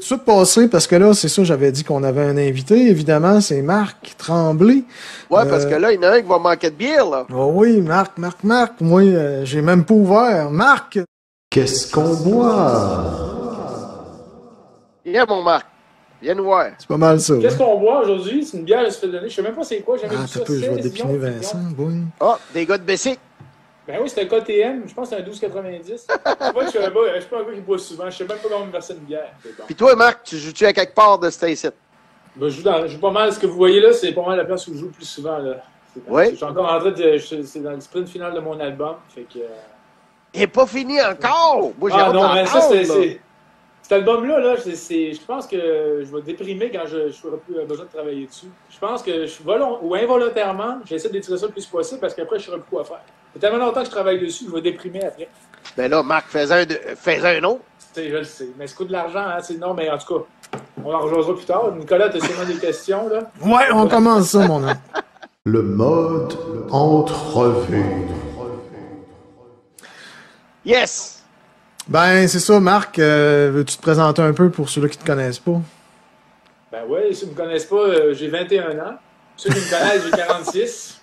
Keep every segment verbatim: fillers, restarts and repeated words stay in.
tout de suite passer, parce que là, c'est ça, j'avais dit qu'on avait un invité, évidemment, c'est Marc Tremblay. Ouais, euh... parce que là, il y en a un qui va manquer de bière, là. Oh oui, Marc, Marc, Marc, moi, euh, j'ai même pas ouvert. Marc! Qu'est-ce qu'on boit? Viens, mon Marc. Viens nous voir. C'est pas mal ça. Qu'est-ce hein? qu'on boit aujourd'hui? C'est une bière, je se fait donner. Je sais même pas c'est quoi. J'avais Ah, vu t'as ça. peu, je vais Saison dépiner Vincent. Boum. Ah, oh, des gars de Bessic. Ben oui, c'est un K T M. Je pense que c'est un douze quatre-vingt-dix. Tu vois, je suis un gars- je suis pas un gars qui boit souvent. Je sais même pas comment me verser une bière. Bon. Puis toi, Marc, tu joues-tu à quelque part de cet ici? Ben, je, joue dans, je joue pas mal. Ce que vous voyez là, c'est pas mal la place où je joue le plus souvent. Là. Oui. Je suis encore en train de. je- C'est dans le sprint final de mon album. Fait que. euh, Il n'est pas fini encore. Moi, j'ai Ah hâte non, mais ça, d'entendre, c'est. là. c'est- Cet album-là, là, c'est- c'est- je pense que je vais déprimer quand je n'aurai plus besoin de travailler dessus. Je pense que je suis volont ou involontairement, j'essaie d'étirer ça le plus possible parce qu'après, je ne saurai plus quoi faire. Ça fait tellement longtemps que je travaille dessus, je vais déprimer après. Ben là, Marc, fais un, de... fais un autre. Tu sais, je le sais. Mais ça coûte de l'argent, hein? C'est non, mais en tout cas, on en rejoindra plus tard. Nicolas, tu as sûrement des questions, là? Ouais, on commence ça, mon homme. Le mode entrevue. Yes! Ben, c'est ça, Marc. Euh, veux-tu te présenter un peu pour ceux-là qui te connaissent pas? Ben oui, ceux qui ne me connaissent pas, euh, j'ai vingt et un ans. Ceux qui me connaissent, j'ai quarante-six.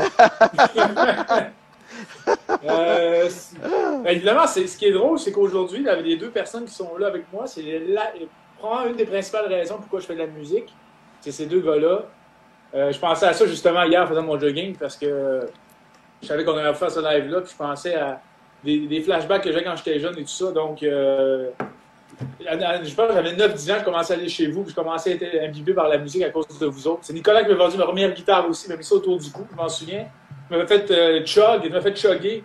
euh, ben, évidemment, c'est, ce qui est drôle, c'est qu'aujourd'hui, là, les deux personnes qui sont là avec moi, c'est la, probablement une des principales raisons pourquoi je fais de la musique. C'est ces deux gars-là. Euh, je pensais à ça justement hier en faisant mon jogging parce que je savais qu'on allait faire ce live-là, puis je pensais à des, des flashbacks que j'avais quand j'étais jeune et tout ça. Donc, euh, je pense que j'avais neuf dix ans, je commençais à aller chez vous, puis je commençais à être imbibé par la musique à cause de vous autres. C'est Nicolas qui m'a vendu ma première guitare aussi, il m'a mis ça autour du cou, je m'en souviens. Il m'avait fait euh, chug, il m'a fait chugger.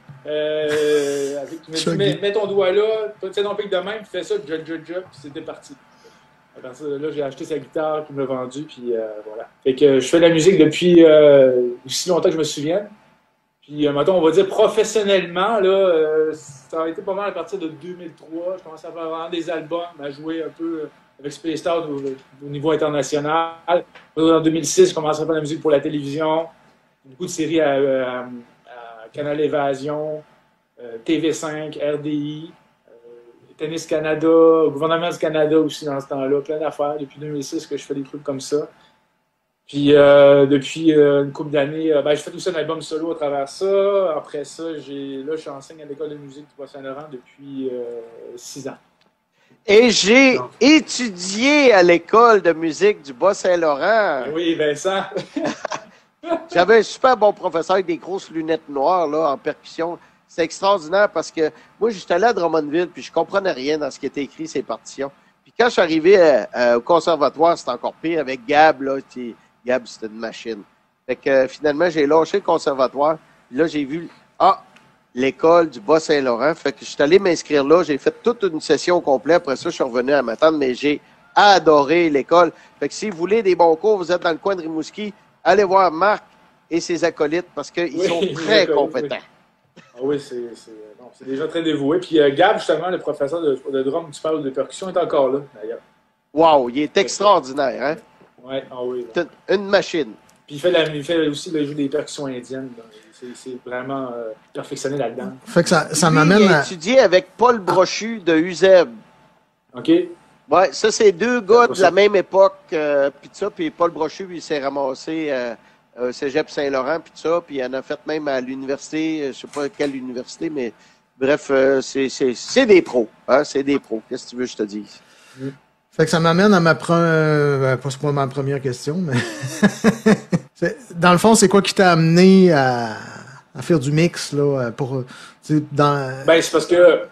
Euh, avec, il m'a dit, mets, mets ton doigt là, tu sais, ton pic de même, puis fais ça, jug, jug, jug, puis c'était parti. À partir de là, j'ai acheté sa guitare qu'il m'a vendue, puis euh, voilà. Fait que je fais de la musique depuis euh, aussi longtemps que je me souvienne. Puis, euh, mettons, on va dire professionnellement, là, euh, ça a été pas mal à partir de deux mille trois. Je commençais à faire vraiment des albums, à jouer un peu avec Space Town au, au niveau international. En deux mille six, je commençais à faire de la musique pour la télévision. Beaucoup de séries à, à, à Canal Évasion, euh, T V cinq, R D I, euh, Tennis Canada, gouvernement du Canada aussi dans ce temps-là. Plein d'affaires depuis deux mille six que je fais des trucs comme ça. Puis euh, depuis euh, une couple d'années, euh, ben, j'ai fait aussi un album solo à travers ça. Après ça, j'ai là, je enseigne à l'école de musique du Bois-Saint-Laurent depuis euh, six ans. Et j'ai Donc. étudié à l'école de musique du Bois-Saint-Laurent. Ben oui, Vincent. J'avais un super bon professeur avec des grosses lunettes noires là, en percussion. C'est extraordinaire parce que moi, j'étais allé à Drummondville puis je comprenais rien dans ce qui était écrit, ces partitions. Puis quand je suis arrivé à, à, au conservatoire, c'était encore pire avec Gab, là, qui Gab, c'était une machine. Fait que euh, finalement, j'ai lâché le conservatoire. Là, j'ai vu, ah, l'école du Bas-Saint-Laurent. Fait que je suis allé m'inscrire là. J'ai fait toute une session complète. Après ça, je suis revenu à m'attendre, mais j'ai adoré l'école. Fait que si vous voulez des bons cours, vous êtes dans le coin de Rimouski, allez voir Marc et ses acolytes parce qu'ils oui, sont très compétents. Oui, ah oui c'est, c'est, non, c'est déjà très dévoué. Puis euh, Gab, justement, le professeur de, de drum, tu parles de percussion, est encore là, d'ailleurs. Wow, il est extraordinaire, hein? Ouais, ah oui. C'est une machine. Puis il fait, la, il fait aussi le jeu des percussions indiennes. C'est, c'est vraiment euh, perfectionné là-dedans. Fait que ça, ça Lui, m'amène il a à... étudié avec Paul Brochu de U Z E B. OK. Ouais, ça, c'est deux gars de la même époque. Euh, puis ça, puis Paul Brochu, il s'est ramassé euh, au Cégep Saint-Laurent, puis ça, puis il en a fait même à l'université, je sais pas quelle université, mais bref, euh, c'est, c'est, c'est des pros. Hein, c'est des pros. Qu'est-ce que tu veux que je te dise? Mm. Fait que ça m'amène à ma première... Pas, pas ma première question, mais... Dans le fond, c'est quoi qui t'a amené à, à faire du mix, là, pour... Dans... Ben, c'est parce que...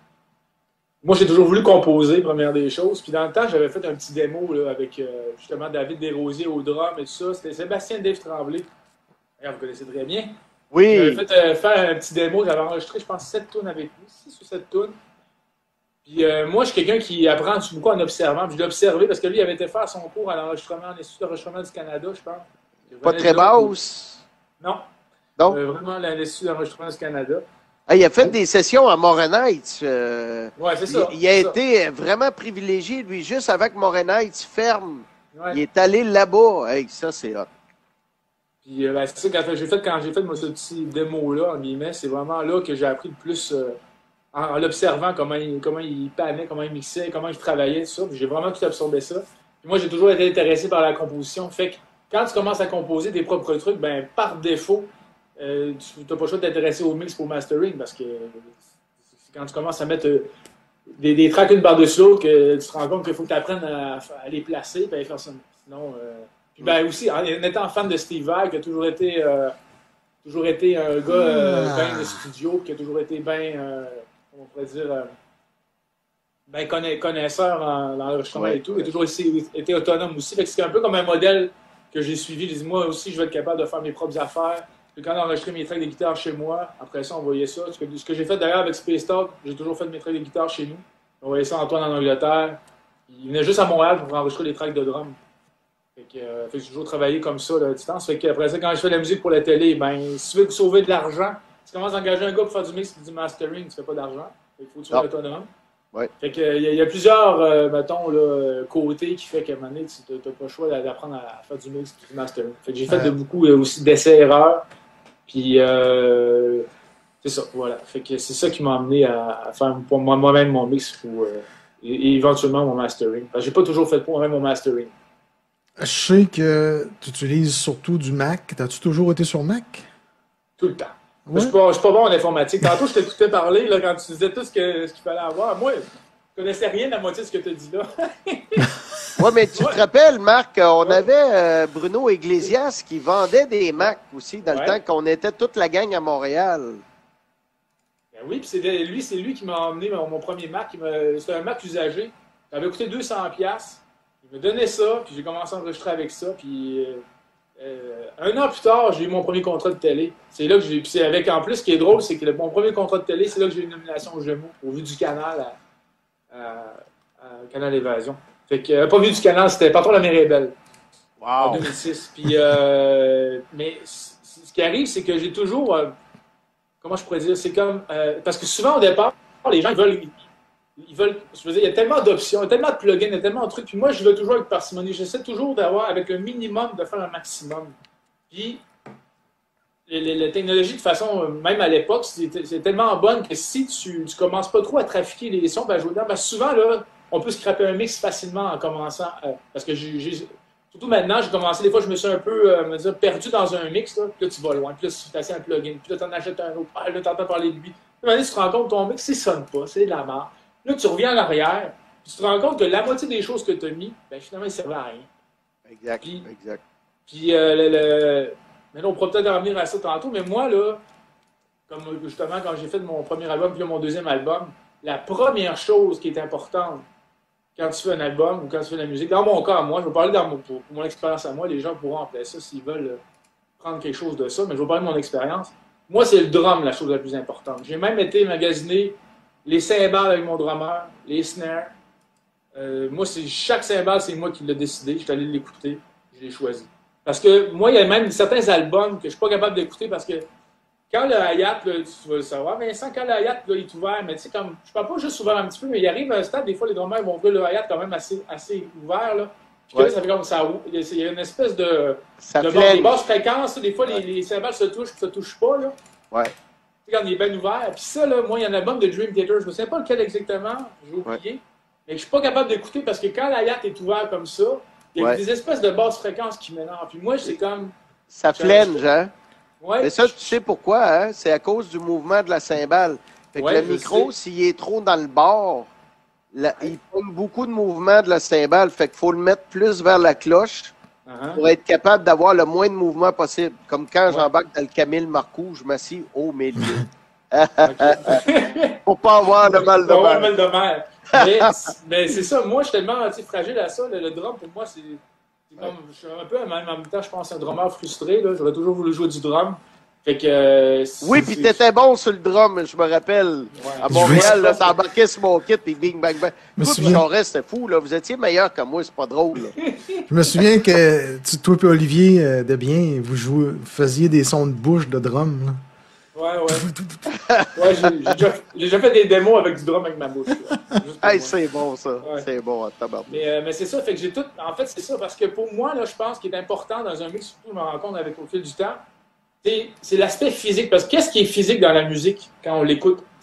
Moi, j'ai toujours voulu composer, première des choses. Puis dans le temps, j'avais fait un petit démo là, avec euh, justement David Desrosiers au drum et tout ça. C'était Sébastien Dave Tremblay. Regarde, vous connaissez très bien. Oui. J'avais fait euh, faire un petit démo. J'avais enregistré, je pense, sept tunes avec lui. six ou sept tunes. Puis euh, moi, je suis quelqu'un qui apprend beaucoup en observant. Puis je l'ai observé parce que lui, il avait été faire son cours à l'enregistrement, à l'Institut d'enregistrement du Canada, je pense. Pas très basse? Non. Non. Euh, vraiment, l'Institut d'enregistrement du Canada. Ah, il a fait des sessions à Morin-Heights. Euh, oui, c'est ça. Il, il a été ça. vraiment privilégié, lui, juste avec Morin-Heights ferme. Ouais. Il est allé là-bas. Hey, ça, c'est hot. Puis, euh, ben, c'est ça, quand j'ai fait, quand j'ai fait moi, ce petit démo-là, en guillemets, c'est vraiment là que j'ai appris le plus euh, en, en l'observant, comment il, comment il panait, comment il mixait, comment il travaillait, tout ça. Puis j'ai vraiment tout absorbé ça. Puis moi, j'ai toujours été intéressé par la composition. Fait que quand tu commences à composer tes propres trucs, ben par défaut, euh, tu n'as pas le choix de t'intéresser au mix pour mastering parce que quand tu commences à mettre euh, des, des tracks une par-dessus l'autre, que tu te rends compte qu'il faut que tu apprennes à, à les placer et à faire ça. Sinon, euh... puis ben aussi, en étant fan de Steve Vai, qui a toujours été, euh, toujours été un gars euh, Ah. bien de studio, qui a toujours été bien, euh, comment on pourrait dire, euh, bien conna- connaisseur en- dans l'enregistrement Ouais, et tout, ouais. il a toujours été, été autonome aussi. Fait que c'est un peu comme un modèle que j'ai suivi. J'ai dit, moi aussi, je vais être capable de faire mes propres affaires. Puis quand j'enregistrais mes tracks de guitare chez moi, après ça, on voyait ça. Ce que, ce que j'ai fait d'ailleurs avec Space Talk, j'ai toujours fait mes tracks de guitare chez nous. On voyait ça Antoine en Angleterre. Il venait juste à Montréal pour enregistrer les tracks de drum. Fait que, euh, fait que j'ai toujours travaillé comme ça là, à distance. Fait qu'après ça, quand je fais de la musique pour la télé, ben, si tu veux sauver de l'argent, tu commences à engager un gars pour faire du mix et du mastering, tu fais pas d'argent. Fait qu'il faut que tu sois Non. autonome. Ouais. Fait que, il y, a- il y a plusieurs, euh, mettons, là, côtés qui fait qu'à un moment donné, tu n'as pas le choix d'apprendre à faire du mix et du mastering. Fait que j'ai fait Ouais. de, beaucoup euh, aussi d'essais-erreurs. Puis, euh, c'est ça, voilà. Fait que c'est ça qui m'a amené à, à faire pour moi- moi-même mon mix pour, euh, et, et éventuellement mon mastering. Parce que j'ai pas toujours fait pour moi-même mon mastering. Je sais que tu utilises surtout du Mac. T'as-tu toujours été sur Mac? Tout le temps. Ouais. Je suis pas, je suis pas bon en informatique. Tantôt, je t'écoutais parler là, quand tu disais tout ce que- ce qu'il fallait avoir. Moi, je connaissais rien de la moitié de ce que tu as dit là. Oui, mais tu Ouais. te rappelles, Marc, on Ouais. avait euh, Bruno Iglesias qui vendait des Macs aussi dans Ouais. le temps qu'on était toute la gang à Montréal. Ben oui, puis c'est de- lui, c'est lui qui m'a emmené mon, mon premier Mac. Il m'a- C'était un Mac usagé. Ça avait coûté deux cents piastres. Il me donnait ça, puis j'ai commencé à enregistrer avec ça. Puis euh, euh, un an plus tard, j'ai eu mon premier contrat de télé. C'est là que j'ai. Puis c'est avec en plus, ce qui est drôle, c'est que le- mon premier contrat de télé, c'est là que j'ai eu une nomination au Gémeaux, au vu du canal à, à- à Canal Évasion. Fait que, euh, pas vu du canal, c'était Patron la mer est belle. En Wow! deux mille six. Puis, euh, mais c- c- ce qui arrive, c'est que j'ai toujours. euh, comment je pourrais dire? C'est comme. euh, parce que souvent, au départ, les gens, ils veulent. Ils, ils veulent je veux dire, il y a tellement d'options, il y a tellement de plugins, il y a tellement de trucs. Puis moi, je veux toujours avec parcimonie. J'essaie toujours d'avoir, avec un minimum, de faire un maximum. Puis, les- les- la technologie, de façon, euh, même à l'époque, c'est c'est tellement bonne que si tu ne commences pas trop à trafiquer les sons, ben, je veux dire, ben, souvent, là, on peut scraper un mix facilement en commençant. euh, parce que j'ai. j'ai- Surtout maintenant, j'ai commencé, des fois, je me suis un peu euh, me dire, perdu dans un mix, là, puis là, tu vas loin, puis là, tu tasses un plugin, puis là, tu en achètes un autre, ah, là, tu entends parler de lui. Puis, à un moment donné, tu te rends compte que ton mix, ça sonne pas, c'est de la merde. Là, tu reviens en arrière, puis tu te rends compte que la moitié des choses que tu as mis, ben, finalement, ils servaient à rien. Exact, Puis- exact. Puis, euh, le, le- mais là, on pourra peut-être en revenir à ça tantôt, mais moi, là, comme justement, quand j'ai fait mon premier album, puis là, mon deuxième album, la première chose qui est importante quand tu fais un album ou quand tu fais de la musique, dans mon cas, moi, je vais parler dans mon, pour, pour mon expérience à moi, les gens pourront appeler ça s'ils veulent euh, prendre quelque chose de ça, mais je vais parler de mon expérience. Moi, c'est le drum la chose la plus importante. J'ai même été magasiner les cymbales avec mon drummer, les snares. Euh, moi, c'est chaque cymbale, c'est moi qui l'ai décidé. Je suis allé l'écouter, je l'ai choisi. Parce que moi, il y a même certains albums que je ne suis pas capable d'écouter parce que quand le hi-hat, là, tu vas le savoir, Vincent, quand le hi-hat là, est ouvert, mais tu sais, comme, je parle pas juste ouvert un petit peu, mais il arrive à un stade, des fois, les drummers vont ouvrir le hi-hat quand même assez, assez ouvert, là. Puis que Ouais. là, ça fait comme ça, il y a- il y a une espèce de, Ça de flingue. des basses fréquences, là, des fois, Ouais. les, les cymbales se touchent, puis ça touche pas, là. Ouais. Tu sais, quand il est bien ouvert. Puis ça, là, moi, il y a un album de Dream Theater, je me souviens pas lequel exactement, j'ai oublié, mais que je suis pas capable d'écouter parce que quand la hi-hat est ouvert comme ça, il y a Ouais. des espèces de basses fréquences qui m'énervent. Puis moi, c'est comme, Ça flinge, hein? ouais, Mais ça, tu sais pourquoi, hein? C'est à cause du mouvement de la cymbale. Fait que Ouais, le je micro, sais. s'il est trop dans le bord, la- il prend beaucoup de mouvement de la cymbale. Fait qu'il faut le mettre plus vers la cloche uh-huh. pour être capable d'avoir le moins de mouvement possible. Comme quand Ouais. j'embarque dans le Camille Marcoux, je m'assis au milieu. Ok. Pour pas avoir le mal de Pas avoir mer. le mal de mer. Mais, mais c'est ça, moi, je suis tellement tu sais, fragile à ça. Le, le drum, pour moi, c'est c'est comme. Je suis un peu, même en même temps, je pense, un drummer frustré. là. J'aurais toujours voulu jouer du drum. Fait que. euh, c'est- Oui, puis c'est- t'étais bon sur le drum, je me rappelle. Ouais. À Je Montréal, veux- là, t'embarquais sur mon kit, puis bing, bang, bang. Je me Toi, puis souviens- Charest, c'était fou, là. Vous étiez meilleur que moi, c'est pas drôle, là. Je me souviens que tu, toi et Olivier euh, Debien, vous jouez, vous faisiez des sons de bouche de drum. Là. Ouais, ouais. Ouais, j'ai j'ai déjà, j'ai déjà fait des démos avec du drum avec ma bouche. là. Juste pour Hey, moi. c'est bon, ça. Ouais. C'est bon, à tabarnak. Mais, euh, mais c'est ça, fait que j'ai tout. En fait, c'est ça, parce que pour moi, là, je pense qu'il est important dans un mix, surtout je me rends compte avec au fil du temps, c'est c'est l'aspect physique. Parce que qu'est-ce qui est physique dans la musique quand on l'écoute? Tu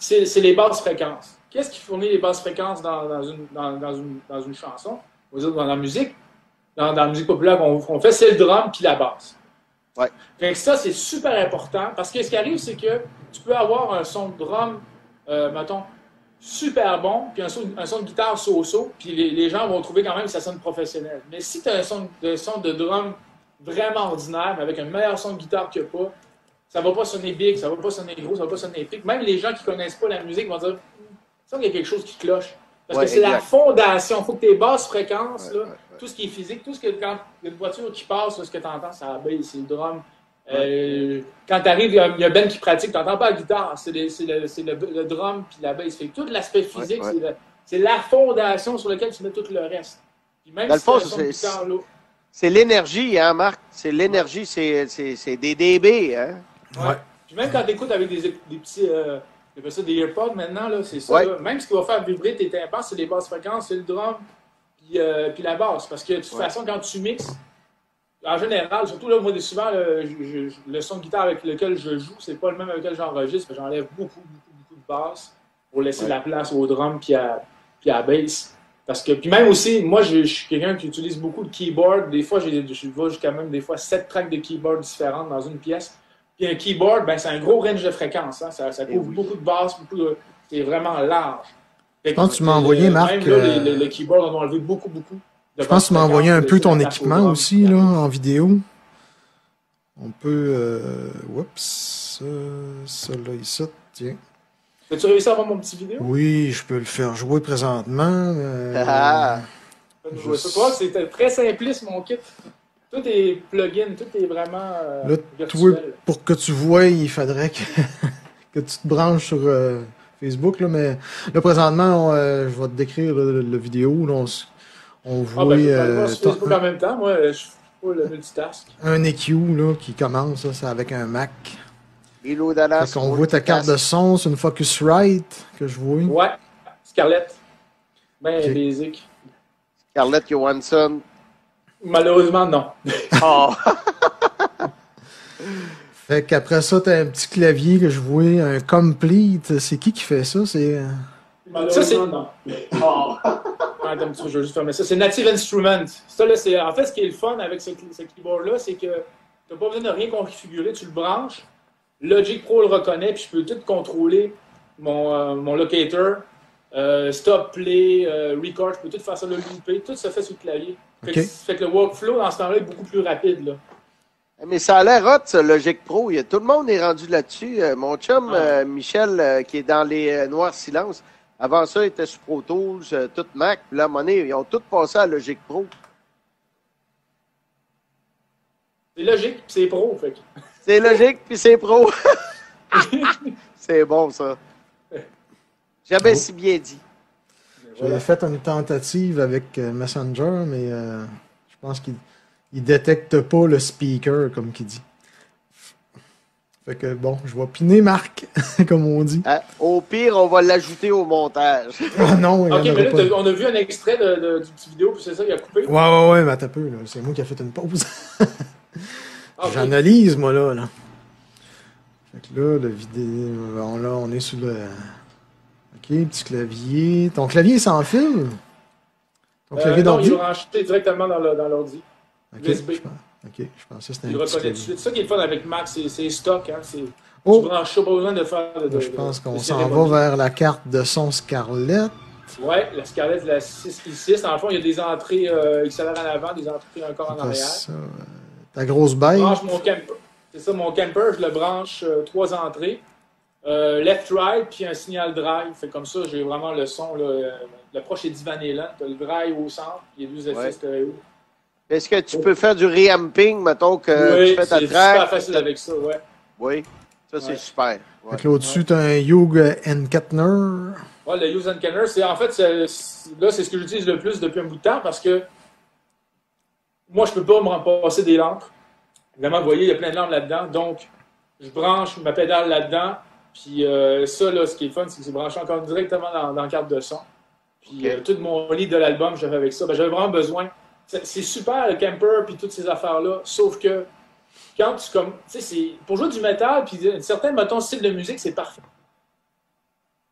c'est les basses fréquences. Qu'est-ce qui fournit les basses fréquences dans, dans, une, dans, dans, une, dans une chanson? Dans la musique, dans, dans la musique populaire qu'on qu'on fait, c'est le drum puis la basse. Ouais. Fait que ça, c'est super important parce que ce qui arrive, c'est que tu peux avoir un son de drum, euh, mettons, super bon, puis un son, un son de guitare so-so, puis les, les gens vont trouver quand même que ça sonne professionnel. Mais si tu as un son de, son de drum vraiment ordinaire, mais avec un meilleur son de guitare que pas, ça va pas sonner big, ça va pas sonner gros, ça va pas sonner épique. Même les gens qui connaissent pas la musique vont dire « il y a quelque chose qui cloche ». Parce ouais, que c'est la fondation. Il faut que tes basses fréquences, ouais, là, ouais, ouais. tout ce qui est physique, tout ce que quand il y a une voiture qui passe, là, ce que tu entends, c'est la bass, c'est le drum. Euh, quand tu arrives, il y, y a Ben qui pratique, tu n'entends pas la guitare, c'est le, le, le, le drum puis la bass. Fait que tout l'aspect physique, ouais, ouais. c'est la fondation sur laquelle tu mets tout le reste. Puis même Dans si le fond, c'est l'énergie, hein, Marc? C'est l'énergie, c'est des D B, hein? Ouais. Ouais. Puis même quand tu écoutes avec des, des petits. Euh, ça des AirPods maintenant, c'est ça. Ouais. Là. Même ce qui va faire vibrer tes tympans, c'est les basses fréquences, c'est le drum puis, euh, puis la basse. Parce que de toute ouais. façon, quand tu mixes, en général, surtout là, moi, souvent, le, je, je, le son de guitare avec lequel je joue, c'est pas le même avec lequel j'enregistre. J'enlève beaucoup, beaucoup, beaucoup de basses pour laisser ouais. la place au drum puis à, puis à la bass. Parce que, puis même aussi, moi, je, je suis quelqu'un qui utilise beaucoup de keyboard. Des fois, je vais jusqu'à même des fois sept tracks de keyboard différentes dans une pièce. Puis un keyboard, ben, c'est un gros range de fréquences. Hein. Ça, ça couvre oui. beaucoup de basses, beaucoup de... c'est vraiment large. Je pense que tu m'as envoyé, Marc... Même là, les, les, les keyboards ont enlevé beaucoup, beaucoup. Je pense que tu m'as envoyé un peu ton équipement aussi, là, en vidéo. On peut... Euh... Oups. Euh, ça, là, ici. Tiens. As-tu réussi à avoir mon petit vidéo? Oui, je peux le faire jouer présentement. Euh... Ah! Je sais pas, c'était très simpliste, mon kit. Tout est plugin, tout est vraiment euh, là, virtuel. Toi, pour que tu vois, il faudrait que, que tu te branches sur euh, Facebook. Là, mais là, présentement, on, euh, je vais te décrire le, le vidéo. Là, on, on voit... Ah, ben, je euh, vais sur Facebook en même temps. Moi, je suis pas le multitask. Un E Q là, qui commence, c'est avec un Mac. Hello, Dallas. On voit ta carte de son, c'est une Focusrite que je vois. Ouais, Scarlett. Ben okay. basic. Scarlett Johansson. Malheureusement, non. Oh. Fait qu'après ça, t'as un petit clavier que je vois, un Complete. C'est qui qui fait ça? C'est... Malheureusement, non. Oh. Attends, je vais juste fermer ça. C'est Native Instruments. Ça, là, c'est... En fait, ce qui est le fun avec ce, ce keyboard-là, c'est que t'as pas besoin de rien configurer. Tu le branches. Logic Pro le reconnaît, puis je peux tout contrôler. Mon, euh, mon locator, euh, stop, play, euh, record, je peux tout faire ça, le looper. Tout se fait sur le clavier. Fait, okay. que, fait que le workflow, dans ce temps-là, est beaucoup plus rapide. Là. Mais ça a l'air hot, ça, Logic Pro. Il y a, tout le monde est rendu là-dessus. Euh, mon chum, ah. euh, Michel, euh, qui est dans les euh, Noirs Silences, avant ça, il était sur Pro Tools, euh, tout Mac. Puis là, à un moment donné, ils ont tous passé à Logic Pro. C'est logique, puis c'est pro, fait. C'est logique, puis c'est pro. C'est bon, ça. Jamais oh. si bien dit. J'avais voilà. fait une tentative avec euh, Messenger, mais euh, je pense qu'il ne détecte pas le speaker, comme qu'il dit. Fait que bon, je vais piner Marc, comme on dit. Euh, au pire, on va l'ajouter au montage. Ah non, il Ok, mais là, pas. on a vu un extrait de, de, du petit vidéo, puis c'est ça, il a coupé. Ouais, ouais, ouais, mais attends un peu, c'est moi qui ai fait une pause. Okay. J'analyse, moi, là, là. Fait que là, le vidéo... Bon, là, on est sous le... OK, petit clavier. Ton clavier est sans fil? Ton clavier euh, non, d'ordi? il est branché directement dans l'ordi. OK, U S B. Je pense... OK, je pensais que c'était un il petit reconnaît. C'est ça qui est le fun avec Mac, c'est stock. Hein, oh. Tu branches ça, pas besoin de faire... De, de, je pense qu'on s'en va vers la carte de son Scarlett. Ouais, la Scarlett, la six I six. Dans le fond, il y a des entrées euh, X L R en avant, des entrées encore en arrière. Ça, euh... Ta grosse bête. Je branche mon camper. C'est ça, mon camper, je le branche euh, trois entrées. Euh, left, right, puis un signal drive. Fait comme ça, j'ai vraiment le son. Là, euh, l'approche est Divan Elan. Tu as le drive au centre, puis il y a deux effets ouais. stéréo. Est-ce que tu oh. peux faire du reamping, mettons, que oui, tu fais ta track? Oui, c'est super facile avec ça, ouais. Oui, ça, c'est ouais. super. Ouais. Là, au-dessus, ouais. tu as un Hugh Enkettner. Oui, le Hugh Enkettner, c'est en fait, c'est, là, c'est ce que j'utilise le plus depuis un bout de temps parce que moi, je ne peux pas me remplacer des lampes. Évidemment, vous voyez, il y a plein de lampes là-dedans. Donc, je branche ma pédale là-dedans. Puis euh, ça, là, ce qui est fun, c'est que c'est branché encore directement dans, dans la carte de son. Puis okay. euh, tout mon lead de l'album, j'avais avec ça. Ben, j'avais vraiment besoin. C'est, c'est super, le camper, puis toutes ces affaires-là. Sauf que quand tu comme. Tu sais, c'est. Pour jouer du métal, puis un certain, mettons, style de musique, c'est parfait.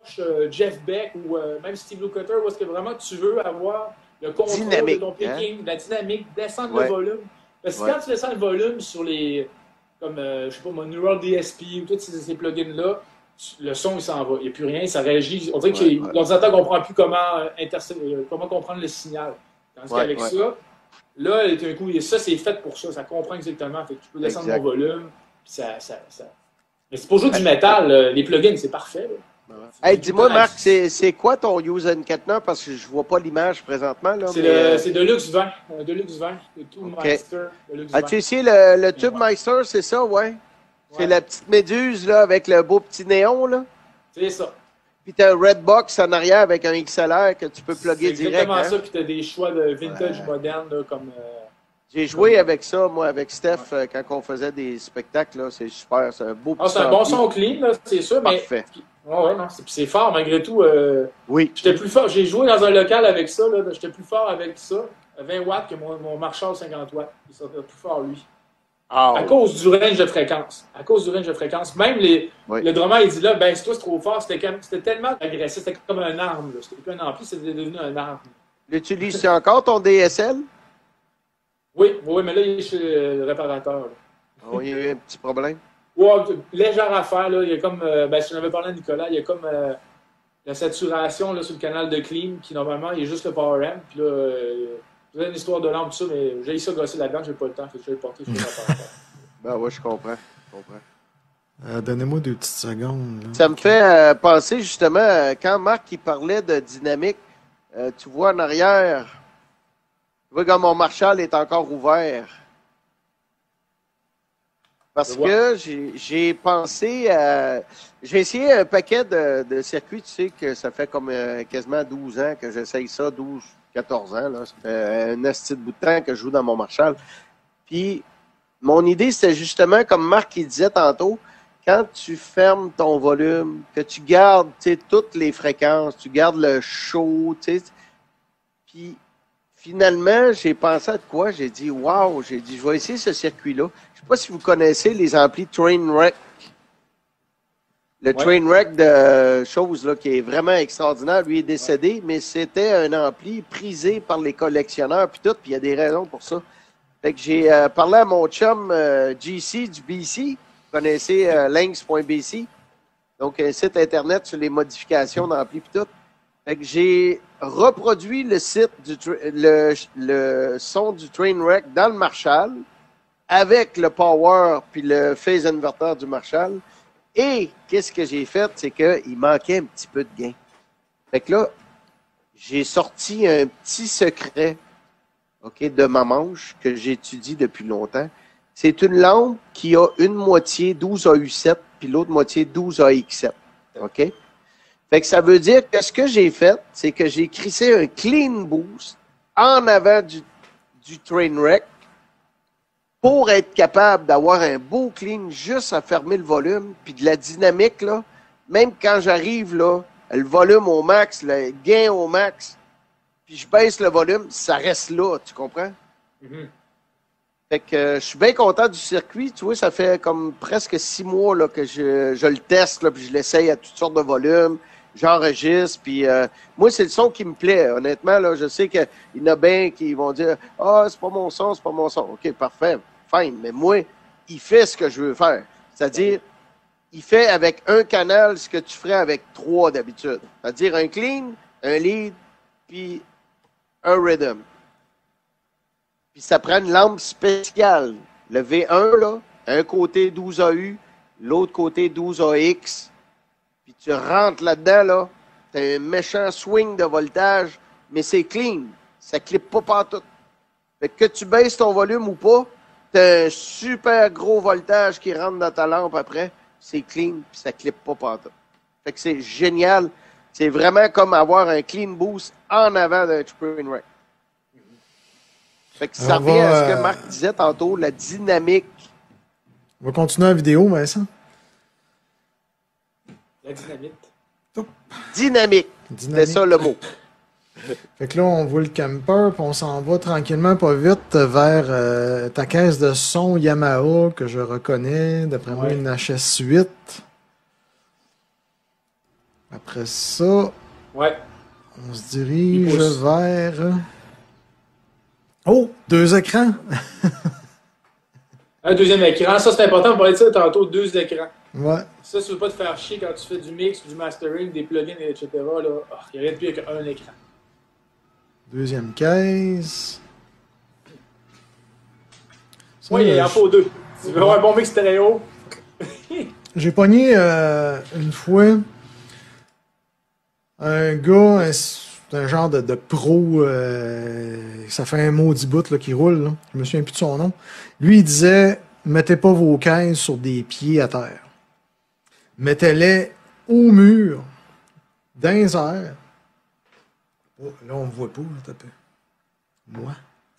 euh, Jeff Beck ou euh, même Steve Lukather, où est-ce que vraiment tu veux avoir le contrôle Dynamique, de ton picking, hein? la dynamique, descendre Ouais. le volume. Parce que Ouais. quand tu descends le volume sur les, comme, euh, je sais pas, mon Neural D S P ou tous ces, ces plugins-là, le son, il s'en va. Il n'y a plus rien, ça réagit. On dirait Ouais, que ouais. l'ordinateur ne comprend plus comment, euh, interce- euh, comment comprendre le signal. Tandis Ouais, qu'avec ouais. ça, là, tout d'un coup, ça, c'est fait pour ça. Ça comprend exactement. Fait que tu peux descendre Exact. mon volume. Puis ça, ça, ça... Mais c'est pour jouer du métal. euh, Les plugins, c'est parfait. Là. Hey, dis-moi, Marc, c'est, c'est quoi ton User Kettner? Parce que je vois pas l'image présentement. Là, C'est mais, le- euh, c'est Deluxe vingt. Un Deluxe vingt. Le Tool Ok. Master Deluxe vingt. As-tu essayé le, le Tube Ouais. Meister, c'est ça, ouais? C'est Ouais. la petite méduse là, avec le beau petit néon, là. C'est ça. Puis t'as un Red Box en arrière avec un X L R que tu peux C'est plugger direct. exactement Hein? ça. Puis tu as des choix de vintage Ouais. moderne, là, comme. euh, J'ai joué avec ça, moi, avec Steph, euh, quand on faisait des spectacles. Là. C'est super, c'est un beau Ah, petit c'est un bon ampli. son clean, là, c'est sûr, mais. Parfait. Ouais, ouais, non. C'est, puis c'est fort, malgré tout. Euh... Oui. J'étais plus fort. J'ai joué dans un local avec ça, là. J'étais plus fort avec ça. vingt watts que mon, mon Marshall cinquante watts. Il sortait plus fort, lui. Ah, À oui. cause du range de fréquence. À cause du range de fréquence. Même les, Oui. le drummer, il dit là, ben, c'est toi, c'est trop fort. C'était, comme, c'était tellement agressif. C'était comme un arme, là. C'était plus un ampli, c'était devenu un arme. L'utilises-tu encore ton D S L? Oui, oui, mais là, il est chez le réparateur, là. Oh, il y a eu un petit problème. Ouais, légère affaire, là. Il y a comme, euh, ben, si j'en avais parlé à Nicolas, il y a comme euh, la saturation là, sur le canal de clean, qui normalement, il est juste le power amp. Puis là, euh, j'ai une histoire de lampe, tout ça, mais j'ai ça gosser là-dedans, j'ai pas le temps, fait que je vais le porter chez le réparateur. Ben ouais, je comprends. Je comprends. Euh, Donnez-moi deux petites secondes. Là. Ça me fait euh, penser justement, euh, quand Marc il parlait de dynamique, euh, tu vois en arrière, tu vois quand mon Marshall est encore ouvert. Parce Je vois. que j'ai, j'ai pensé à... J'ai essayé un paquet de, de circuits, tu sais que ça fait comme euh, quasiment douze ans que j'essaye ça, douze, quatorze ans, là. Ça fait un asti de bout de temps que je joue dans mon Marshall. Puis, mon idée, c'était justement, comme Marc il disait tantôt, quand tu fermes ton volume, que tu gardes tu sais, toutes les fréquences, tu gardes le chaud, tu sais, puis finalement, j'ai pensé à de quoi? J'ai dit, wow, j'ai dit, je vais essayer ce circuit-là. Je sais pas si vous connaissez les amplis Trainwreck. Le Ouais. Trainwreck de choses là, qui est vraiment extraordinaire. Lui est décédé, mais c'était un ampli prisé par les collectionneurs, puis tout, puis il y a des raisons pour ça. Fait que j'ai euh, parlé à mon chum euh, G C du B C. Vous connaissez euh, lynx point b c. Donc, un site internet sur les modifications d'ampli puis tout. Fait que j'ai reproduit le site du tra- le, le son du Trainwreck dans le Marshall avec le power puis le phase inverter du Marshall. Et qu'est-ce que j'ai fait? C'est qu'il manquait un petit peu de gain. Fait que là, j'ai sorti un petit secret, OK, de ma manche que j'étudie depuis longtemps. C'est une lampe qui a une moitié douze A U sept puis l'autre moitié douze A X sept. OK? Fait que ça veut dire que ce que j'ai fait, c'est que j'ai crissé un clean boost en avant du, du Trainwreck pour être capable d'avoir un beau clean juste à fermer le volume, puis de la dynamique, là, même quand j'arrive, là, le volume au max, le gain au max, puis je baisse le volume, ça reste là, tu comprends? Mhm. Fait que euh, je suis bien content du circuit. Tu vois, ça fait comme presque six mois là, que je, je le teste, là, puis je l'essaye à toutes sortes de volumes. J'enregistre, puis euh, moi, c'est le son qui me plaît. Honnêtement, là, je sais qu'il y en a bien qui vont dire « Ah, c'est pas mon son, c'est pas mon son. » OK, parfait, fine. Mais moi, il fait ce que je veux faire. C'est-à-dire, il fait avec un canal ce que tu ferais avec trois d'habitude. C'est-à-dire un clean, un lead, puis un rhythm. Puis ça prend une lampe spéciale. Le V un, là, un côté douze A U, l'autre côté douze A X. Puis tu rentres là-dedans, là, t'as un méchant swing de voltage, mais c'est clean. Ça clippe pas partout. Fait que que tu baisses ton volume ou pas, t'as un super gros voltage qui rentre dans ta lampe après. C'est clean, puis ça clippe pas partout. Fait que c'est génial. C'est vraiment comme avoir un clean boost en avant d'un Trainwreck. Fait que ça Alors, on revient va, à ce que euh, Marc disait tantôt, la dynamique. On va continuer la vidéo, Vincent. La dynamite. Dynamique. C'est Dynamique. ça le mot. Fait que là, on voit le camper, puis on s'en va tranquillement, pas vite, vers euh, ta caisse de son Yamaha que je reconnais, d'après moi Ouais. une H S huit. Après ça, Ouais. on se dirige Il pousse. vers... Oh! Deux écrans! Un deuxième écran. Ça, c'est important. On parlait de ça tantôt, deux écrans. Ouais. Ça, tu veux pas te faire chier quand tu fais du mix, du mastering, des plugins, et cetera. Il n'y a rien de pire qu'un écran. Deuxième caisse. Ça, Oui, il en je- faut deux. Tu veux avoir un bon mix stéréo? J'ai pogné euh, une fois un gars, un, c'est un genre de, de pro, euh, ça fait un maudit bout là, qui roule, là. Je me souviens plus de son nom. Lui, il disait, mettez pas vos caisses sur des pieds à terre. Mettez-les au mur, dans les airs. Oh, là, on ne voit pas, là, t'as peu. Moi.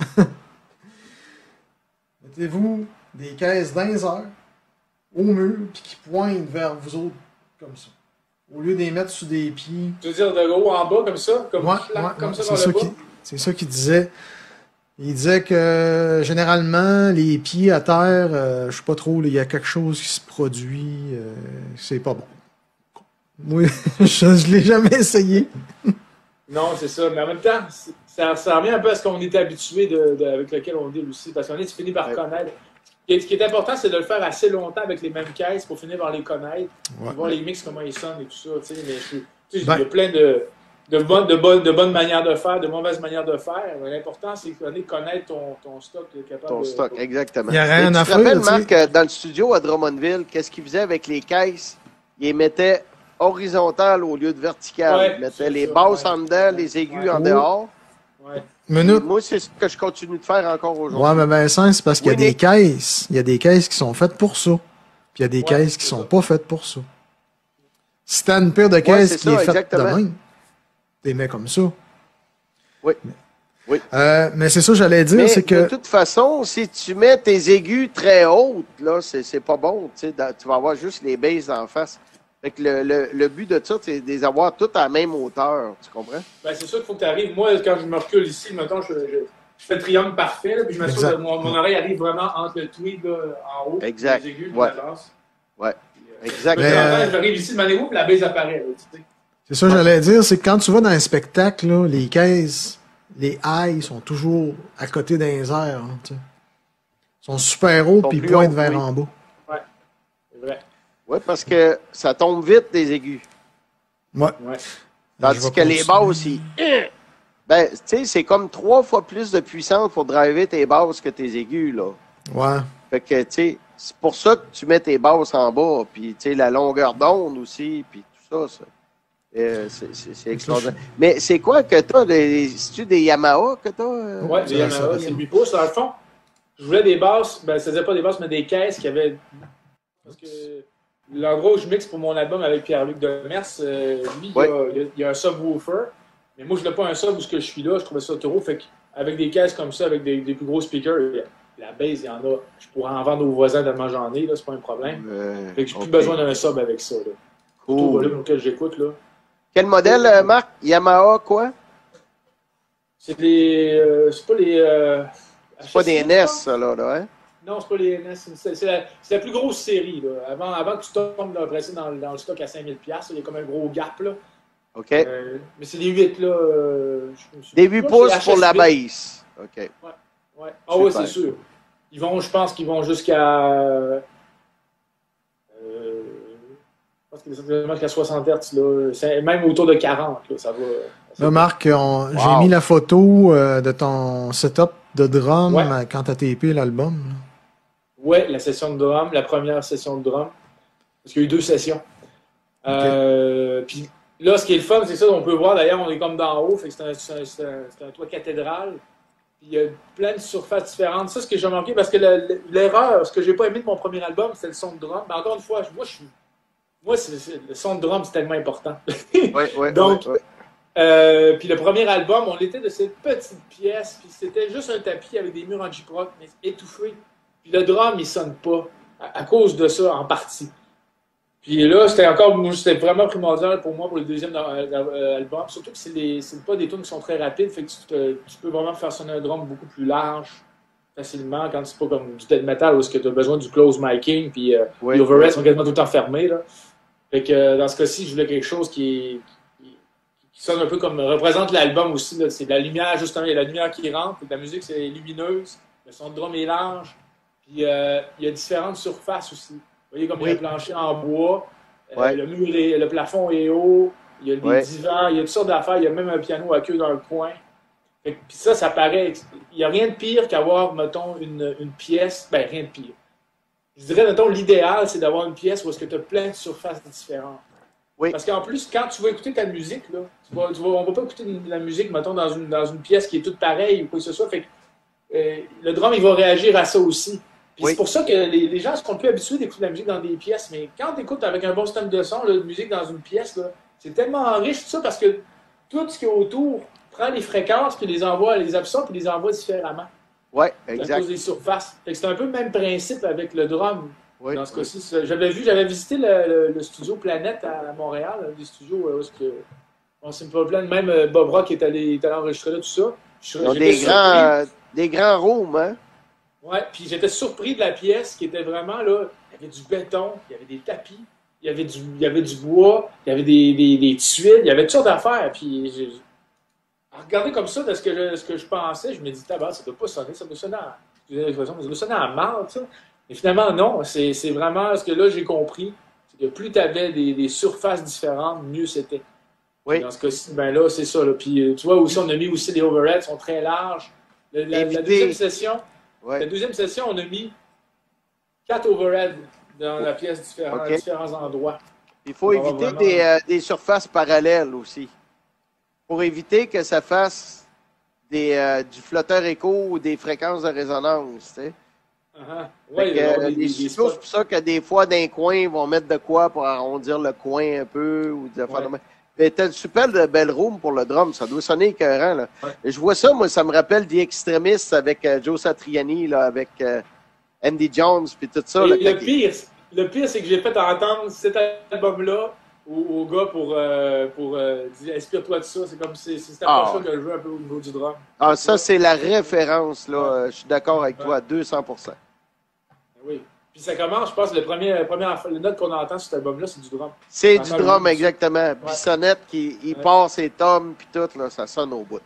Mettez-vous des caisses dans les airs, au mur, puis qui pointent vers vous autres, comme ça. Au lieu de les mettre sur des pieds. Tu veux dire de haut en bas, comme ça? Comme, Ouais, clac, ouais, comme ouais, ça c'est dans ça le bas? qui- c'est ça qu'il disait. Il disait que généralement, les pieds à terre, euh, je sais pas trop, il y a quelque chose qui se produit, euh, c'est pas bon. Moi, je, je l'ai jamais essayé. Non, c'est ça. Mais en même temps, c'est- ça, ça revient un peu à ce qu'on est habitué de, de- avec lequel on deal aussi. Parce qu'on est, tu finis par Ouais. connaître. Et ce qui est important, c'est de le faire assez longtemps avec les mêmes caisses pour finir par les connaître. Ouais. Voir les mix, comment ils sonnent et tout ça. Tu sais, mais je, tu sais, Ben- il y a plein de, de, bonnes, de, bonnes, de bonnes manières de faire, de mauvaises manières de faire. Mais l'important, c'est de connaître ton, ton stock. Être capable Ton de, stock, exactement. Il y a Mais rien tu à te faire, rappelles, tu sais. Marc, euh, dans le studio à Drummondville, qu'est-ce qu'il faisait avec les caisses? Il les mettait horizontales au lieu de verticales. Ouais, il mettait c'est les ça, basses ouais. en dedans, les aigus Ouais. en Oh. dehors. Ouais. Minute. Moi, c'est ce que je continue de faire encore aujourd'hui. Ouais, mais Vincent, c'est parce qu'il y a Oui, des Nick. caisses. Il y a des caisses qui sont faites pour ça. Puis il y a des Ouais, caisses qui c'est sont ça. pas faites pour ça. Si t'as une paire de caisses c'est qui ça, est faite de exactement. même, t'es mets comme ça. Oui. Oui. Euh, mais c'est ça que j'allais dire, Mais c'est que... de toute façon, si tu mets tes aigus très hautes, là, c'est c'est pas bon. Tu sais, dans- tu vas avoir juste les basses en face. Fait que le, le, le but de ça, c'est de les avoir toutes à la même hauteur. Tu comprends? Ben, c'est ça qu'il faut que tu arrives. Moi, quand je me recule ici, mettons, je, je, je fais le triangle parfait, là, puis je m'assure Exact. que mon, mon oreille arrive vraiment entre le tweed là, en haut, Exact. les aigus, puis Ouais. la basse. Ouais. Puis, euh, Exactement. de temps en Mais, temps, euh, j'arrive ici de Manéo, puis la base apparaît. Là, tu sais. C'est ça que j'allais dire, c'est que quand tu vas dans un spectacle, là, les caisses, les highs sont toujours à côté des airs. Hein, tu sais. Ils sont super hauts, Sont puis ils plus pointent hauts, vers oui. en bas. C'est vrai. Oui, parce que ça tombe vite, des aigus. Ouais. Ouais. Tandis Je vais que les continuer. basses, ils... Ben, tu sais, c'est comme trois fois plus de puissance pour driver tes basses que tes aigus, là. Ouais. Fait que, tu sais, c'est pour ça que tu mets tes basses en bas, puis, tu sais, la longueur d'onde aussi, puis tout ça, ça. Euh, c'est- c'est c'est extraordinaire. Mais c'est quoi que t'as? Des- C'est-tu des Yamaha que t'as? euh? Ouais, ça, des ça Yamaha, va c'est faire. huit pouces. Dans le fond, je voulais des basses, ben, ça faisait pas des basses, mais des caisses qui avaient. Parce que l'endroit où je mixe pour mon album avec Pierre-Luc Demers, euh, lui, il, Ouais. y a, il y a- il y a un subwoofer. Mais moi, je n'ai pas un sub où ce que je suis là, je trouvais ça trop. Fait qu'avec des caisses comme ça, avec des, des plus gros speakers, la base, il y en a. Je pourrais en vendre aux voisins tellement j'en ai, là, c'est pas un problème. Euh, Fait que j'ai plus ok. besoin d'un sub avec ça. Là. Tout au Cool. volume auquel j'écoute, là. Quel modèle, euh, Marc? Yamaha, quoi? C'est les. euh, c'est pas les. Euh, C'est pas des H S, N S, je ça, là, là, hein? Non, c'est pas les N S. C'est c'est la, c'est la plus grosse série. Là. Avant, avant que tu tombes là, après ça, dans, dans le stock à cinq mille dollars, il y a comme un gros gap. Là. OK. Euh, mais c'est les huit. Là, euh, je me suis- Des huit Moi, pouces c'est pour la H S huit. base. OK. Ouais. Ah oui, Super. c'est sûr. Ils vont, je pense qu'ils vont jusqu'à. Euh, je pense qu'ils vont jusqu'à soixante hertz. Là. C'est même autour de quarante. Là, ça va. Là, Marc, on- j'ai Wow. mis la photo euh, de ton setup de drum Ouais. euh, quand t'as tapé l'album. là. Ouais, la session de drum, la première session de drum. Parce qu'il y a eu deux sessions. Euh, Puis là, ce qui est le fun, c'est ça, on peut voir d'ailleurs, on est comme d'en haut, fait que c'est un, c'est un- c'est un- c'est un toit cathédral. Puis il y a plein de surfaces différentes. Ça, ce que j'ai remarqué, parce que le- le- l'erreur, ce que j'ai pas aimé de mon premier album, c'est le son de drum. Mais encore une fois, moi, je suis. Moi, c'est- c'est- le son de drum, c'est tellement important. Ouais, ouais, Donc, ouais, ouais. Euh, puis le premier album, on était de cette petite pièce, puis c'était juste un tapis avec des murs en J-Proc, mais étouffé. Puis le drum, il sonne pas, à, à cause de ça, en partie. Puis là, c'était encore, c'était vraiment primordial pour moi pour le deuxième euh, euh, album, surtout que c'est les- c'est pas des tunes qui sont très rapides, fait que tu, te- tu peux vraiment faire sonner un drum beaucoup plus large, facilement, quand c'est pas comme du death metal où est-ce que tu as besoin du close miking, puis euh, Ouais, les overheads ouais. sont quasiment tout le temps fermés, là. Fait que euh, dans ce cas-ci, je voulais quelque chose qui, qui, qui sonne un peu comme représente l'album aussi. C'est de la lumière, justement, il y a la lumière qui rentre, la musique c'est lumineuse, le son de drum est large, puis euh, il y a différentes surfaces aussi. Vous voyez comme oui. Il y a un plancher en bois, euh, ouais. le mur est, le plafond est haut, il y a des ouais. divans, il y a toutes sortes d'affaires, il y a même un piano à queue dans le coin. Puis ça, ça paraît. Il n'y a rien de pire qu'avoir, mettons, une, une pièce. Ben, rien de pire. Je dirais, mettons, l'idéal, c'est d'avoir une pièce où est-ce que tu as plein de surfaces différentes. Oui. Parce qu'en plus, quand tu vas écouter ta musique, là, tu vas, tu vas, on ne va pas écouter de la musique, mettons, dans une, dans une pièce qui est toute pareille ou quoi que ce soit. Fait que, euh, le drum, il va réagir à ça aussi. Puis oui. C'est pour ça que les, les gens ne sont plus habitués d'écouter de la musique dans des pièces. Mais quand tu écoutes avec un bon système de son, la musique dans une pièce, là, c'est tellement riche, tout ça, parce que tout ce qui est autour prend les fréquences, puis les envoie, les absorbe, puis les envoie différemment. Oui, exact. À cause des surfaces. C'est un peu le même principe avec le drum. Oui, dans ce oui. cas-ci. J'avais vu, j'avais visité le, le, le studio Planète à Montréal, des studios où est-ce que on s'est pas plein, même Bob Rock est allé, est allé enregistrer là, tout ça. Ils ont des grands, euh, des grands rooms, hein? Oui, puis j'étais surpris de la pièce qui était vraiment là. Il y avait du béton, il y avait des tapis, il y avait du, il y avait du bois, il y avait des, des, des tuiles, il y avait toutes sortes d'affaires. Puis j'ai regardé comme ça de ce que je, ce que je pensais, je me dis, tabac, ça ne doit pas sonner, ça doit sonner à, ça doit sonner à mal, ça. Mais finalement, non, c'est vraiment ce que là, j'ai compris, c'est que plus tu avais des, des surfaces différentes, mieux c'était. Oui. Dans ce cas-ci, ben là, c'est ça. Là. Puis tu vois, aussi, on a mis aussi les overheads, sont très larges. La, la, la deuxième session, ouais. la deuxième session, on a mis quatre overheads dans la pièce différents, okay. à différents endroits. Il faut éviter vraiment... des, euh, des surfaces parallèles aussi. Pour éviter que ça fasse des, euh, du flotteur écho ou des fréquences de résonance, tu sais. Uh-huh. Ouais, euh, des c'est pour ça que des fois, d'un coin, ils vont mettre de quoi pour arrondir le coin un peu. Ou des affaires ouais. de... Mais t'as une super de belle room pour le drum, ça doit sonner écœurant, là. Ouais. Et je vois ça, moi, ça me rappelle The Extremis avec euh, Joe Satriani, là, avec euh, Andy Jones, puis tout ça. Là, le, pire, le pire, c'est que j'ai fait entendre cet album-là Au, au gars pour, euh, pour euh, dire inspire-toi de ça. C'est comme c'est cette approche-là ah. que je veux un peu au niveau du drum. Ah, ça, c'est la référence, là. Ouais. Je suis d'accord avec ouais. toi à deux cents pour cent. Oui. Puis ça commence, je pense, le premier, le premier le note qu'on entend sur cet album-là, c'est du drum. C'est du drum, exactement. Ouais. Bissonnette qui il ouais. part ses tomes, puis tout, là, ça sonne au bout.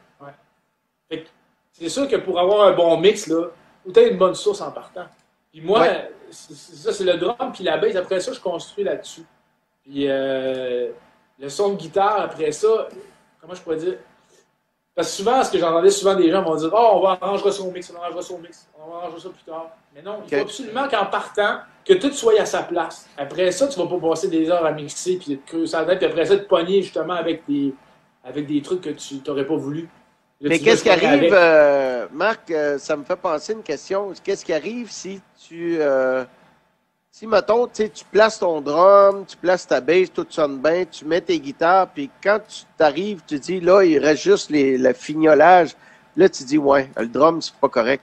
Ouais. C'est sûr que pour avoir un bon mix, là, ou t'as une bonne source en partant. Puis moi, ouais. ça, c'est le drum, puis la bass. Après ça, je construis là-dessus. Puis euh, le son de guitare, après ça, comment je pourrais dire? Parce que souvent, ce que j'entendais souvent des gens vont dire « Oh, on va arranger ça au mix, on va arranger ça au mix, on va arranger ça plus tard. » Mais non, il okay. faut absolument qu'en partant, que tout soit à sa place. Après ça, tu vas pas passer des heures à mixer, puis te creuser la tête, puis après ça, te pogner justement avec des, avec des trucs que tu n'aurais pas voulu. Là, mais qu'est-ce qui arrive, euh, Marc, euh, ça me fait penser une question. Qu'est-ce qui arrive si tu... Euh, Si, mettons, tu places ton drum, tu places ta bass, tout sonne bien, tu mets tes guitares, puis quand tu t'arrives, tu dis, là, il reste juste les, le fignolage. Là, tu dis, ouais, le drum, c'est pas correct.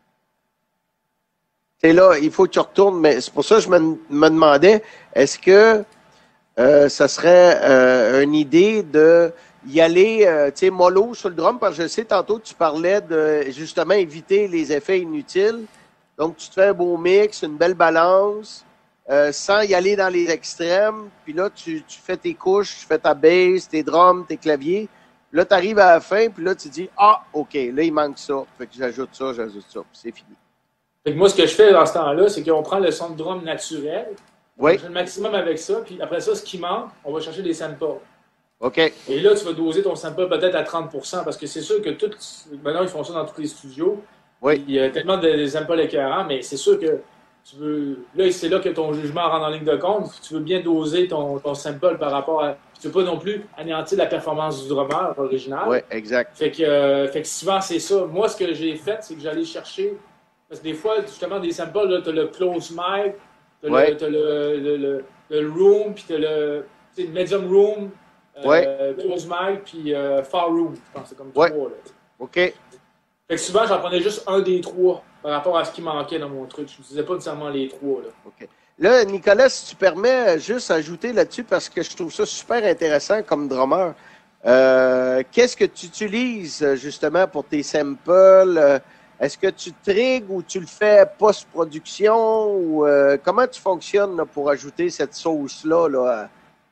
C'est là, il faut que tu retournes, mais c'est pour ça que je me, me demandais, est-ce que euh, ça serait euh, une idée de y aller, euh, tu sais, mollo sur le drum, parce que je sais, tantôt, tu parlais de, justement, éviter les effets inutiles. Donc, tu te fais un beau mix, une belle balance, euh, sans y aller dans les extrêmes. Puis là, tu, tu fais tes couches, tu fais ta bass, tes drums, tes claviers. Là, tu arrives à la fin, puis là, tu dis « Ah, OK, là, il manque ça. Fait que j'ajoute ça, j'ajoute ça. » Puis c'est fini. Fait que moi, ce que je fais dans ce temps-là, c'est qu'on prend le son de drum naturel. Oui. On fait le maximum avec ça. Puis après ça, ce qui manque, on va chercher des samples. OK. Et là, tu vas doser ton sample peut-être à trente pour cent parce que c'est sûr que tout... Maintenant, ils font ça dans tous les studios. Oui. Il y a tellement de, de samples écœurants, mais c'est sûr que tu veux. Là, c'est là que ton jugement rentre en ligne de compte. Tu veux bien doser ton, ton sample par rapport à. Tu veux pas non plus anéantir la performance du drummer original. Oui, exact. Fait que, euh, fait que souvent, c'est ça. Moi, ce que j'ai fait, c'est que j'allais chercher. Parce que des fois, justement, des samples, tu as le close mic, tu as, ouais. le, le, le, le, le room, puis tu as le medium room, euh, ouais. close mic, puis euh, far room. Je pense que c'est comme ouais. trois. Là. OK. Fait que souvent, j'en prenais juste un des trois par rapport à ce qui manquait dans mon truc. Je ne disais pas nécessairement les trois. Là. OK. Là, Nicolas, si tu permets, juste ajouter là-dessus, parce que je trouve ça super intéressant comme drummer. Euh, Qu'est-ce que tu utilises, justement, pour tes samples? Est-ce que tu trigues ou tu le fais post-production? Ou euh, comment tu fonctionnes là, pour ajouter cette sauce-là là,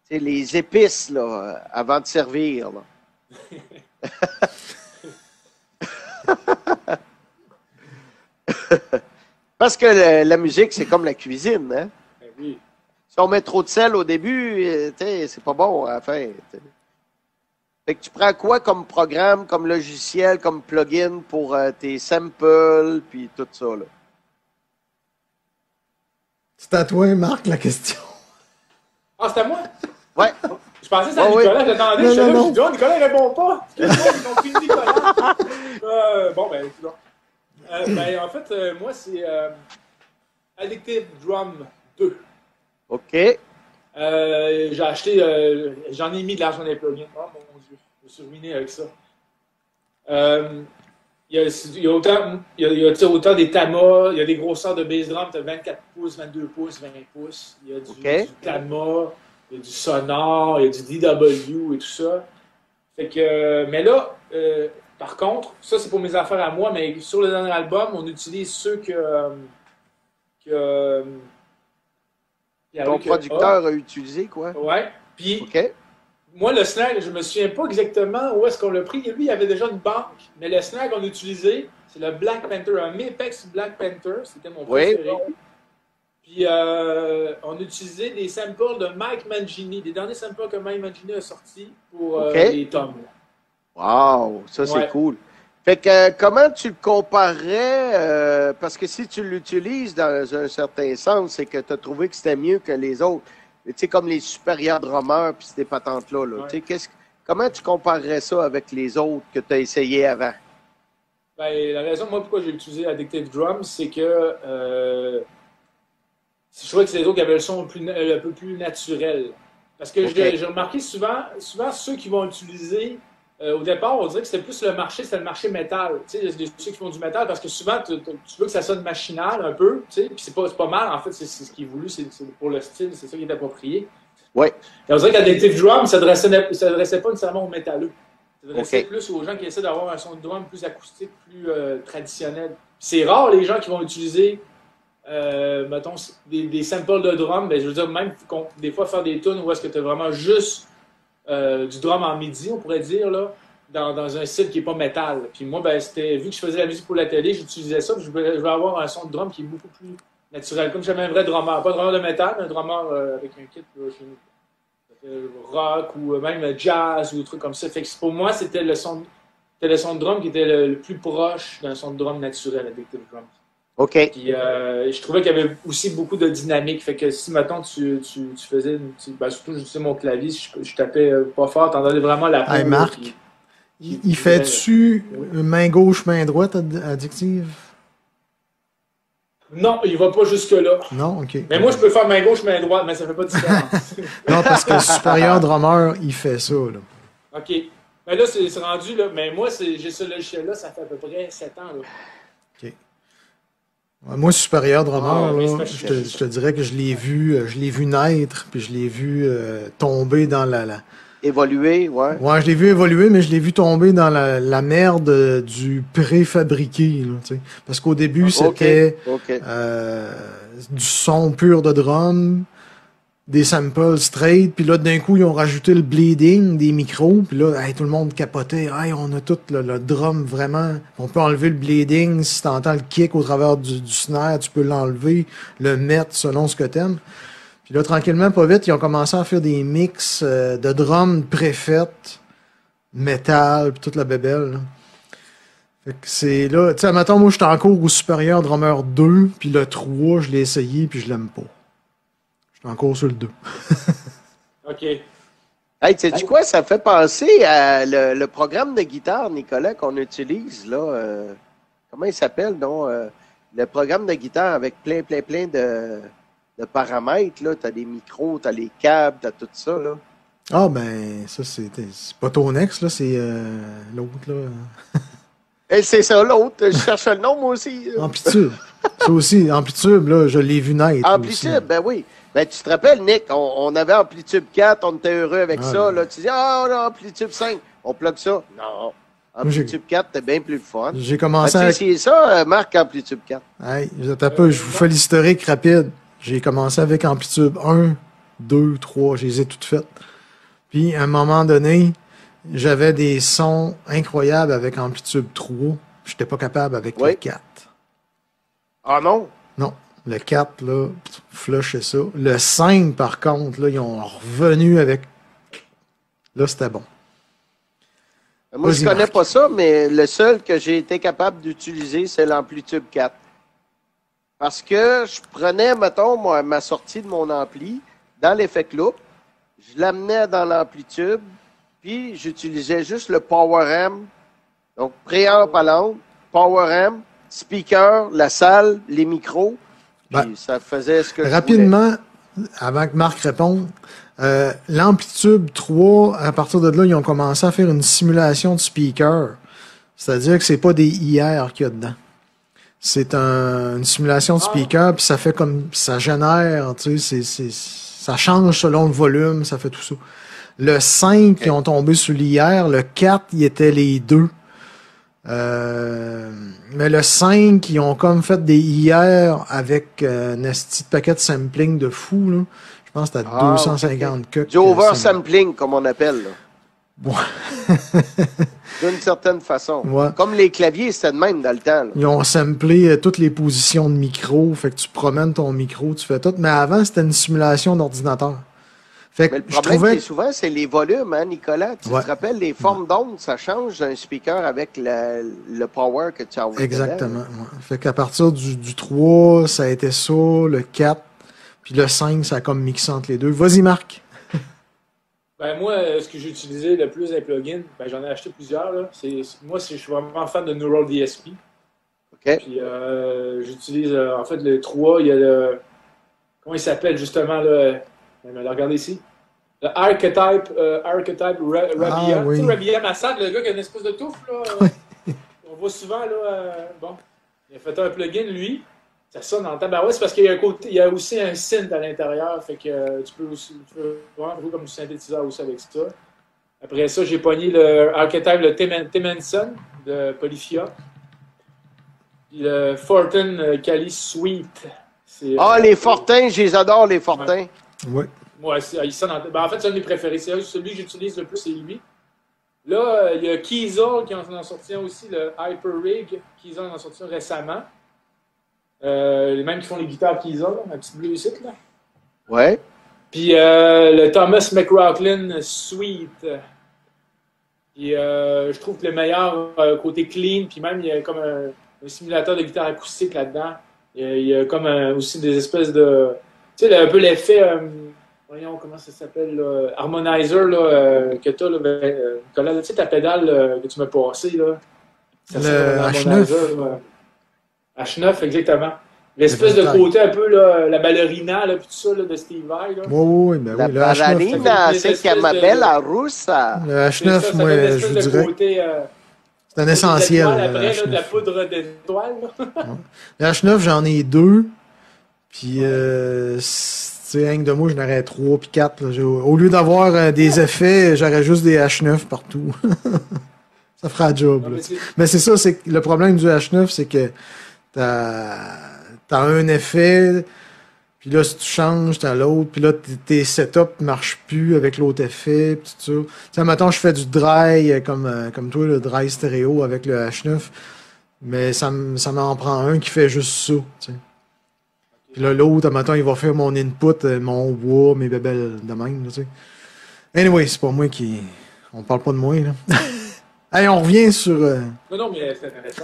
sais, les épices, là, avant de servir, là. Parce que le, la musique, c'est comme la cuisine, hein? Ben oui. Si on met trop de sel au début, euh, c'est pas bon à la fin. T'sais. Fait que tu prends quoi comme programme, comme logiciel, comme plugin pour euh, tes samples, puis tout ça, là? C'est à toi, Marc, la question. Ah, c'est à moi? Ouais. Je pensais que c'était à Oh, Nicolas, oui. j'attendais, Non, je suis non, là, je non. me dis, oh, Nicolas, il répond pas. Excuse-moi, j'ai compris Nicolas. Euh, bon, ben, c'est bon. Euh, ben, en fait, euh, moi, c'est euh, Addictive Drum deux. OK. Euh, j'ai acheté, euh, j'en ai mis de l'argent dans les plugins. Oh mon Dieu, je me suis ruiné avec ça. Euh, il y a, il y a autant, il y a, il y a autant des tamas, il y a des grosseurs de bass drum, tu as vingt-quatre pouces, vingt-deux pouces, vingt pouces. Il y a du, Okay. du tama, il y a du sonore, il y a du D W et tout ça. Fait que, mais là, euh, par contre, ça c'est pour mes affaires à moi, mais sur le dernier album, on utilise ceux que. euh, que Ton Pierre-Luc producteur a utilisé, quoi? a. Ouais. Puis, OK. moi, le snare, je me souviens pas exactement où est-ce qu'on l'a pris. Lui, il avait déjà une banque, mais le snare qu'on a utilisé, c'est le Black Panther, un Mapex Black Panther. C'était mon Oui. préféré. Puis, euh, on utilisait des samples de Mike Mangini, des derniers samples que Mike Mangini a sortis pour euh, OK. les tomes. Wow, ça c'est Ouais. cool. Fait que euh, comment tu le comparerais, euh, parce que si tu l'utilises dans un certain sens, c'est que tu as trouvé que c'était mieux que les autres. Tu sais, comme les supérieurs drummers puis ces patentes-là. Là. Ouais. Tu sais, qu'est-ce- comment tu comparerais ça avec les autres que tu as essayé avant? Ben, la raison, moi, pourquoi j'ai utilisé Addictive Drum, c'est que euh, je trouvais que c'est les autres qui avaient le son plus, na- un peu plus naturel. Parce que Ok. j'ai j'ai remarqué souvent, souvent ceux qui vont utiliser, euh, au départ, on dirait que c'était plus le marché, c'était le marché métal. Tu sais, il y a ceux qui font du métal parce que souvent, tu, tu- tu veux que ça sonne machinal un peu, tu sais, puis c'est pas, c'est pas mal, en fait, c'est c'est ce qui est voulu, c'est c'est pour le style, c'est ça qui est approprié. Oui. Et on dirait qu'Addictive Drum ne s'adressait, s'adressait pas nécessairement aux métalleux. Ça s'adressait Ok. plus aux gens qui essaient d'avoir un son de drum plus acoustique, plus euh, traditionnel. C'est rare les gens qui vont utiliser, euh, mettons, des, des samples de drum. Ben, je veux dire, même qu'on- des fois faire des tunes où est-ce que tu as vraiment juste euh, du drum en midi, on pourrait dire, là, dans, dans un style qui n'est pas métal. Puis moi, ben, c'était, vu que je faisais la musique pour la télé, j'utilisais ça. Puis je voulais, je voulais avoir un son de drum qui est beaucoup plus naturel. Comme j'avais un vrai drummer. Pas un drummer de métal, mais un drummer euh, avec un kit là, chez nous. Euh, rock ou même jazz ou des trucs comme ça. Fait que pour moi, c'était le son, c'était le son de drum qui était le, le plus proche d'un son de drum naturel, Addictive Drum. OK. Puis euh, je trouvais qu'il y avait aussi beaucoup de dynamique. Fait que si, mettons, tu, tu, tu faisais, une, tu, ben, surtout, je sais mon clavier, si je, je tapais euh, pas fort, t'entendais vraiment la peau. Hey, là, Marc, puis- Il, il fait-tu main gauche, main droite ad- addictive? Non, il va pas jusque-là. Non? OK. Mais moi, je peux faire main gauche, main droite, mais ça fait pas de différence. Non, parce que le supérieur drummer, il fait ça, là. OK. Mais là, c'est c'est rendu, là. Mais moi, c'est- j'ai ce logiciel-là, ça fait à peu près sept ans, là. Ouais, moi, supérieur drummer, Ah, mais c'est là, parce je que- te, je te dirais que je l'ai vu, euh, je l'ai vu naître, puis je l'ai vu euh, tomber dans la, la... Évoluer, ouais. Ouais, je l'ai vu évoluer, mais je l'ai vu tomber dans la, la merde euh, du préfabriqué, là, tu sais. Parce qu'au début, OK. c'était OK. euh, du son pur de drum, des samples straight, puis là, d'un coup, ils ont rajouté le bleeding des micros, puis là, hey, tout le monde capotait. Hey, on a tout le, le drum vraiment. On peut enlever le bleeding. Si t'entends le kick au travers du, du snare, tu peux l'enlever, le mettre selon ce que t'aimes. Puis là, tranquillement, pas vite, ils ont commencé à faire des mix euh, de drums préfaites, métal, puis toute la bébelle, là. Fait que c'est là, tu sais, mettons, moi, j'étais en cours au supérieur drummer deux, puis le trois, je l'ai essayé, puis je l'aime pas. J'étais en cours sur le deux. OK. Hey, tu sais quoi? Ça fait penser à le, le programme de guitare, Nicolas, qu'on utilise, là. euh, comment il s'appelle, non? Euh, le programme de guitare avec plein, plein, plein de, de paramètres, là. T'as des micros, t'as les câbles, t'as tout ça, là. Ah, ben, ça, c'est c'est pas ton ex, là, c'est euh, l'autre, là. Et c'est ça, l'autre. Je cherche le nom, moi aussi. Amplitude. Ça aussi, Amplitude, là, je l'ai vu naître. Amplitude, aussi. ben oui. Ben, tu te rappelles, Nick, on, on avait Amplitude quatre, on était heureux avec Ah, ça. ouais. Là, tu dis, ah, on a Amplitude cinq, on plug ça. Non. Amplitude quatre, c'était bien plus fun. J'ai commencé As-tu avec... essayé ça, euh, Marc, Amplitude quatre? Hey, je tape pas, je vous fais l'historique rapide. J'ai commencé avec Amplitude un, deux, trois, je les ai toutes faites. Puis, à un moment donné, j'avais des sons incroyables avec Amplitude trois. Je n'étais pas capable avec Oui. le quatre. Ah non? Non. Le quatre, là, flushait ça. Le cinq, par contre, là, ils ont revenu avec... Là, c'était bon. Moi, je Vas-y, connais Marc. pas ça, mais le seul que j'ai été capable d'utiliser, c'est l'Amplitude quatre. Parce que je prenais, mettons, moi, ma sortie de mon ampli dans l'Effect Loop, je l'amenais dans l'Amplitude, puis j'utilisais juste le Power Amp. Donc, préamp à l'amp, Power Amp, speaker, la salle, les micros. Puis Ben, ça faisait ce que je voulais. Rapidement, avant que Marc réponde, euh, l'Amplitude trois, à partir de là, ils ont commencé à faire une simulation de speaker. C'est-à-dire que c'est pas des I R qu'il y a dedans. C'est un- une simulation de speaker, puis ça fait comme... ça génère, tu sais, c'est, c'est, ça change selon le volume, ça fait tout ça. Le cinq, Ok. ils ont tombé sur l'I R. Le quatre, il était les deux. Euh, mais le cinq, ils ont comme fait des I R avec euh, un esti de paquet de sampling de fou, là. Je pense que c'était Ah, deux cent cinquante ok. cuts. Du oversampling, comme on appelle, là. Ouais. D'une certaine façon. Ouais. Comme les claviers, c'était de même dans le temps, là. Ils ont samplé euh, toutes les positions de micro, fait que tu promènes ton micro, tu fais tout. Mais avant, c'était une simulation d'ordinateur. Fait que Mais le je problème, trouvais... c'est souvent, c'est les volumes, hein, Nicolas? Tu Ouais. te rappelles, les formes d'onde, ça change d'un speaker avec le, le power que tu as envoyé Exactement. dedans. Ouais. Fait qu'à partir du, du trois, ça a été ça, le quatre, puis le cinq, ça a comme mixé entre les deux. Vas-y, Marc. Ben moi, euh, ce que j'ai utilisé le plus des plugins, ben j'en ai acheté plusieurs. Là. C'est, c'est- moi, c'est, je suis vraiment fan de Neural D S P. OK? Puis euh, j'utilise, euh, en fait, le trois, il y a le... Comment il s'appelle, justement, là? euh, Regardez ici. Le Archetype, euh, Archetype Ra- Rabia. Ah, oui. Tu sais, Rabia Massad, le gars qui a une espèce de touffe, là. euh, on voit souvent, là, euh, bon. Il a fait un plugin, lui. Ça sonne en tabarouette, c'est parce qu'il y a, un côté, il y a aussi un synth à l'intérieur, fait que euh, tu peux aussi tu peux vraiment jouer comme du synthétiseur aussi avec ça. Après ça, j'ai pogné le Archetype, le Tim Timenson de Polyphia. Puis le Fortin euh, Kali Suite. C'est, Ah, euh, les Fortins, je les adore, les Fortins. Ouais. Ouais, c'est, il sonne en, ben, en fait, c'est un de mes préférés. C'est celui que j'utilise le plus, c'est lui. Là, euh, il y a Kiesel qui en a sorti un aussi, le Hyper Rig. Kiesel en a sorti un récemment. Euh, les mêmes qui font les guitares Kiesel, là, ma petite bleu ici, là. Ouais. Puis euh, le Thomas McLaughlin Suite. Puis euh, je trouve que le meilleur euh, côté clean, puis même il y a comme un, un simulateur de guitare acoustique là-dedans. Il y a, il y a comme un- aussi des espèces de. Tu sais, un peu l'effet. euh, voyons comment ça s'appelle, là, harmonizer là, euh, que tu as, là, ben, euh, Nicolas, tu sais, ta pédale euh, que tu m'as passée, là. Ça Le s'appelle un H harmonizer, neuf. là. H neuf, exactement. L'espèce Le de taille. côté un peu, là, la ballerina, là, puis tout ça, là, de Steve Vai, là. Oui, oui, ben La oui, le H neuf. Baranina, ça fait des c'est espèces de- Camabella Russa. Le H C'est neuf, ça, ça moi, donne une je espèce vous de dirais, côté, euh, c'est un des essentiel, étoiles le après, là, H de la neuf. poudre d'étoiles, là. Le H neuf, j'en ai deux. Puis, euh, tu sais, rien que de moi, j'en aurais trois puis quatre. Là. J'ai- Au lieu d'avoir euh, des effets, j'aurais juste des H neuf partout. Ça fera le job. Non, Là. mais c'est- Mais c'est ça, c'est que le problème du H neuf, c'est que t'as as un effet, puis là, si tu changes, t'as l'autre, puis là, t- tes setups ne marchent plus avec l'autre effet, puis tout ça. Tu sais, mettons, je fais du dry, euh, comme, euh, comme toi, le dry stéréo avec le H neuf, mais ça, m- ça m'en prend un qui fait juste ça, tu sais. Puis là, l'autre, mettons, il va faire mon input, euh, mon bois, mes bébelles de même, là, tu sais. Anyway, c'est pas moi qui... On parle pas de moi, là. Allez, on revient sur... euh, Non, non, mais c'est intéressant.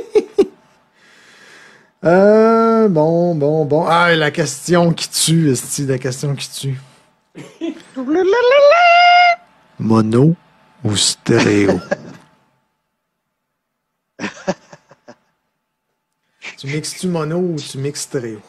Euh, bon, bon, bon. Ah, la question qui tue, esti, la question qui tue. Mono ou stéréo? Tu mixes-tu mono ou tu mixes stéréo?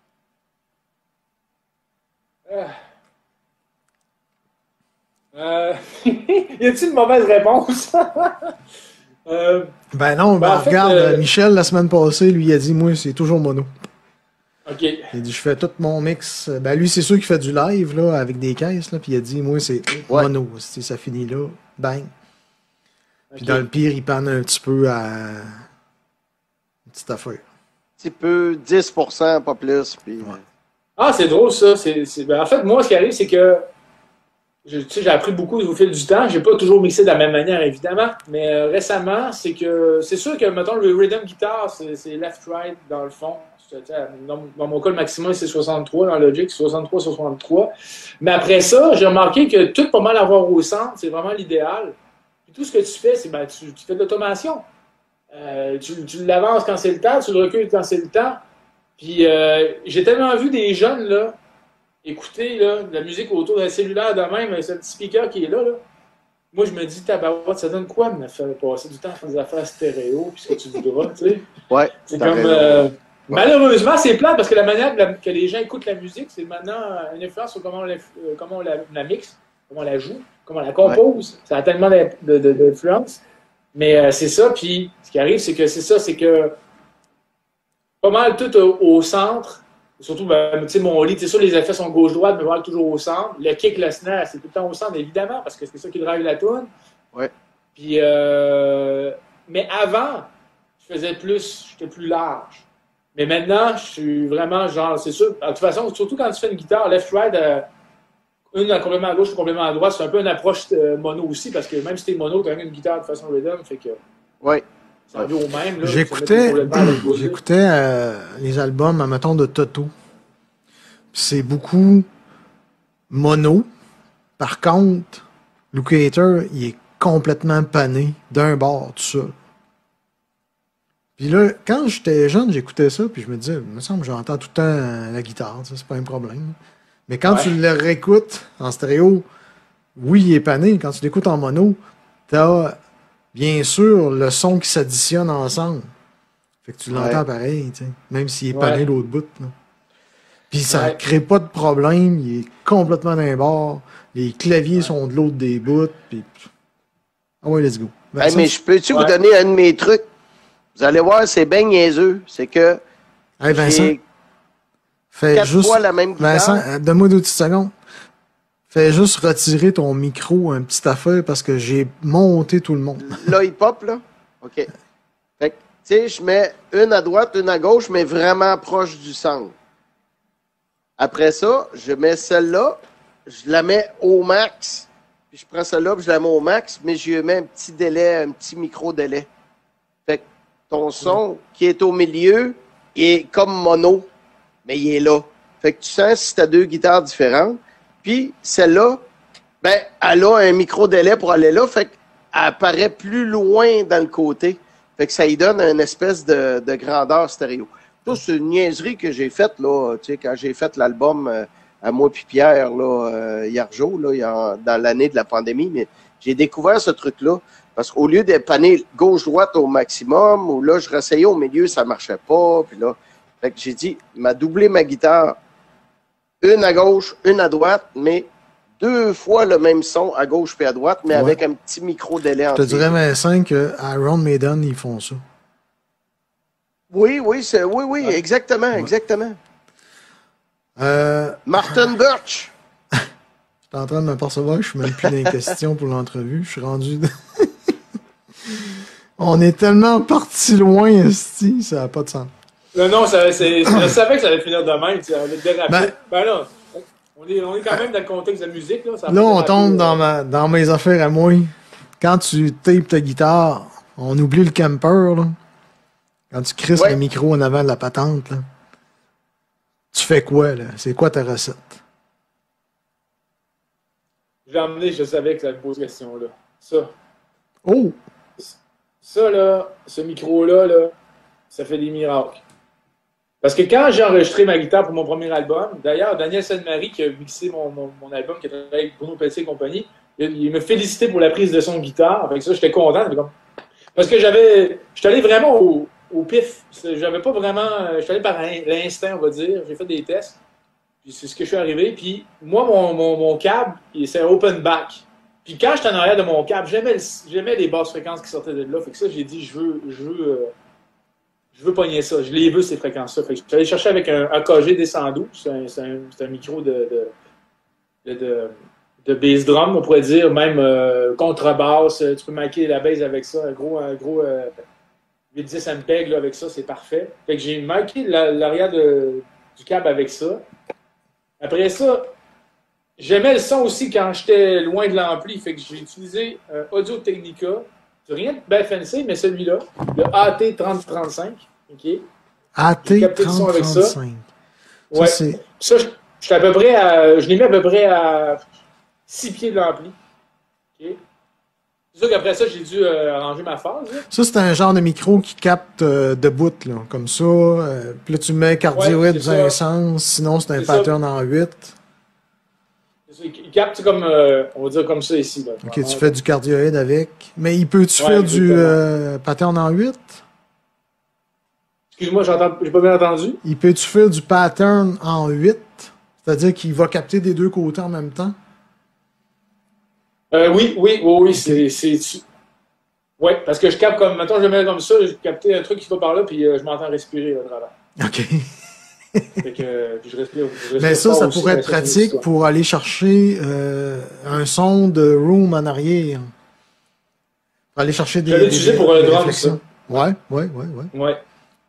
Euh, y a-t-il une mauvaise réponse? euh, Ben non, Ben, ben, en fait, regarde, euh, Michel, la semaine passée, lui, il a dit, moi, c'est toujours mono. ok. Il a dit, je fais tout mon mix. Ben lui, c'est sûr qu'il fait du live, là, avec des caisses, là, puis il a dit, moi, c'est Ouais. mono. esti, ça finit là, bang. Puis Ok. dans le pire, il panne un petit peu à une petite affaire. Un petit peu, dix pour cent, pas plus. Puis... Ouais. Ah, c'est drôle, ça. C'est, c'est... Ben, en fait, moi, ce qui arrive, c'est que je, tu sais, j'ai appris beaucoup au fil du temps. J'ai pas toujours mixé de la même manière, évidemment. Mais euh, récemment, c'est que c'est sûr que, mettons, le rhythm guitar, c'est, c'est left-right dans le fond. Dans, dans mon cas, le maximum, c'est soixante-trois dans Logic, soixante-trois sur soixante-trois. Mais après ça, j'ai remarqué que tout pas mal avoir au centre, c'est vraiment l'idéal. Puis tout ce que tu fais, c'est ben, tu, tu fais de l'automation. Euh, tu, tu l'avances quand c'est le temps, tu le recules quand c'est le temps. Puis euh, j'ai tellement vu des jeunes là, écouter là, de la musique autour d'un cellulaire de même, avec ce petit speaker qui est là. là. Moi, je me dis, tabarouette, ça donne quoi de me faire passer du temps à faire des affaires stéréo, puis ce que tu voudras, tu sais? Ouais, c'est comme. Euh, ouais. Malheureusement, c'est plate parce que la manière que, la, que les gens écoutent la musique, c'est maintenant une influence sur comment on la, comment on la, la mixe, comment on la joue, comment on la compose. Ouais. Ça a tellement d'influence. Mais euh, c'est ça, puis ce qui arrive, c'est que c'est ça, c'est que pas mal tout au, au centre, surtout, ben, tu sais, mon lit, c'est sûr, les effets sont gauche-droite, mais voilà, toujours au centre. Le kick, le snare, c'est tout le temps au centre, évidemment, parce que c'est ça qui drive la tune. Ouais. Puis, euh, mais avant, je faisais plus, j'étais plus large. Mais maintenant, je suis vraiment genre, c'est sûr, de toute façon, surtout quand tu fais une guitare left-right, euh, une complètement à gauche, une complètement à droite, c'est un peu une approche euh, mono aussi, parce que même si t'es mono, t'as une guitare de façon rhythm, fait que. Ouais. Ça revient au même. Là, j'écoutais j'écoutais euh, les albums, mettons, de Toto. C'est beaucoup mono. Par contre, Luke Hater, il est complètement pané d'un bord, tout seul. Puis là, quand j'étais jeune, j'écoutais ça, puis je me disais, il me semble que j'entends tout le temps la guitare, ça, c'est pas un problème. Mais quand ouais. tu le réécoutes en stéréo, oui, il est pané. Quand tu l'écoutes en mono, t'as bien sûr le son qui s'additionne ensemble. Fait que tu l'entends ouais. pareil, tu sais, même s'il est pané ouais. l'autre bout. Là. Puis ça ouais. crée pas de problème, il est complètement d'un bord, les claviers ouais. sont de l'autre des bouts, puis... Ah ouais, let's go. Hey, mais je peux-tu ouais. vous donner un de mes trucs? Vous allez voir, c'est bien niaiseux. C'est que. Hey Vincent, fais quatre juste. fois la même guitare. Vincent, donne-moi deux petites secondes. Fais juste retirer ton micro, un petit affaire, parce que j'ai monté tout le monde. Là, il pop, là? OK. Fait que, tu sais, je mets une à droite, une à gauche, mais vraiment proche du centre. Après ça, je mets celle-là, je la mets au max. Puis je prends celle-là, puis je la mets au max, mais je lui mets un petit délai, un petit micro-délai. Fait que ton son qui est au milieu est comme mono, mais il est là. Fait que tu sens si tu as deux guitares différentes. Puis celle-là, ben, elle a un micro-délai pour aller là, fait qu'elle apparaît plus loin dans le côté. Fait que ça lui donne une espèce de, de grandeur stéréo. Ça, c'est une niaiserie que j'ai faite, là, tu sais, quand j'ai fait l'album euh, à moi puis Pierre, là, euh, Yargeau, là, il y a, dans l'année de la pandémie, mais j'ai découvert ce truc-là. Parce qu'au lieu de paner gauche-droite au maximum, où là, je réessayais au milieu, ça marchait pas. Puis là, fait que j'ai dit, m'a doublé ma guitare. Une à gauche, une à droite, mais deux fois le même son à gauche puis à droite, mais ouais. avec un petit micro-délai entre. Je te dirais, Vincent, que Iron Maiden, ils font ça. Oui, oui, c'est, oui, oui, ouais. exactement, ouais. exactement. Euh... Martin Birch. Je suis en train de m'apercevoir que je suis même plus dans les questions pour l'entrevue. Je suis rendu... On est tellement parti loin, esti, ça n'a pas de sens. Non, non, ça, c'est, je savais que ça allait finir de même, tu sais, on allait déraper. Ben, ben là, on est, on est quand même dans le contexte de la musique. Là, ça là on tombe dans, ma, dans mes affaires à moi. Quand tu tapes ta guitare, on oublie le camper, là. Quand tu crisses ouais. le micro en avant de la patente, là. Tu fais quoi, là? C'est quoi ta recette? Je l'ai emmené, je savais que ça me pose question, là. Ça. Oh! Ça, là, ce micro-là, là, ça fait des miracles. Parce que quand j'ai enregistré ma guitare pour mon premier album, d'ailleurs, Daniel Sainte-Marie, qui a mixé mon, mon, mon album, qui a travaillé avec Bruno Pelletier et compagnie, il, il me félicitait pour la prise de son guitare. Avec ça, j'étais content. Comme... Parce que j'avais... J'étais allé vraiment au, au pif. J'avais pas vraiment... J'étais allé par l'instinct, on va dire. J'ai fait des tests. Puis c'est ce que je suis arrivé. Puis moi, mon, mon, mon câble, c'est un open back. Puis quand j'étais en arrière de mon câble, j'aimais, j'aimais les basses fréquences qui sortaient de là. Fait que ça, j'ai dit, je veux... Je veux euh, Je veux pogner ça. Je les veux, ces fréquences-là. Fait que je suis allé chercher avec un A K G descendu. C'est un, c'est un, c'est un micro de, de, de, de, de bass drum, on pourrait dire. Même euh, contrebasse. Tu peux maquiller la bass avec ça. Un gros, un gros euh, huit dix M P E G là, avec ça, c'est parfait. Fait que j'ai maquillé la, l'arrière de, du câble avec ça. Après ça, j'aimais le son aussi quand j'étais loin de l'ampli. Fait que j'ai utilisé euh, Audio Technica. C'est rien de bien fancy, mais celui-là, le A T trente trente-cinq. OK? A T capté le son trente avec ça. trente-cinq. Ça, Ouais. c'est... Ça, je, j'étais à peu près à. Je l'ai mis à peu près à six pieds de l'ampli. OK? C'est sûr qu'après ça, j'ai dû euh, arranger ma phase. Là. Ça, c'est un genre de micro qui capte euh, de bout, là, comme ça. Euh, puis là, tu mets cardioïde Ouais, dans c'est un ça. sens, sinon c'est un C'est pattern en huit. C'est ça, il capte comme, euh, on va dire comme ça ici. Là. Ok, tu fais du cardioïde avec. Mais il peut-tu Ouais, faire du exactement. euh, pattern en huit? Excuse-moi, j'entends, j'ai pas bien entendu. Il peut-tu faire du pattern en huit? C'est-à-dire qu'il va capter des deux côtés en même temps? Euh, oui, oui, oui, oui, Ok. c'est, c'est. Oui, parce que je capte comme. Mettons, je le mets comme ça, j'ai capté un truc qui va par là, puis euh, je m'entends respirer là, à travers. OK. Fait que euh, puis je respire. Je respire Mais ça, fort ça aussi, pourrait mais être ça, c'est une pratique histoire. pour aller chercher euh, un son de room en arrière. Pour aller chercher des, Je l'ai des, utilisé des- pour le des drum, réflexions. Ouais, ouais, ouais, ouais. Ouais.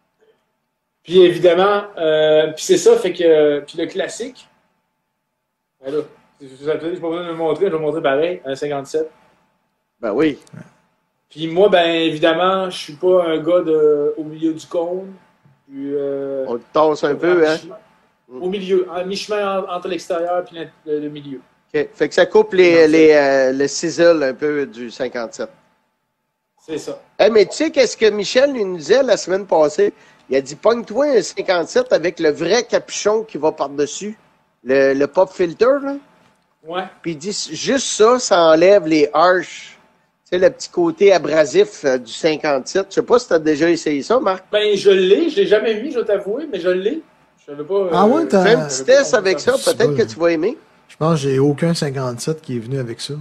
Puis évidemment, euh, puis c'est ça, fait que. Puis le classique. Ben là, vous avez pas besoin de me montrer, je vais vous montrer pareil, un cinquante-sept. Ben oui. Puis moi, ben évidemment, je suis pas un gars de, au milieu du cône. Puis, euh, On le tasse un peu, hein? Au milieu, à mi-chemin en- entre l'extérieur et le, le milieu. OK. Fait que ça coupe les, les, euh, le sizzle un peu du cinquante-sept. C'est ça. Hey, mais tu sais qu'est-ce que Michel nous disait la semaine passée? Il a dit, pogne-toi un cinquante-sept avec le vrai capuchon qui va par-dessus, le, le pop filter, là. Ouais. Puis il dit, juste ça, ça enlève les harsh. Tu sais, le petit côté abrasif euh, du cinquante-sept. Je sais pas si tu as déjà essayé ça, Marc. Ben, je l'ai, je l'ai jamais mis, je dois t'avouer, mais je l'ai. Je savais pas. euh, Ah ouais, t'as- Fais un Euh, petit test avec ça, c'est peut-être bon. que tu vas aimer. Je pense que j'ai aucun cinquante-sept qui est venu avec ça.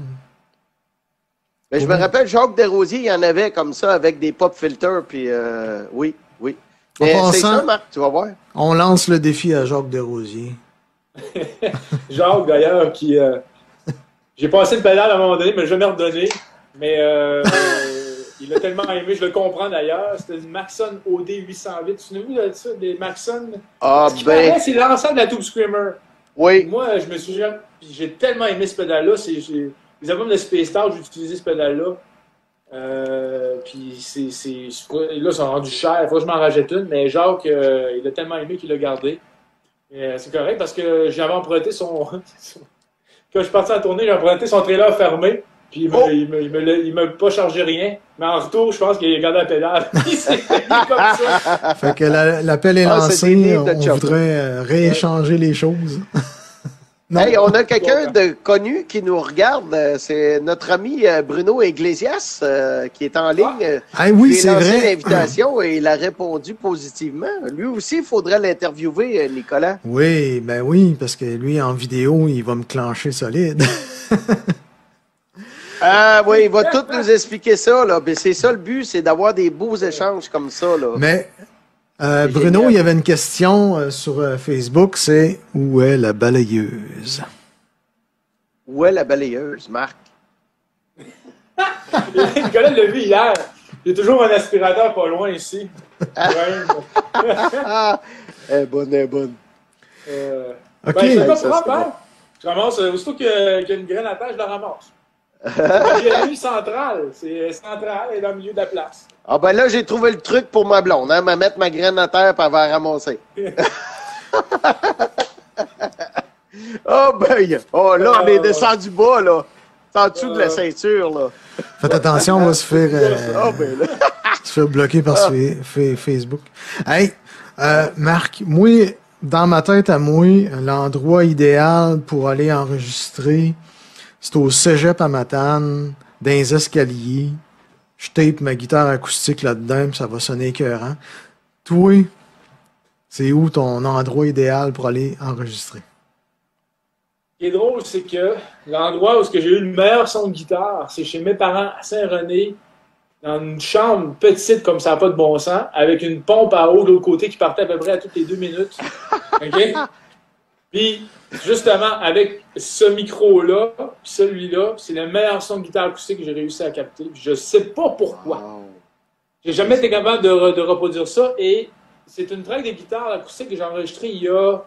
Mais je me Oui. rappelle, Jacques Desrosiers, il y en avait comme ça avec des pop filters, puis euh, oui, oui. En Mais c'est passant- ça, Marc, tu vas voir. On lance le défi à Jacques Desrosiers. Jacques, d'ailleurs, qui. euh, J'ai passé une pédale à un moment donné, mais jamais redonné. Mais euh, euh, il a tellement aimé, je le comprends d'ailleurs. C'était une Maxon O D huit cent huit. Tu as vu là, ça, des Maxon? Ah Ce qui ben, paraît, c'est l'ensemble de la Tube Screamer. oui. Moi, je me suis jamais. puis J'ai tellement aimé ce pédale-là. C'est, j'ai- les albums de Space Star, j'ai utilisé ce pédale-là. Euh, puis c'est, c'est, c'est pas- là, ça a rendu cher. Il faut que je m'en rajoute une. Mais Jacques, euh, il a tellement aimé qu'il l'a gardé. Et, euh, c'est correct parce que j'avais emprunté son. son- Quand je suis parti en tournée, j'ai emprunté son trailer fermé. Puis il m'a Oh! il m'a- il m'a- il m'a pas chargé rien. Mais en retour, je pense qu'il a gardé la pédale. Il s'est payé comme ça. Fait que la- l'appel est Ah, c'est des lancé. livres de On chum. voudrait euh, rééchanger les choses. Non. Hey, on a quelqu'un de connu qui nous regarde. Euh, C'est notre ami euh, Bruno Iglesias euh, qui est en ligne. Euh, Ah oui, J'ai c'est lancé vrai. l'invitation et il a répondu positivement. Lui aussi, il faudrait l'interviewer, euh, Nicolas. Oui, ben oui, parce que lui, en vidéo, il va me clencher solide. Ah oui, il va tout nous expliquer ça. Là. Mais c'est ça le but, c'est d'avoir des beaux échanges comme ça. Là. Mais euh, C'est Bruno, génial. il y avait une question euh, sur euh, Facebook, c'est où est la balayeuse? Où est la balayeuse, Marc? Nicolas l'a vu hier. Il y a toujours un aspirateur pas loin ici. Ouais. Ah, elle est bonne, elle est bonne. Euh, OK. Ben, je sais pas Ça, pourquoi, c'est hein. bon. Je ramasse, euh, aussitôt que- qu'il y a une graine à terre, je la ramasse. Il y a une nuit centrale. C'est central, elle est dans le milieu de la place. Ah ben là, j'ai trouvé le truc pour ma blonde. Hein, m'a mettre ma graine à terre, puis elle va la ramasser. Oh ben, oh là, on est descendu bas, là. C'est en dessous de la ceinture, là. Faites attention, on va se faire, euh, Ah ben là. se faire bloquer par Ah. fa- fa- Facebook. Hey, euh, Marc, moi, dans ma tête à moi, l'endroit idéal pour aller enregistrer, c'est au cégep à Matane, dans les escaliers. Je tape ma guitare acoustique là-dedans, puis ça va sonner écœurant. Toi, c'est où ton endroit idéal pour aller enregistrer? Ce qui est drôle, c'est que l'endroit où j'ai eu le meilleur son de guitare, c'est chez mes parents à Saint-René, dans une chambre petite comme ça n'a pas de bon sens, avec une pompe à eau de l'autre côté qui partait à peu près à toutes les deux minutes. OK? Puis, justement, avec ce micro-là, puis celui-là, c'est le meilleur son de guitare acoustique que j'ai réussi à capter. Puis je sais pas pourquoi. Wow. J'ai jamais été capable de, re- de reproduire ça. Et c'est une track de guitare acoustique que j'ai enregistrée il y a,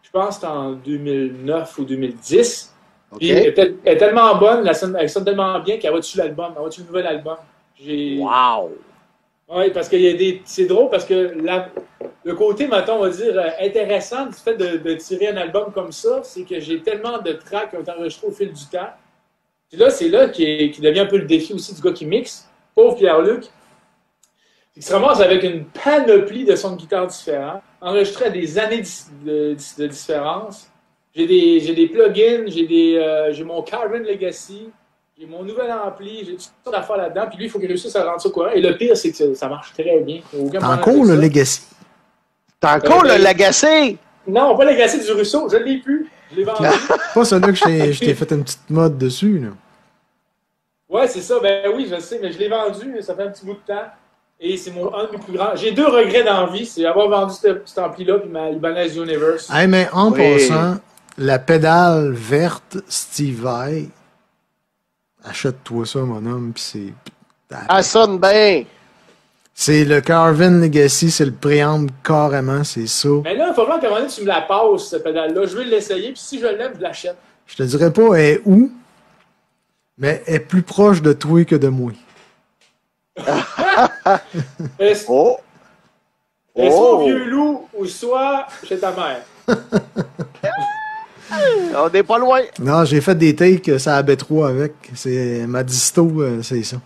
je pense que c'était en deux mille neuf ou deux mille dix. OK. Puis elle est, elle est tellement bonne, la sonne, elle sonne tellement bien qu'elle va dessus l'album, elle va dessus le nouvel album. J'ai... Wow! Oui, parce qu'il y a des. C'est drôle parce que la... le côté, mettons, on va dire, euh, intéressant du fait de, de tirer un album comme ça, c'est que j'ai tellement de tracks qui ont été enregistrés au fil du temps. Puis là, c'est là qui, est, qui devient un peu le défi aussi du gars qui mixe, pauvre Pierre-Luc. Il se ramasse avec une panoplie de sons de guitare différents, enregistrés à des années de, de, de différence. J'ai des, j'ai des plugins, j'ai, des, euh, j'ai mon Carbon Legacy, j'ai mon nouvel ampli, j'ai toutes sortes d'affaires là-dedans. Puis lui, il faut qu'il réussisse à rendre ça courant. Et le pire, c'est que ça marche très bien. T'as encore le Legacy? T'as encore Euh, le Legacy? Non, pas le Legacy du Russo, je ne l'ai plus. Je l'ai vendu. Pas celui-là que je t'ai, je t'ai fait une petite mode dessus, là. Ouais, c'est ça. Ben oui, je sais, mais je l'ai vendu. Ça fait un petit bout de temps. Et c'est mon un de mes plus grands. J'ai deux regrets dans la vie. C'est avoir vendu cet, cet ampli-là puis ma Ibanez Universe. Hey, mais en Oui. passant, la pédale verte Steve Vai, achète-toi ça, mon homme, pis c'est... Elle sonne bien. C'est le Carvin Legacy, c'est le préamble carrément, c'est ça. Mais là, il faut vraiment qu'à un moment donné, tu me la passes, cette pédale-là. Je veux l'essayer, puis si je l'aime, je l'achète. Je te dirais pas elle est où, mais elle est plus proche de toi que de moi. Est-ce Oh! est-ce au Oh! vieux loup ou soit chez ta mère? On n'est pas loin. Non, j'ai fait des takes, ça a B trois avec. C'est ma disto, euh, c'est ça.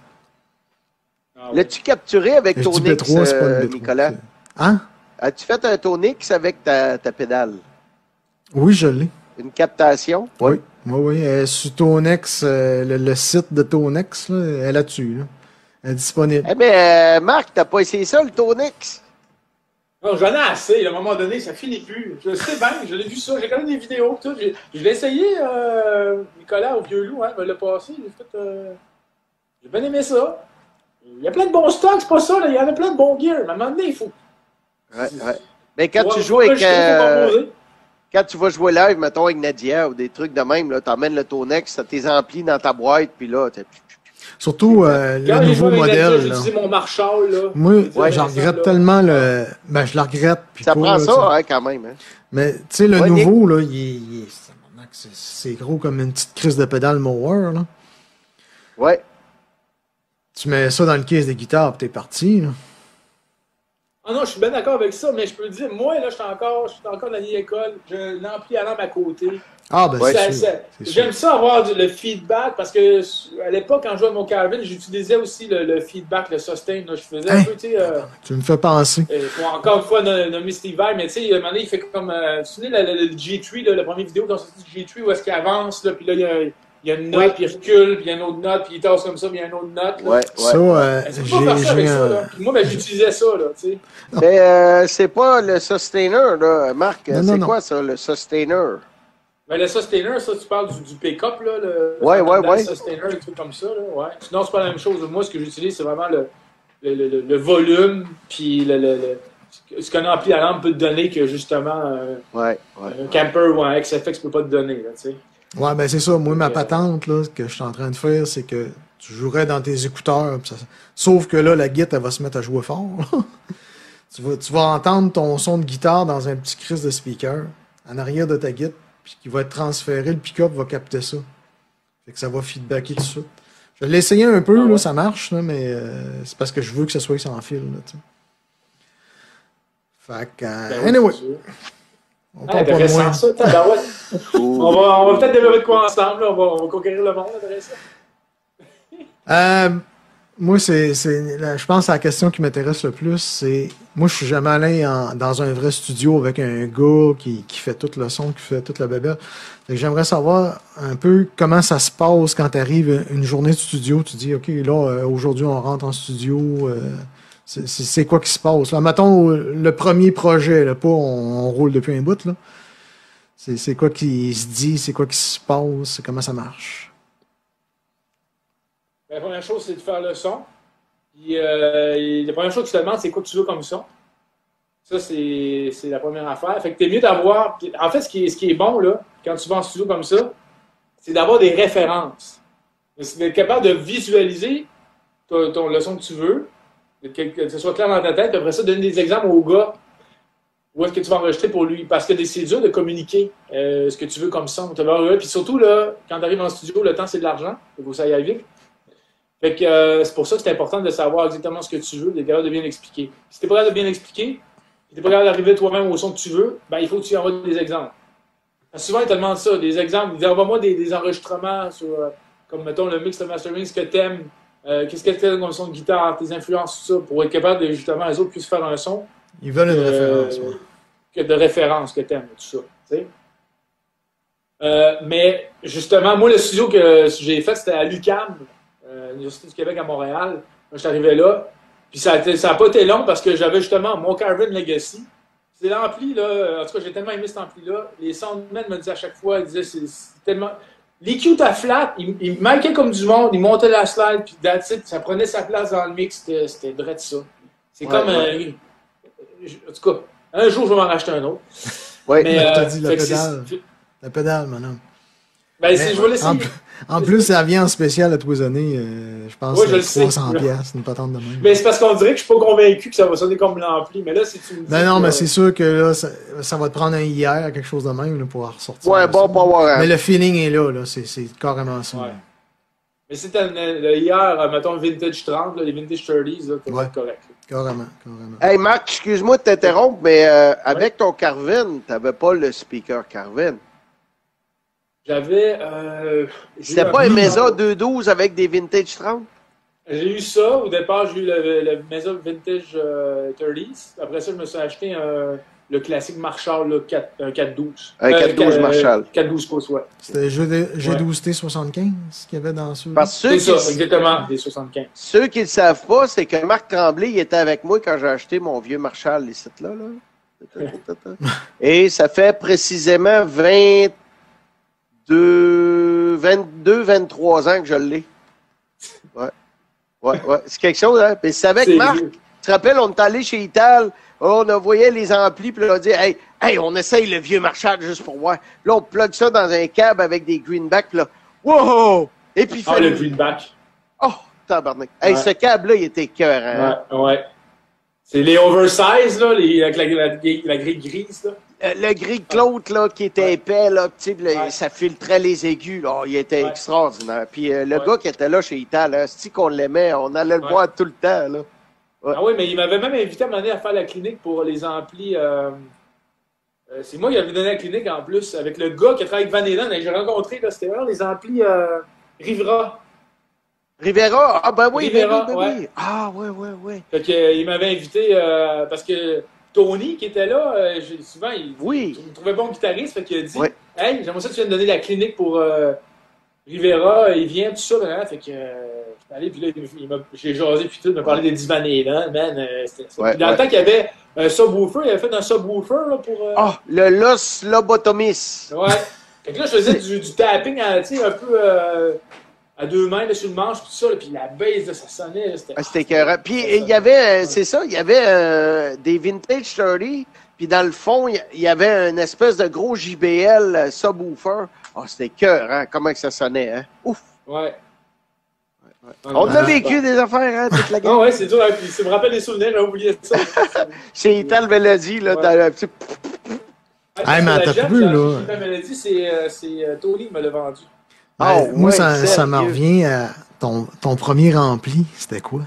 Ah ouais. L'as-tu capturé avec Je ton dis X, B trois, c'est pas euh, le B trois. Nicolas? c'est- Hein? As-tu fait un ton X avec ta, ta pédale? Oui, je l'ai. Une captation? Oui. Oui, oui. Elle est sur Tonex, euh, le, le site de Tonex, là, elle est là-dessus. Là. Elle est disponible. Eh bien, euh, Marc, t'as pas essayé ça, le ton X? Non, j'en ai assez. À un moment donné, ça finit plus. Je sais bien, je l'ai vu ça. J'ai quand même des vidéos. Tout. J'ai- Je l'ai essayé, euh, Nicolas, au vieux loup. Hein, me l'a passé. J'ai fait, euh, j'ai bien aimé ça. Il y a plein de bons stocks, c'est pas ça. Là. Il y en a plein de bons gears. Mais à un moment donné, il faut. Ouais, ouais. Mais quand faut- tu faut joues avec... enregistrer, faut euh, composer. quand tu vas jouer live, mettons, avec Nadia ou des trucs de même, là, t'emmènes le Tonex, t'as tes amplis dans ta boîte, puis là, t'as... Surtout euh, le Quand j'ai nouveau joué avec Nadia, modèle. j'ai là. utilisé mon Marshall. Là. Moi, Ouais, j'en ça, regrette là. tellement le. Ben, je la regrette. Puis Ça pas, prend là, ça, tu sais. hein, quand même. Hein. Mais, tu sais, le Ouais, nouveau, là, il est. il est- c'est- C'est gros comme une petite crise de pédale mower, là. Ouais. Tu mets ça dans le case des guitares, puis t'es parti, là. Ah non, je suis bien d'accord avec ça, mais je peux te dire, moi, là, je suis encore, je suis encore dans la vieille école. J'ai un ampli à lampe à côté. Ah, ben, Ouais, Ça- c'est sûr. ça- c'est sûr. J'aime ça avoir du- le feedback parce que à l'époque, quand je jouais à mon Calvin, j'utilisais aussi le, le feedback, le sustain. Là. Je faisais un Hein? peu, tu sais. Euh, Tu me fais penser. euh, faut encore une fois no- nommer Steve Vai, mais tu sais, à un moment donné, il fait comme. Euh, tu te souviens, le, le- le G trois, là, la première vidéo quand on sorti du G trois, où est-ce qu'il avance, là, puis là, il y a, il y a une note, Oui. puis il recule, puis il y a une autre note, puis il tasse comme ça, puis il y a une autre note. Là. Ouais, Ça, ouais. euh, Ben, c'est j'ai. pas faire ça avec j'ai ça, un- là. Puis moi, ben, j'utilisais ça, là, tu sais. Mais euh, c'est pas le sustainer, là, Marc. Non, non, C'est non. quoi, ça, le sustainer? Ben, le sustainer, ça, tu parles du, du pick-up, là, le, Ouais, le ouais, le ouais. sustainer, des trucs comme ça, là, ouais. Sinon, c'est pas la même chose. Moi, ce que j'utilise, c'est vraiment le, le, le, le- le volume, puis le, le, le- ce qu'un ampli à lampe peut te donner que, justement, euh, Ouais, ouais. un camper ou un X F X peut pas te donner, là, tu sais. Ouais, ben, c'est ça. Moi, ma Ok. patente, là, que je suis en train de faire, c'est que tu jouerais dans tes écouteurs. Pis ça... Sauf que là, la guitare, elle va se mettre à jouer fort. tu, vas, tu vas entendre ton son de guitare dans un petit crise de speaker en arrière de ta guitare, puis qui va être transféré. Le pick-up va capter ça. Fait que ça va feedbacker tout de suite. Je l'ai essayé un peu, Ah ouais? là, ça marche, là, mais euh, c'est parce que je veux que ce soit sans fil. Là, tu sais. Fait que, euh, Ben oui, anyway, c'est sûr. on Ah, parle pas de intéressant, moi. ça. Tabarouette. on va, on va peut-être développer de quoi ensemble, là. On va, on va conquérir le monde, après ça. Euh, moi, c'est, c'est, la- je pense que la question qui m'intéresse le plus, c'est. Moi, je suis jamais allé en- dans un vrai studio avec un gars qui, qui fait tout le son, qui fait toute la bébête. Fait que j'aimerais savoir un peu comment ça se passe quand tu arrives une journée de studio. Tu dis, OK, là, euh, aujourd'hui, on rentre en studio. euh, c'est, c'est- c'est quoi qui se passe? Là, mettons le premier projet, là, pas on, on roule depuis un bout. Là. C'est, c'est quoi qui se dit? C'est quoi qui se passe? Comment ça marche? La première chose, c'est de faire le son. Puis, euh, et la première chose que tu te demandes, c'est quoi que tu veux comme son. Ça, c'est c'est la première affaire. Fait que t'es mieux d'avoir. En fait, ce qui est, ce qui est bon, là, quand tu vas en studio comme ça, c'est d'avoir des références. C'est d'être capable de visualiser ton, ton, le son que tu veux, que, que ce soit clair dans ta tête, puis après ça, donner des exemples aux gars où est-ce que tu vas enregistrer pour lui. Parce que c'est dur de communiquer euh, ce que tu veux comme son. Puis surtout, là, quand tu arrives en studio, le temps, c'est de l'argent. Il faut que ça aille vite. Fait que euh, c'est pour ça que c'est important de savoir exactement ce que tu veux, d'être capable de bien l'expliquer. Si tu n'es pas capable de bien l'expliquer, si tu n'es pas capable d'arriver toi-même au son que tu veux, ben, il faut que tu envoies des exemples. Parce que souvent, ils te demandent ça, des exemples. Ils disent, envoie-moi des, des enregistrements sur, euh, comme mettons, le mix, le mastering, ce que tu aimes, euh, qu'est-ce que tu aimes comme son de guitare, tes influences, tout ça, pour être capable de, justement, les autres puissent faire un son. Ils veulent une euh, référence. Ouais. Que de référence que tu aimes, tout ça. Tu sais. Euh, mais justement, moi, le studio que j'ai fait, c'était à l'U Q A M, euh, l'Université du Québec à Montréal. Moi, je suis arrivé là. Puis ça n'a pas été long parce que j'avais justement mon Carvin Legacy. C'est l'ampli, là. En tout cas, j'ai tellement aimé cet ampli-là. Les soundmen me disaient à chaque fois, ils disaient, c'est tellement. L'E Q ta flat, il, il manquait comme du monde, il montait la slide, puis that's it, ça prenait sa place dans le mix, c'était vrai de ça. C'est ouais, comme. Ouais. Euh, en tout cas, un jour, je vais m'en racheter un autre. Oui, mais euh, tu as dit la pédale. La pédale, madame. Ben, si je vais l'essayer. En, en plus, ça vient en spécial à toisonner. Euh, je pense ouais, que c'est trois cents piastres, une patente de même. Mais c'est parce qu'on dirait que je suis pas convaincu que ça va sonner comme l'ampli. Mais là, si tu me dis. Ben non, que... mais c'est sûr que là, ça, ça va te prendre un I R, quelque chose de même, là, pour ressortir. Ouais, bon, pas voir. Mais le feeling est là, là. C'est carrément ça. Ouais. Mais si t'as le I R, mettons vintage trente, là, les vintage trente, là, c'est ouais. correct. Carrément, carrément. Hey Marc, excuse-moi de t'interrompre, mais euh, avec ouais. ton Carvin, t'avais pas le speaker Carvin. J'avais. Euh, C'était pas un Mesa deux douze avec des vintage trente? J'ai eu ça. Au départ, j'ai eu le, le Mesa vintage euh, trente. Après ça, je me suis acheté un, le classique Marshall, là, un quatre douze. Un quatre douze euh, Marshall. quatre douze pouces, ouais. C'était G douze T soixante-quinze qu'il y avait dans ceux. C'est ça, exactement, des soixante-quinze. Ceux qui ne le savent pas, c'est que Marc Tremblay il était avec moi quand j'ai acheté mon vieux Marshall, les sites là. là. Et ça fait précisément vingt-deux, vingt-deux, vingt-trois ans que je l'ai. Ouais. Ouais, ouais. C'est quelque chose, hein? Mais c'est avec Marc. Tu te rappelles, on est allé chez Ital, on a voyé les amplis, puis on a dit, hey, hey, on essaye le vieux Marshall juste pour voir. Là, on plug ça dans un câble avec des greenbacks, puis là, wow! Et puis, ah, fait... le greenback. Oh, tabarnak. Hey, ouais. Ce câble-là, il était cœur, hein? Ouais, ouais. C'est les oversize, là, les, avec la, la, la, la grille grise, là. Le, le gris Claude, là, qui était ouais. épais, là, tu sais, ouais. ça filtrait les aigus, là. Il était ouais. extraordinaire. Puis euh, le ouais. gars qui était là chez Ital, hein, c'est qu'on l'aimait, on allait le ouais. voir tout le temps, là. Ouais. Ah oui, mais il m'avait même invité à m'amener à faire la clinique pour les amplis. Euh... Euh, c'est moi qui avais donné la clinique en plus, avec le gars qui a travaillé avec Van Halen. J'ai rencontré, là, c'était vraiment les amplis euh, Rivera. Rivera? Ah, ben oui, Rivera, ben oui, ben ouais. oui. Ah, ouais, ouais, ouais. Fait que, euh, il m'avait invité euh, parce que Tony, qui était là, euh, souvent, il, oui. il me trouvait bon guitariste. Fait qu'il a dit oui. Hey, j'aimerais ça que tu viennes donner la clinique pour euh, Rivera. Il vient, tout ça. Là, fait que. Euh, Allé, puis là, j'ai jasé, puis tout, il m'a parlé des Van Halen, man. Euh, ouais, dans ouais. le temps qu'il y avait un subwoofer, il avait fait un subwoofer là, pour. Ah, euh... oh, le Los Lobotomis. Ouais. Fait que là, je faisais du, du tapping à, un peu euh, à deux mains là, sur le manche, puis tout ça, là, puis la bass, là, ça sonnait. C'était ah, écœurant. Puis il y avait, c'est ça, il y avait euh, des vintage trente, puis dans le fond, il y avait une espèce de gros J B L subwoofer. Ah, oh, c'était écœurant, comment que ça sonnait, hein? Ouf! Ouais. Ouais. On a vécu des affaires, hein, toute la gamme. Ah ouais, c'est dur. Hein, puis ça me rappelle des souvenirs, j'ai oublié ça. Chez Ital Melody, là, ouais. Dans le petit... Ah, hey, mais t'as plus, là. Ital Melody, c'est euh, Tony qui me l'a vendu. Ah, ouais, moi, ouais, ça, ça me revient à ton, ton premier ampli. C'était quoi?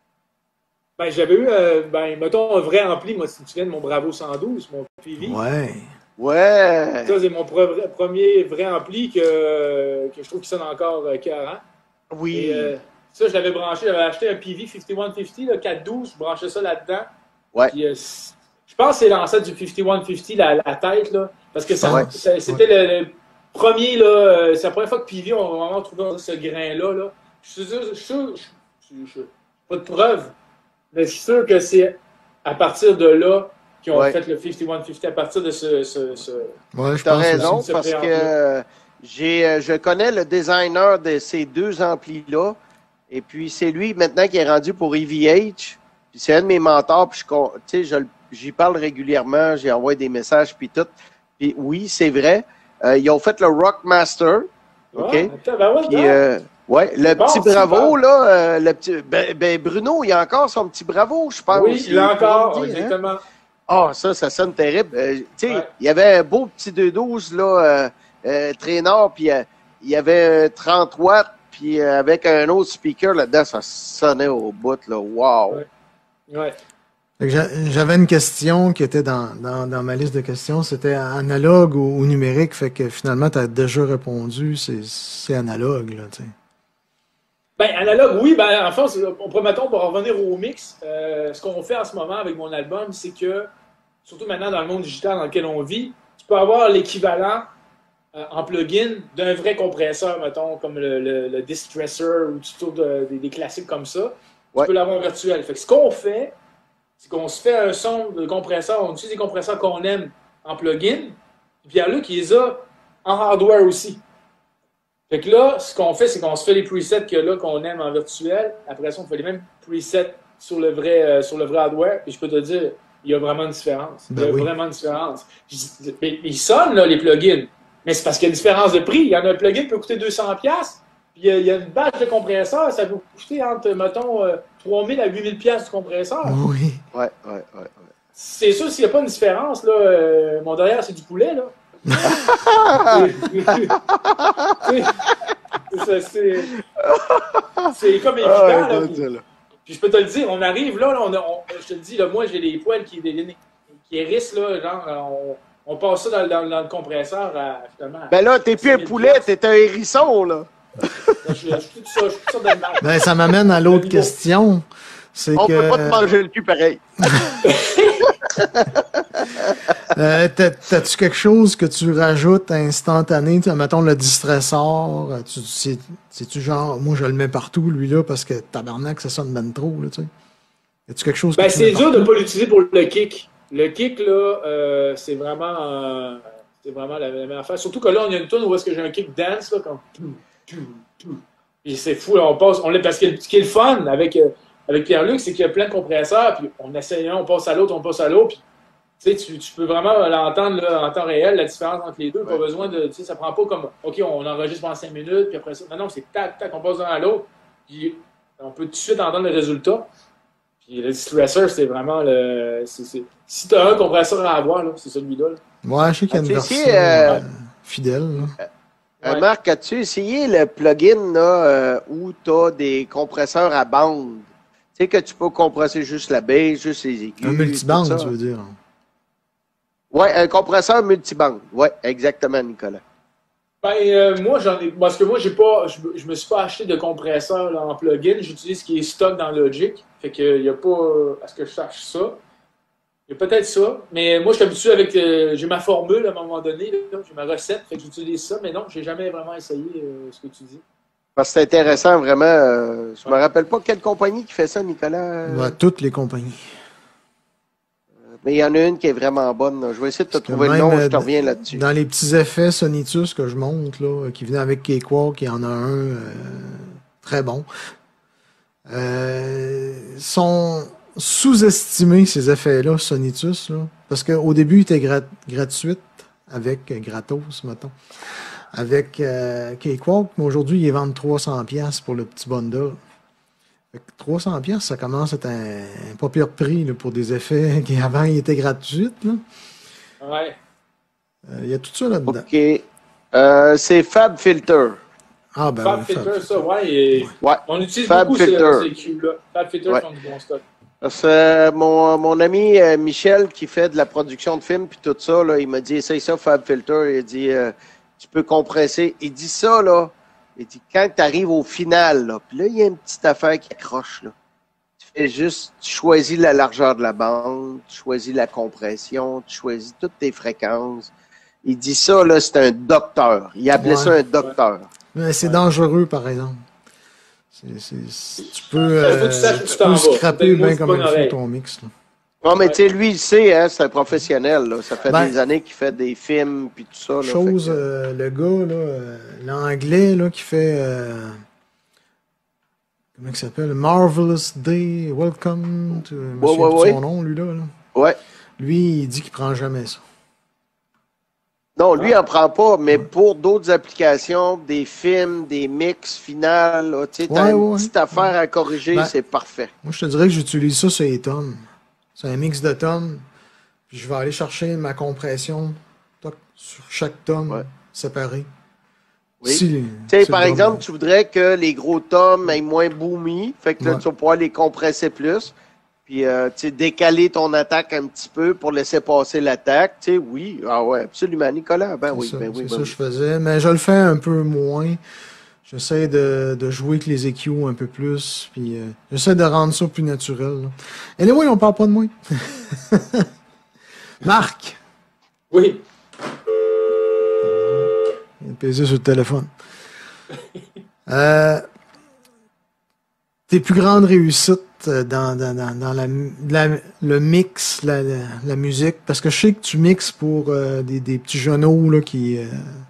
Ben, j'avais eu, euh, ben, mettons, un vrai ampli. Moi, si tu te souviens de mon Bravo cent douze, mon P V. Ouais. Ouais. Ça, c'est mon pre premier vrai ampli que, que je trouve qu'il sonne encore euh, quarante. Oui. Et, euh, ça, je l'avais branché. J'avais acheté un P V cinquante et un cinquante, quatre douze. Je branchais ça là-dedans. Ouais. Puis, euh, je pense que c'est l'ancêtre du cinquante et un cinquante, la, la tête, là. Parce que ça, ouais. c'était ouais. le, le premier, là. Euh, c'est la première fois que P V, on a vraiment trouvé ce grain-là, là. Je suis sûr, je suis sûr, je suis pas de preuve, mais je suis sûr que c'est à partir de là qu'ils ont ouais. fait le cinquante et un cinquante, à partir de ce. ce, ce ouais, je T'as raison, parce que. J'ai, je connais le designer de ces deux amplis-là. Et puis, c'est lui maintenant qui est rendu pour E V H. Puis, c'est un de mes mentors. Puis, je, je, j'y parle régulièrement. J'ai envoyé des messages, puis tout. Puis, oui, c'est vrai. Euh, ils ont fait le Rockmaster. OK? Ah, ben ouais, puis, euh, ouais, le bon, petit Bravo, là. Euh, le petit, ben, ben, Bruno, il a encore son petit Bravo, je pense. Oui, il l'a encore, exactement. Hein? Ah, ça, ça sonne terrible. Euh, tu sais, Ouais. il y avait un beau petit deux douze, là, euh, euh, traîneur, puis euh, il y avait un trente watts, puis euh, avec un autre speaker là-dedans, ça sonnait au bout, là. Wow! Ouais. Ouais. Fait que j'a- J'avais une question qui était dans, dans, dans ma liste de questions. C'était analogue ou, ou numérique. Fait que finalement, tu as déjà répondu. C'est c'est analogue, là, tu sais. Ben, analogue, oui. Ben, en fait, c'est- on pourrait, mettons, pour revenir au mix, euh, ce qu'on fait en ce moment avec mon album, c'est que, surtout maintenant dans le monde digital dans lequel on vit, tu peux avoir l'équivalent euh, en plugin d'un vrai compresseur, mettons, comme le, le, le Distressor ou tout de, des, des classiques comme ça. Tu Ouais. peux l'avoir virtuel. Fait que ce qu'on fait, c'est qu'on se fait un son de compresseur, on utilise des compresseurs qu'on aime en plugin, puis Pierre-Luc, il les a en hardware aussi. Fait que là, ce qu'on fait, c'est qu'on se fait les presets que là, qu'on aime en virtuel. Après ça, on fait les mêmes presets sur le vrai, euh, sur le vrai hardware. Et je peux te dire, il y a vraiment une différence. Il y a Ben oui. vraiment une différence. Je- mais Ils sonnent, là, les plugins. Mais c'est parce qu'il y a une différence de prix. Il y en a un plugin qui peut coûter deux cents dollars. Puis il y, a, il y a une bâche de compresseur, ça peut coûter entre, mettons, euh, trois mille à huit mille dollars du compresseur. Oui. Ouais, ouais, ouais. ouais. C'est sûr, s'il n'y a pas une différence, là, euh, mon derrière, c'est du poulet, là. C'est- c'est c'est comme évident, Ah, là. ouais, Puis, là. puis je peux te le dire, on arrive là, là, on a- on- je te le dis, là, moi, j'ai les poils qui, qui hérissent, là, genre, on, on passe ça dans, dans- dans le compresseur, à, finalement. Ben là, t'es plus un poulet, t'es un hérisson, là. Je, je, je suis tout ça, je suis tout ça d'animal. Ben, ça m'amène à l'autre question. C'est On que. peut pas te manger le cul pareil. Euh, t'as- T'as-tu quelque chose que tu rajoutes instantané? Tu sais, mettons le distressor. euh, Tu, c'est, c'est-tu genre, moi je le mets partout, lui-là, parce que tabarnak, ça sonne ben trop, là, tu sais. Y a-tu quelque chose que Ben, tu c'est mets dur de partout? ne pas l'utiliser pour le kick. Le kick, là, euh, c'est vraiment, euh, c'est vraiment la même affaire. Surtout que là, on a une tune où est-ce que j'ai un kick dance, là, comme. Puis c'est fou, là, on passe. On, parce que ce qui est le fun avec, euh, avec Pierre-Luc, c'est qu'il y a plein de compresseurs, puis on essaye un, on passe à l'autre, on passe à l'autre, puis tu sais, tu, tu peux vraiment l'entendre là, en temps réel, la différence entre les deux. Pas Ouais. besoin de. Tu sais, ça prend pas comme. OK, on enregistre pendant cinq minutes, puis après ça. Non, non, c'est tac, tac, on passe d'un à l'autre. Puis on peut tout de suite entendre le résultat. Puis le Distressor, c'est vraiment le. c'est- c'est- Si tu as un compresseur à avoir, là, c'est celui-là. Là. Ouais, je sais qu'il y a une As-tu version essayé, euh, euh, fidèle, là. Euh, Ouais. Marc, as-tu essayé le plugin là, euh, où tu as des compresseurs à bande? Tu sais que tu peux compresser juste la basse, juste les aigus. Un multiband, tout ça. tu veux dire. Ouais, un compresseur multibande. Ouais, exactement, Nicolas. Ben, euh, moi, j'en ai. Parce que moi, j'ai pas. Je, je me suis pas acheté de compresseur là, en plugin. J'utilise ce qui est stock dans Logic. Fait qu'il n'y a pas. À ce que je sache ça. Il y a peut-être ça. Mais moi, je suis habitué avec. euh, j'ai ma formule à un moment donné. là, J'ai ma recette. Fait que j'utilise ça. Mais non, j'ai jamais vraiment essayé euh, ce que tu dis. Parce que c'est intéressant, vraiment. Euh, je me rappelle pas quelle compagnie qui fait ça, Nicolas. euh, Ouais, toutes les compagnies. Mais il y en a une qui est vraiment bonne. là. Je vais essayer de te Parce que trouver le même, nom, je euh, te reviens là-dessus. Dans les petits effets Sonitus que je monte, là, qui venaient avec Cakewalk, il y en a un euh, très bon. Euh, sont sous-estimés, ces effets-là, Sonitus, là, parce qu'au début, ils étaient grat gratuits, avec euh, gratos, mettons, avec euh, Cakewalk, mais aujourd'hui, ils vendent trois cents dollars pour le petit bundle. Fait que trois cents dollars, ça commence à être un, un pas pire prix là, pour des effets qui avant ils étaient gratuits. Là. Ouais. Euh, Il y a tout ça là-dedans. OK. Euh, c'est Fab Filter. Ah ben Fab oui, Filter, Fab. ça, ouais. et- Ouais. On utilise Fab beaucoup Filter. ces, ces cubes-là. Fab Filter Ouais. font du bon stock. Parce que euh, mon, mon ami euh, Michel, qui fait de la production de films puis tout ça, là, il m'a dit, essaye ça, Fab Filter. Il a dit, euh, tu peux compresser. Il dit ça, là. Il dit, quand tu arrives au final, là, puis là, il y a une petite affaire qui accroche, là. Tu fais juste, tu choisis la largeur de la bande, tu choisis la compression, tu choisis toutes tes fréquences. Il dit ça, là, c'est un docteur. Il appelait Ouais. ça un docteur. Mais c'est dangereux, par exemple. C'est- c'est- c'est- tu peux, faut que tu euh, saches où tu tu t'en peux vas. scraper Peut-être bien moi, comme c'est il pas faut une ton mix. Là. Non, mais Ouais. tu sais, lui, il sait, hein, c'est un professionnel, là. Ça fait Ben, des années qu'il fait des films puis tout ça, là. Chose, Fait que- euh, le gars, là, euh, l'anglais, là, qui fait. euh, comment il s'appelle? Marvelous Day, Welcome. To, je me Ouais, souviens ouais, plus de ouais. son nom, lui, là. là. Ouais. Lui, il dit qu'il prend jamais ça. Non, lui, il n'en prend pas, mais pour d'autres applications, des films, des mix finales, là, tu sais, t'as Ouais, une ouais, petite affaire à corriger, Ben, c'est parfait. Moi, je te dirais que j'utilise ça sur les tomes. C'est un mix de tomes. Puis je vais aller chercher ma compression toc, sur chaque tome Ouais. séparé. Oui. Si, Tu sais, si par le exemple, drum- tu voudrais que les gros tomes aient moins boomy, fait que là, Ouais. tu vas pouvoir les compresser plus, puis euh, tu sais, décaler ton attaque un petit peu pour laisser passer l'attaque. Tu sais, oui, ah ouais, absolument, Nicolas, ben c'est oui, ça, ben oui, c'est ben ça que oui. je faisais. Mais je le fais un peu moins. J'essaie de, de jouer avec les E Q un peu plus. Puis euh, j'essaie de rendre ça plus naturel. Là. Et les on parle pas de moi. Marc! Oui. Il a pesé sur le téléphone. Euh, tes plus grandes réussites euh, dans, dans, dans, dans la, la- le mix, la, la, la musique, parce que je sais que tu mixes pour euh, des, des petits genoux là, qui. euh,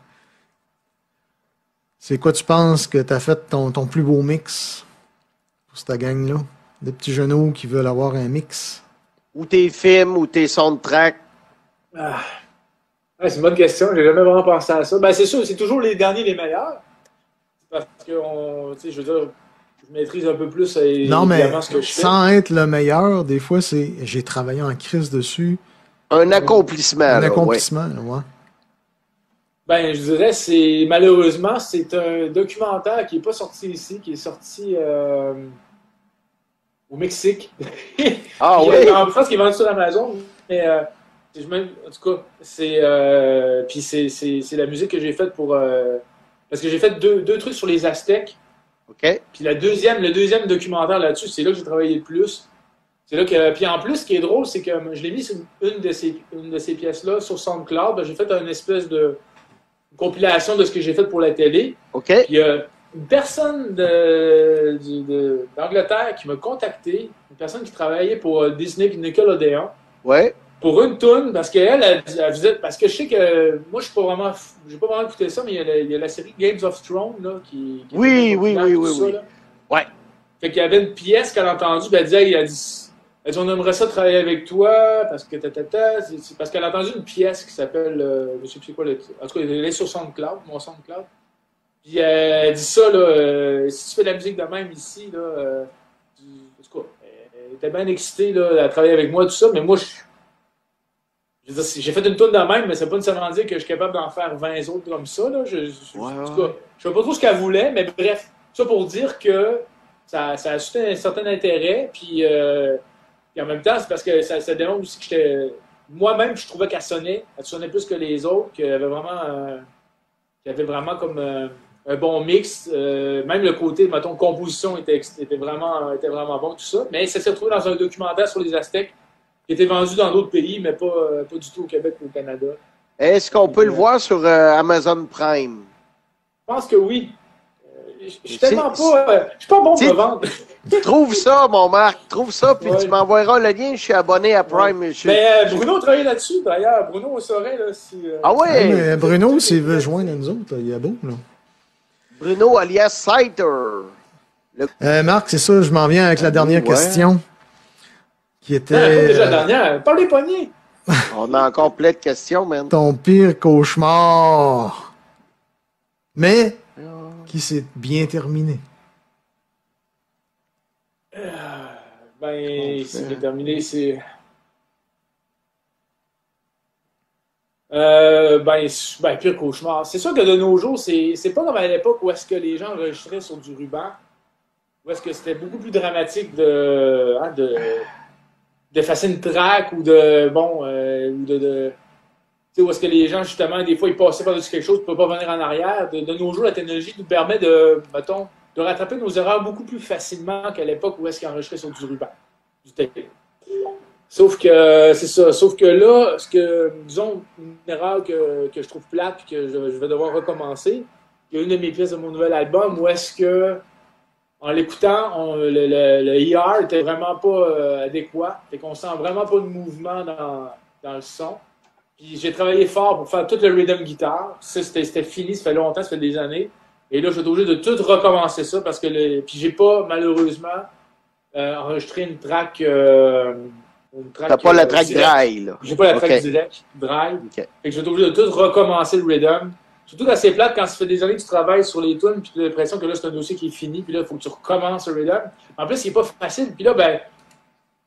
c'est quoi tu penses que tu as fait ton, ton plus beau mix pour cette gang-là? Des petits genoux qui veulent avoir un mix. Ou tes films, ou tes soundtracks. Ah. Ouais, c'est une bonne question. J'ai jamais vraiment pensé à ça. Ben, c'est sûr, c'est toujours les derniers les meilleurs. Parce que on, tu sais, je veux dire, je maîtrise un peu plus euh, Non, mais évidemment ce que je fais. sans être le meilleur, des fois, c'est j'ai travaillé en crise dessus. Un accomplissement, Un là, ouais. accomplissement, là, ouais. Ben, je dirais, c'est malheureusement, c'est un documentaire qui n'est pas sorti ici, qui est sorti euh, au Mexique. Ah Puis, oui? euh, en France, qui est vendu sur Amazon. Mais euh, je même, en tout cas, c'est euh, puis c'est, c'est, c'est la musique que j'ai faite pour euh, parce que j'ai fait deux, deux trucs sur les Aztèques. OK. Puis la deuxième, le deuxième documentaire là-dessus, c'est là que j'ai travaillé le plus. C'est là que, puis en plus, ce qui est drôle, c'est que je l'ai mis sur une de ces, une de ces pièces-là sur SoundCloud. Ben, j'ai fait une espèce de compilation de ce que j'ai fait pour la télé. OK. Puis il y a une personne de, du- de- d'Angleterre qui m'a contacté, une personne qui travaillait pour euh, Disney et Nickelodeon, Ouais. pour une toune, parce qu'elle, elle, elle faisait, parce que je sais que moi, je suis pas vraiment, j'ai pas vraiment écouté ça, mais il y a la, il y a la série Games of Thrones, là, qui, qui Oui, était oui, populaire, oui, tout oui, ça, oui. là. Ouais. Fait qu'il y avait une pièce qu'elle a entendue, puis elle disait, elle dit, elle dit, on aimerait ça travailler avec toi, parce que ta, ta, ta, c'est- c'est parce qu'elle a entendu une pièce qui s'appelle, euh, je sais plus c'est quoi, le, en tout cas, elle est sur SoundCloud, mon SoundCloud. Puis euh, elle dit ça, là, euh, si tu fais de la musique de même ici, là, euh, tu- en tout cas, elle était bien excitée, là, à travailler avec moi, tout ça, mais moi, je, je veux dire, si- j'ai fait une tourne de même, mais ça veut pas nécessairement dire que je suis capable d'en faire vingt autres comme ça, là. Je, je- Ouais, en tout ouais. cas, je sais pas trop ce qu'elle voulait, mais bref, ça pour dire que ça, ça a suscité un certain intérêt, puis, euh, puis en même temps, c'est parce que ça, ça démontre aussi que j'étais. Moi-même, je trouvais qu'elle sonnait. Elle sonnait plus que les autres, qu'elle avait vraiment, euh, qu'elle avait vraiment comme euh, un bon mix. Euh, même le côté, mettons, composition était, était, vraiment, était vraiment bon, tout ça. Mais ça s'est retrouvé dans un documentaire sur les Aztèques qui était vendu dans d'autres pays, mais pas, euh, pas du tout au Québec ou au Canada. Est-ce qu'on peut le voir sur euh, Amazon Prime? Je pense que oui. Euh, Je je suis C'est- tellement pas. euh, Je suis pas bon pour c'est- me vendre. Trouve ça, mon Marc. Trouve ça, puis Ouais. tu m'envoieras le lien. Je suis abonné à Prime. Je suis- Mais euh, Bruno travaillait là-dessus, d'ailleurs. Bruno, on saurait là, si. euh, Ah ouais? Ouais, mais Bruno, s'il veut joindre nous autres, il y a beau, là. Bruno alias Saiter. Euh, Marc, c'est ça, je m'en viens avec la dernière Ouais. question. Qui Non, était pas déjà la euh, dernière. Parle des poignets. On a encore plein de questions, man. ton pire cauchemar. Mais qui s'est bien terminé. Ben, On c'est fait- déterminé, c'est. Euh, ben, c'est- ben, pire cauchemar. C'est sûr que de nos jours, c'est c'est pas comme à l'époque où est-ce que les gens enregistraient sur du ruban, où est-ce que c'était beaucoup plus dramatique de, hein, de d'effacer une track ou de, bon, euh, ou de, de tu sais, où est-ce que les gens, justement, des fois, ils passaient par-dessus quelque chose, ils ne pouvaient pas venir en arrière. De, de nos jours, la technologie nous permet de, mettons, de rattraper nos erreurs beaucoup plus facilement qu'à l'époque où est-ce qu'ils enregistraient sur du ruban, du tape. Sauf que, c'est ça, sauf que là, ce que, disons, une erreur que, que je trouve plate et que je, je vais devoir recommencer, il y a une de mes pièces de mon nouvel album où est-ce que, en l'écoutant, on- le, le, le E R était vraiment pas euh, adéquat, fait qu'on sent vraiment pas de mouvement dans, dans le son. Puis j'ai travaillé fort pour faire tout le rhythm guitare. Ça, c'était, c'était fini, ça fait longtemps, ça fait des années. Et là, je suis obligé de tout recommencer ça parce que le, puis j'ai pas, malheureusement, euh, enregistré une track. Euh, une track T'as pas la euh, track direct. dry, là. J'ai pas la track Ok. direct, drive. Ok. Fait que je vais être obligé de tout recommencer le rhythm. Surtout quand c'est plate, quand ça fait des années que tu travailles sur les tunes, puis tu as l'impression que là, c'est un dossier qui est fini, puis là, il faut que tu recommences le rhythm. En plus, il n'est pas facile. Puis là, ben,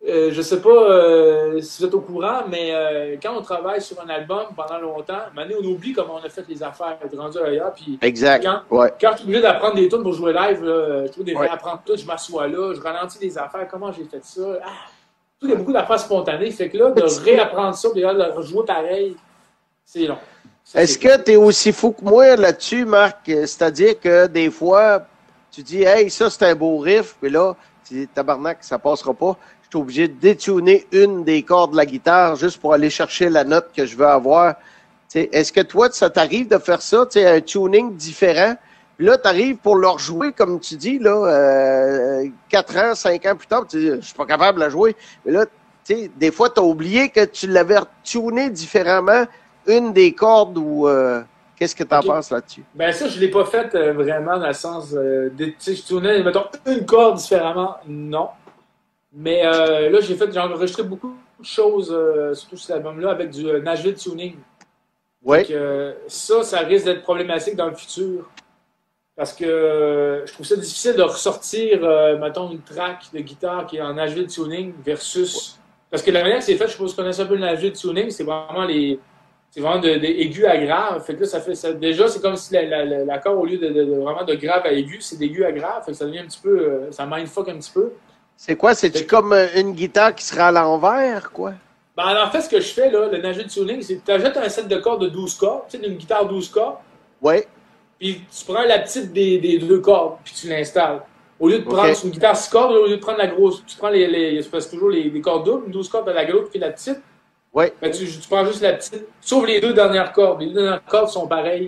Euh, je sais pas euh, si vous êtes au courant, mais euh, quand on travaille sur un album pendant longtemps, à un moment donné, on oublie comment on a fait les affaires, être rendu ailleurs. Puis Exact. quand, Ouais. quand je suis obligé d'apprendre des tunes pour jouer live, là, je trouve des Ouais. réapprendre tout, je m'assois là, je ralentis des affaires, comment j'ai fait ça. Ah, il y a beaucoup d'affaires spontanées. Fait que là, de réapprendre ça, puis de rejouer pareil, c'est long. Ça, Est-ce c'est que tu es aussi fou que moi là-dessus, Marc? C'est-à-dire que des fois, tu dis, hey, ça, c'est un beau riff, puis là, tu dis, tabarnak, ça passera pas. Je suis obligé de détuner une des cordes de la guitare juste pour aller chercher la note que je veux avoir. T'sais, est-ce que toi, ça t'arrive de faire ça, un tuning différent? Puis là, tu arrives pour le rejouer, comme tu dis, là, euh, quatre ans, cinq ans plus tard, tu dis, je suis pas capable de la jouer. Mais là, t'sais, des fois, tu as oublié que tu l'avais tuné différemment, une des cordes ou... Euh, qu'est-ce que tu en Ok. penses là-dessus? Ben ça, je ne l'ai pas fait euh, vraiment dans le sens euh, de, tu sais, je tournais, mettons, une corde différemment, non. Mais euh, là, j'ai fait, j'ai enregistré beaucoup de choses, euh, surtout cet album-là, avec du euh, Nashville Tuning. Oui. Donc, euh, ça, ça risque d'être problématique dans le futur. Parce que euh, je trouve ça difficile de ressortir, euh, mettons, une track de guitare qui est en Nashville Tuning versus... Parce que la manière que c'est fait, je suppose que vous connaissez un peu le Nashville Tuning, c'est vraiment les... C'est vraiment de, de aigu à grave. Fait que là, ça fait ça, déjà, c'est comme si l'accord, la, la, au lieu de, de, de vraiment de grave à aigu, c'est d'aigu à grave. Fait que ça devient un petit peu. Euh, ça mindfuck un petit peu. C'est quoi? C'est-tu comme une guitare qui sera à l'envers, quoi? Ben, en fait, ce que je fais, là, le Nashville Tuning, c'est que tu achètes un set de cordes de douze cordes, tu sais, d'une guitare douze cordes. Oui. Puis tu prends la petite des, des deux cordes, puis tu l'installes. Au lieu de prendre Okay. une guitare six cordes, au lieu de prendre la grosse, tu prends les, les c'est toujours les, les cordes doubles, une douze cordes de la grosse, puis la petite. Oui. Ben, tu, tu prends juste la petite, sauf les deux dernières cordes. Les deux dernières cordes sont pareilles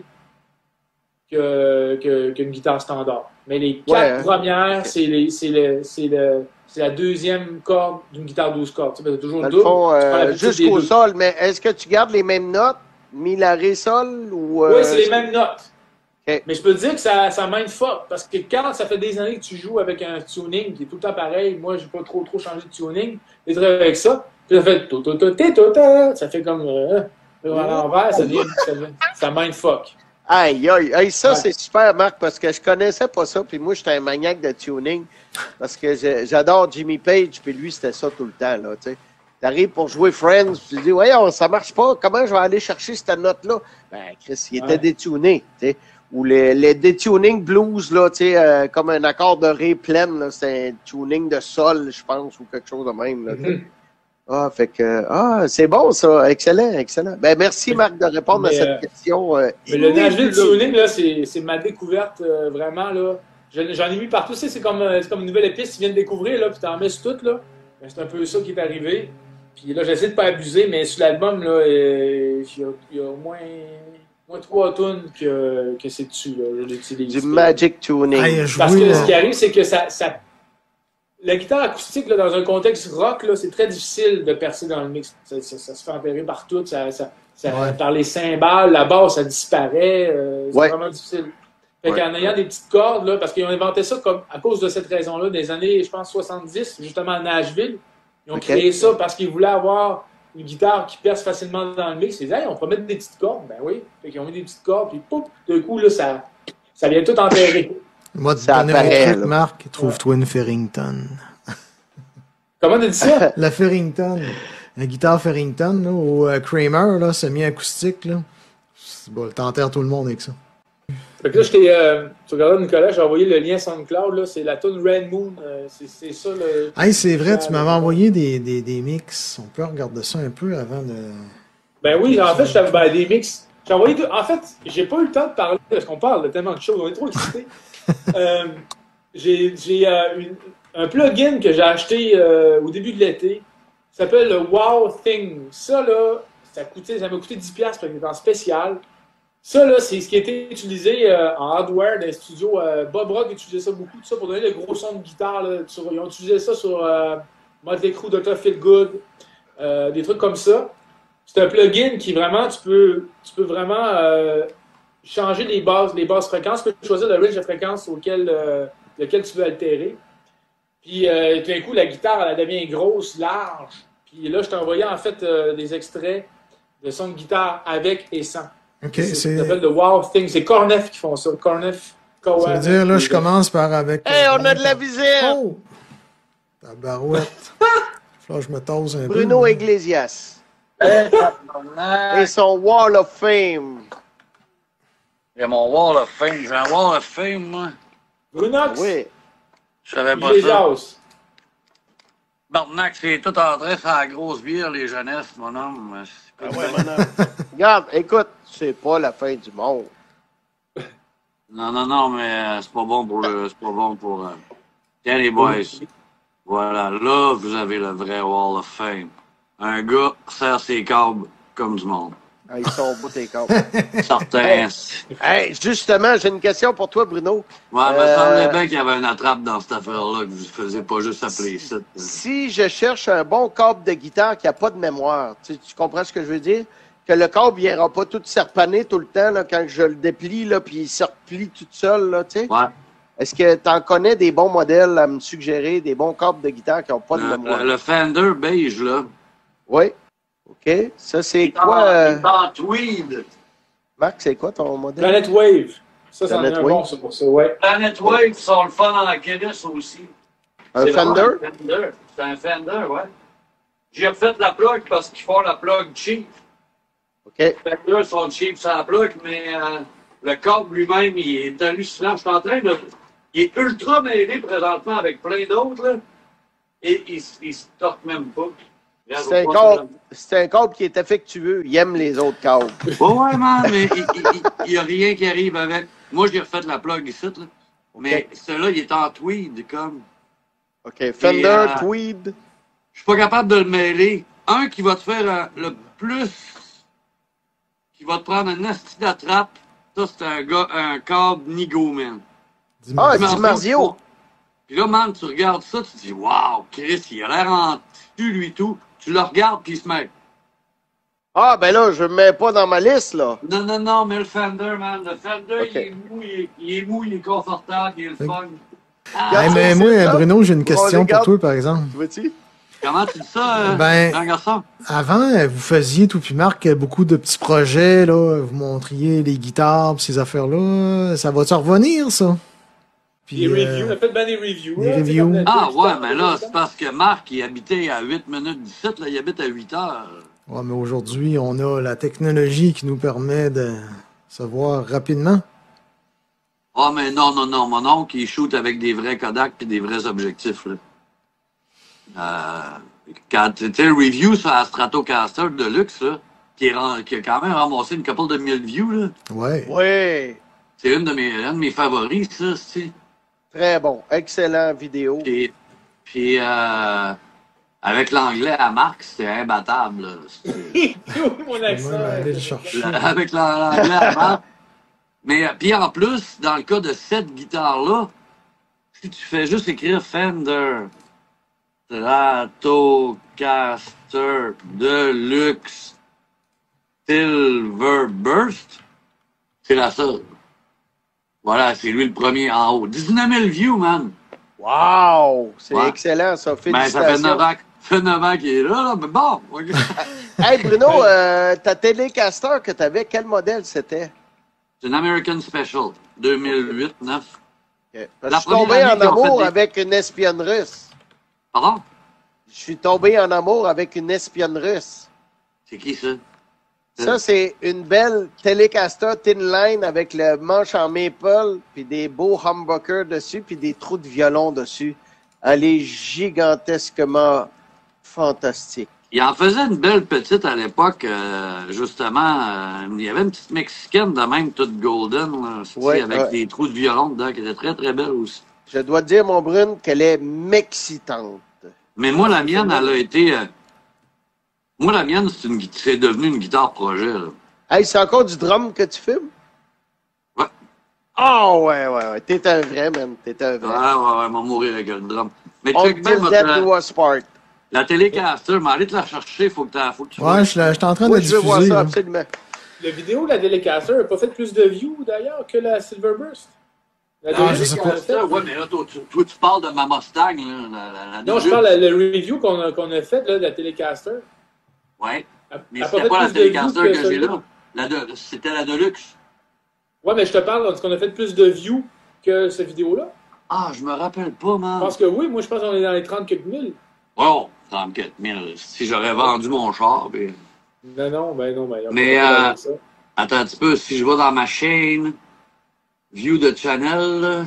que, que, qu'une guitare standard. Mais les quatre Ouais, hein. premières, c'est, les, c'est, le, c'est, le, c'est la deuxième corde d'une guitare douze cordes. Tu sais, toujours Dans le double. fond, tu prends la euh, petite des jusqu'au deux. sol, mais est-ce que tu gardes les mêmes notes? Mi, la, ré, sol? Ou, euh, Oui, c'est les mêmes notes. Okay. Mais je peux te dire que ça, ça mindfuck. Parce que quand ça fait des années que tu joues avec un tuning qui est tout le temps pareil, moi, j'ai pas trop, trop changé de tuning, j'ai travaillé avec ça. Puis ça fait tout, tout, tout, tout, tout, ça fait comme euh, à l'envers, ça devient, ça, devient, ça mindfuck. Aïe, aïe, aïe, ça Ouais. c'est super, Marc, parce que je connaissais pas ça, puis moi, j'étais un maniaque de tuning, parce que je- j'adore Jimmy Page, puis lui, c'était ça tout le temps, là, tu sais. T'arrives pour jouer Friends, tu te dis, voyons, ça marche pas, comment je vais aller chercher cette note-là? Ben, Chris, il était Ouais. détuné, tu sais. Ou les, les détuning blues, là, tu sais, euh, comme un accord de ré pleine, là, c'est un tuning de sol, je pense, ou quelque chose de même, là, tu sais. Mm-hmm. Ah, fait que, ah, c'est bon, ça. Excellent, excellent. Ben, merci, Marc, de répondre Mais, à cette euh, question. Euh, Mais le Nashville nébuleuse. Tuning, là, c'est, c'est ma découverte, euh, vraiment, là. Je- J'en ai mis partout, tu sais, c'est comme, euh, c'est comme une nouvelle épice, tu viens de découvrir, là, puis t'en mets sur tout, là. Ben, c'est un peu ça qui est arrivé. Puis là, j'essaie de pas abuser, mais sur l'album, là, euh, il y, a, il y a au moins, au moins trois tunes que, que c'est dessus, là. Je l'utilise. Du Magic Tuning. Hey, je Parce vois, que là. ce qui arrive, c'est que ça, ça... la guitare acoustique, là, dans un contexte rock, là, c'est très difficile de percer dans le mix. Ça, ça, ça se fait enterrer partout, ça, ça, ça, Ouais. par les cymbales, la basse, ça disparaît. Euh, c'est Ouais. vraiment difficile. Fait Ouais. qu'en ayant des petites cordes, là, parce qu'ils ont inventé ça comme, à cause de cette raison-là, des années, je pense, soixante-dix, justement à Nashville. Ils ont Ok. créé ça parce qu'ils voulaient avoir une guitare qui perce facilement dans le mix. Ils disaient, hey, on peut mettre des petites cordes. Ben oui. Fait qu'ils ont mis des petites cordes, puis pouf, d'un coup, là, ça, ça vient tout enterrer. Moi, te Ça donner apparaît, un truc, là. Marc, trouve-toi une Farrington. Comment on a dit ça? La Farrington. La guitare Farrington, là, au euh, Kramer, là, semi-acoustique, là. C'est bon, t'enterres tout le monde avec ça. Fait que là, je t'ai, euh, tu regardes Nicolas, j'ai envoyé le lien SoundCloud, là, c'est la tune Red Moon, euh, c'est, c'est ça le... Hey, c'est vrai, tu Ah, m'avais le- envoyé des, des, des mix. On peut regarder ça un peu avant de... Ben oui, en fait, je t'avais ben, des mix. J'ai envoyé deux... En fait, j'ai pas eu le temps de parler, parce qu'on parle de tellement de choses, on est trop excités. euh, j'ai j'ai euh, une- un plugin que j'ai acheté euh, au début de l'été, qui s'appelle le Wow Thing. Ça, là, ça, coûtait, ça m'a coûté dix dollars parce qu'il est en spécial. Ça, là, c'est ce qui a été utilisé euh, en hardware dans les studios. Euh, Bob Rock utilisait ça beaucoup, tout ça, pour donner le gros son de guitare. Là, sur, ils ont utilisé ça sur euh, Motley Crue, docteur Feelgood, euh, des trucs comme ça. C'est un plugin qui vraiment, tu peux, tu peux vraiment euh, changer les bases, les basses fréquences. Tu peux choisir le range de fréquence auquel, euh, lequel tu veux altérer. Puis euh, tout d'un coup, la guitare, elle devient grosse, large. Puis là, je t'ai envoyé en fait euh, des extraits de son de guitare avec et sans. OK, C'est- c'est... Ça s'appelle The Wow Thing. C'est Cornef qui font ça. Cornef. Ça veut dire, là, je commence par avec... Hey, on a de la visite! Oh! Tabarouette. Là, je me tose un Bruno peu. Iglesias. Eh, Et tabarnak. son Wall of Fame. J'ai mon Wall of Fame. J'ai un Wall of Fame, moi. Brunox. Oui. Je savais pas ça. Iglesias. Barnac, c'est tout entré sur la grosse bière, les jeunesses, mon homme. Ah ouais, mon homme. Regarde, écoute, c'est pas la fin du monde. Non, non, non, mais euh, c'est pas bon pour le. C'est pas bon pour. Euh... Tiens, les boys. Voilà, là, vous avez le vrai Wall of Fame. Un gars serre ses câbles comme du monde. Ah, ils sont beaux tes corps. Certain. Hey, justement, j'ai une question pour toi, Bruno. Ouais, mais Euh, ça semblait bien qu'il y avait une attrape dans cette affaire-là, que vous faisiez pas juste appeler ça. Si je cherche un bon câble de guitare qui n'a pas de mémoire, tu, tu comprends ce que je veux dire? Que le câble n'ira pas tout serpané tout le temps là, quand je le déplie, là, puis il se replie tout seul, là, tu sais? Ouais. Est-ce que tu en connais des bons modèles à me suggérer, des bons câbles de guitare qui n'ont pas de Le, mémoire? le, le Fender beige, là. Oui. OK. Ça, c'est Il est en- quoi? euh, il est en tweed. Marc, c'est quoi ton modèle? Planet Wave. Ça, ça en est Planet un Wave. bon, ça, pour ça, ouais. Planet Wave sont le fun en Guinness aussi. Un C'est Fender? vraiment un Fender. C'est un Fender, ouais. J'ai refait la plug parce qu'ils font la plug cheap. OK. Les Fenders sont cheap sur la plug, mais euh, le câble lui-même, il est hallucinant. Je suis en train de. Il est ultra mêlé présentement avec plein d'autres, là. Et il, il se torque même pas. Regarde, C'est un, je vois ça câble, c'est un câble qui est affectueux. Il aime les autres câbles. dans- Ouais, ouais, man, mais il n'y a rien qui arrive avec. Moi, j'ai refait la plug ici, là. Mais celui-là, il est en tweed, comme. OK. Fender, Et, euh, Tweed. Je suis pas capable de le mêler. Un qui va te faire euh, le plus. Qui va te prendre un asti d'attrape. Ça, c'est un gars, un câble Nigo, man. Dis-moi. Ah, Di Di Marzio. Puis là, man, tu regardes ça, tu te dis, waouh, Chris, il a l'air en dessus, lui, tout. Tu le regardes, puis il se met. Ah, ben là, je ne le mets pas dans ma liste, là. Non, non, non, mais le Fender, man, le Fender, Ok. il est mou, il est, il est mou, il est confortable, il est le Fait- fun. Regarde, Hey, ça, mais c'est moi, ça. Bruno, j'ai une question pour regarde. toi, par exemple. Tu vois-tu? Comment tu dis ça, euh, Ben- grand garçon? Avant, euh, vous faisiez, tout puis Marc, euh, beaucoup de petits projets, là. Vous montriez les guitares, pis ces affaires-là. Ça va-tu revenir, ça? Puis, Les reviews, on euh, a fait bien des reviews. les là, tu sais, reviews. comme le- Ah, le- ouais, le- mais là, le- c'est parce que Marc, il habitait à huit minutes dix-sept, là, il habite à huit heures. ouais, mais aujourd'hui, on a la technologie qui nous permet de se voir rapidement. Ah, mais non, non, non, mon oncle, il shoot avec des vrais Kodak et des vrais objectifs, là. Euh, quand tu sais, le review sur la Stratocaster de luxe, là, qui, est, ren- qui a quand même ramassé une couple de mille views, là, Ouais. Oui. c'est une de mes, un de mes favoris, ça, c'est. Très bon. Excellent vidéo. Puis, puis euh, avec l'anglais à Marc, c'était imbattable, là. C'était- Mon Je accent. vais même aller le euh, chercher. La- avec la- l'anglais à Marc. Mais euh, puis en plus, dans le cas de cette guitare-là, si tu fais juste écrire Fender, Stratocaster Deluxe Silver Burst, c'est la seule. Voilà, c'est lui le premier en haut. dix-neuf mille views, man. Wow! C'est Ouais. excellent, ça. Ben, ça fait Félicitations. neuf ans, ça fait neuf ans qu'il est là, là, mais bon. ok. Hey, Bruno, euh, ta Telecaster que tu avais, quel modèle c'était? C'est une American Special, deux mille huit neuf. Okay. La Je suis première tombé en année qu'ils ont amour fait des- avec une espionne russe. Pardon? Je suis tombé en amour avec une espionne russe. C'est qui ça? Ça, c'est une belle Telecaster Thin Line avec le manche en maple, puis des beaux humbuckers dessus, puis des trous de violon dessus. Elle est gigantesquement fantastique. Il en faisait une belle petite à l'époque, euh, justement. euh, il y avait une petite mexicaine de même, toute golden, là, tu sais, Ouais, avec ouais. des trous de violon dedans, qui était très, très belle aussi. Je dois te dire, mon Brune, qu'elle est m'excitante. Mais moi, la mienne, elle a été... euh, moi, la mienne, c'est une gui- c'est devenu une guitare projet, là. Hey, c'est encore du drum que tu filmes? Ouais. Ah ouais, ouais, ouais. T'es un vrai, man. T'es un Ouais, vrai. ouais, ouais, elle m'a mourir avec le drum. Mais On check bien dit votre... that to us part. La Telecaster, mais allez te la chercher, faut que, t'as- faut que tu Ouais, vois. je la- j'étais en train Moi, de je veux voir diffuser. ça, là. absolument. La vidéo de la Telecaster n'a pas fait plus de views, d'ailleurs, que la Silverburst. La Ah, Deluxe je sais en pas. a fait. Ça, ouais, mais là, toi, tu, toi, tu parles de ma Mustang, là. La, la, la Non, je Deluxe. parle de le review qu'on a, qu'on a fait là, de la Telecaster. Ouais. Elle- Mais elle a c'était fait pas la plus de views Telecaster que, j'ai celui-là. là. La de- C'était la Deluxe. Ouais, mais je te parle parce qu'on a fait plus de views que cette vidéo-là. Ah, je me rappelle pas, Je man. pense que oui. Moi, je pense qu'on est dans les trente quelques mille. Oh, trente-quatre mille. Si j'aurais vendu mon char, puis... Non, non, ben non, ben. il y a Mais, pas de euh, avec ça. Attends un petit peu, si je vais dans ma chaîne, view de channel,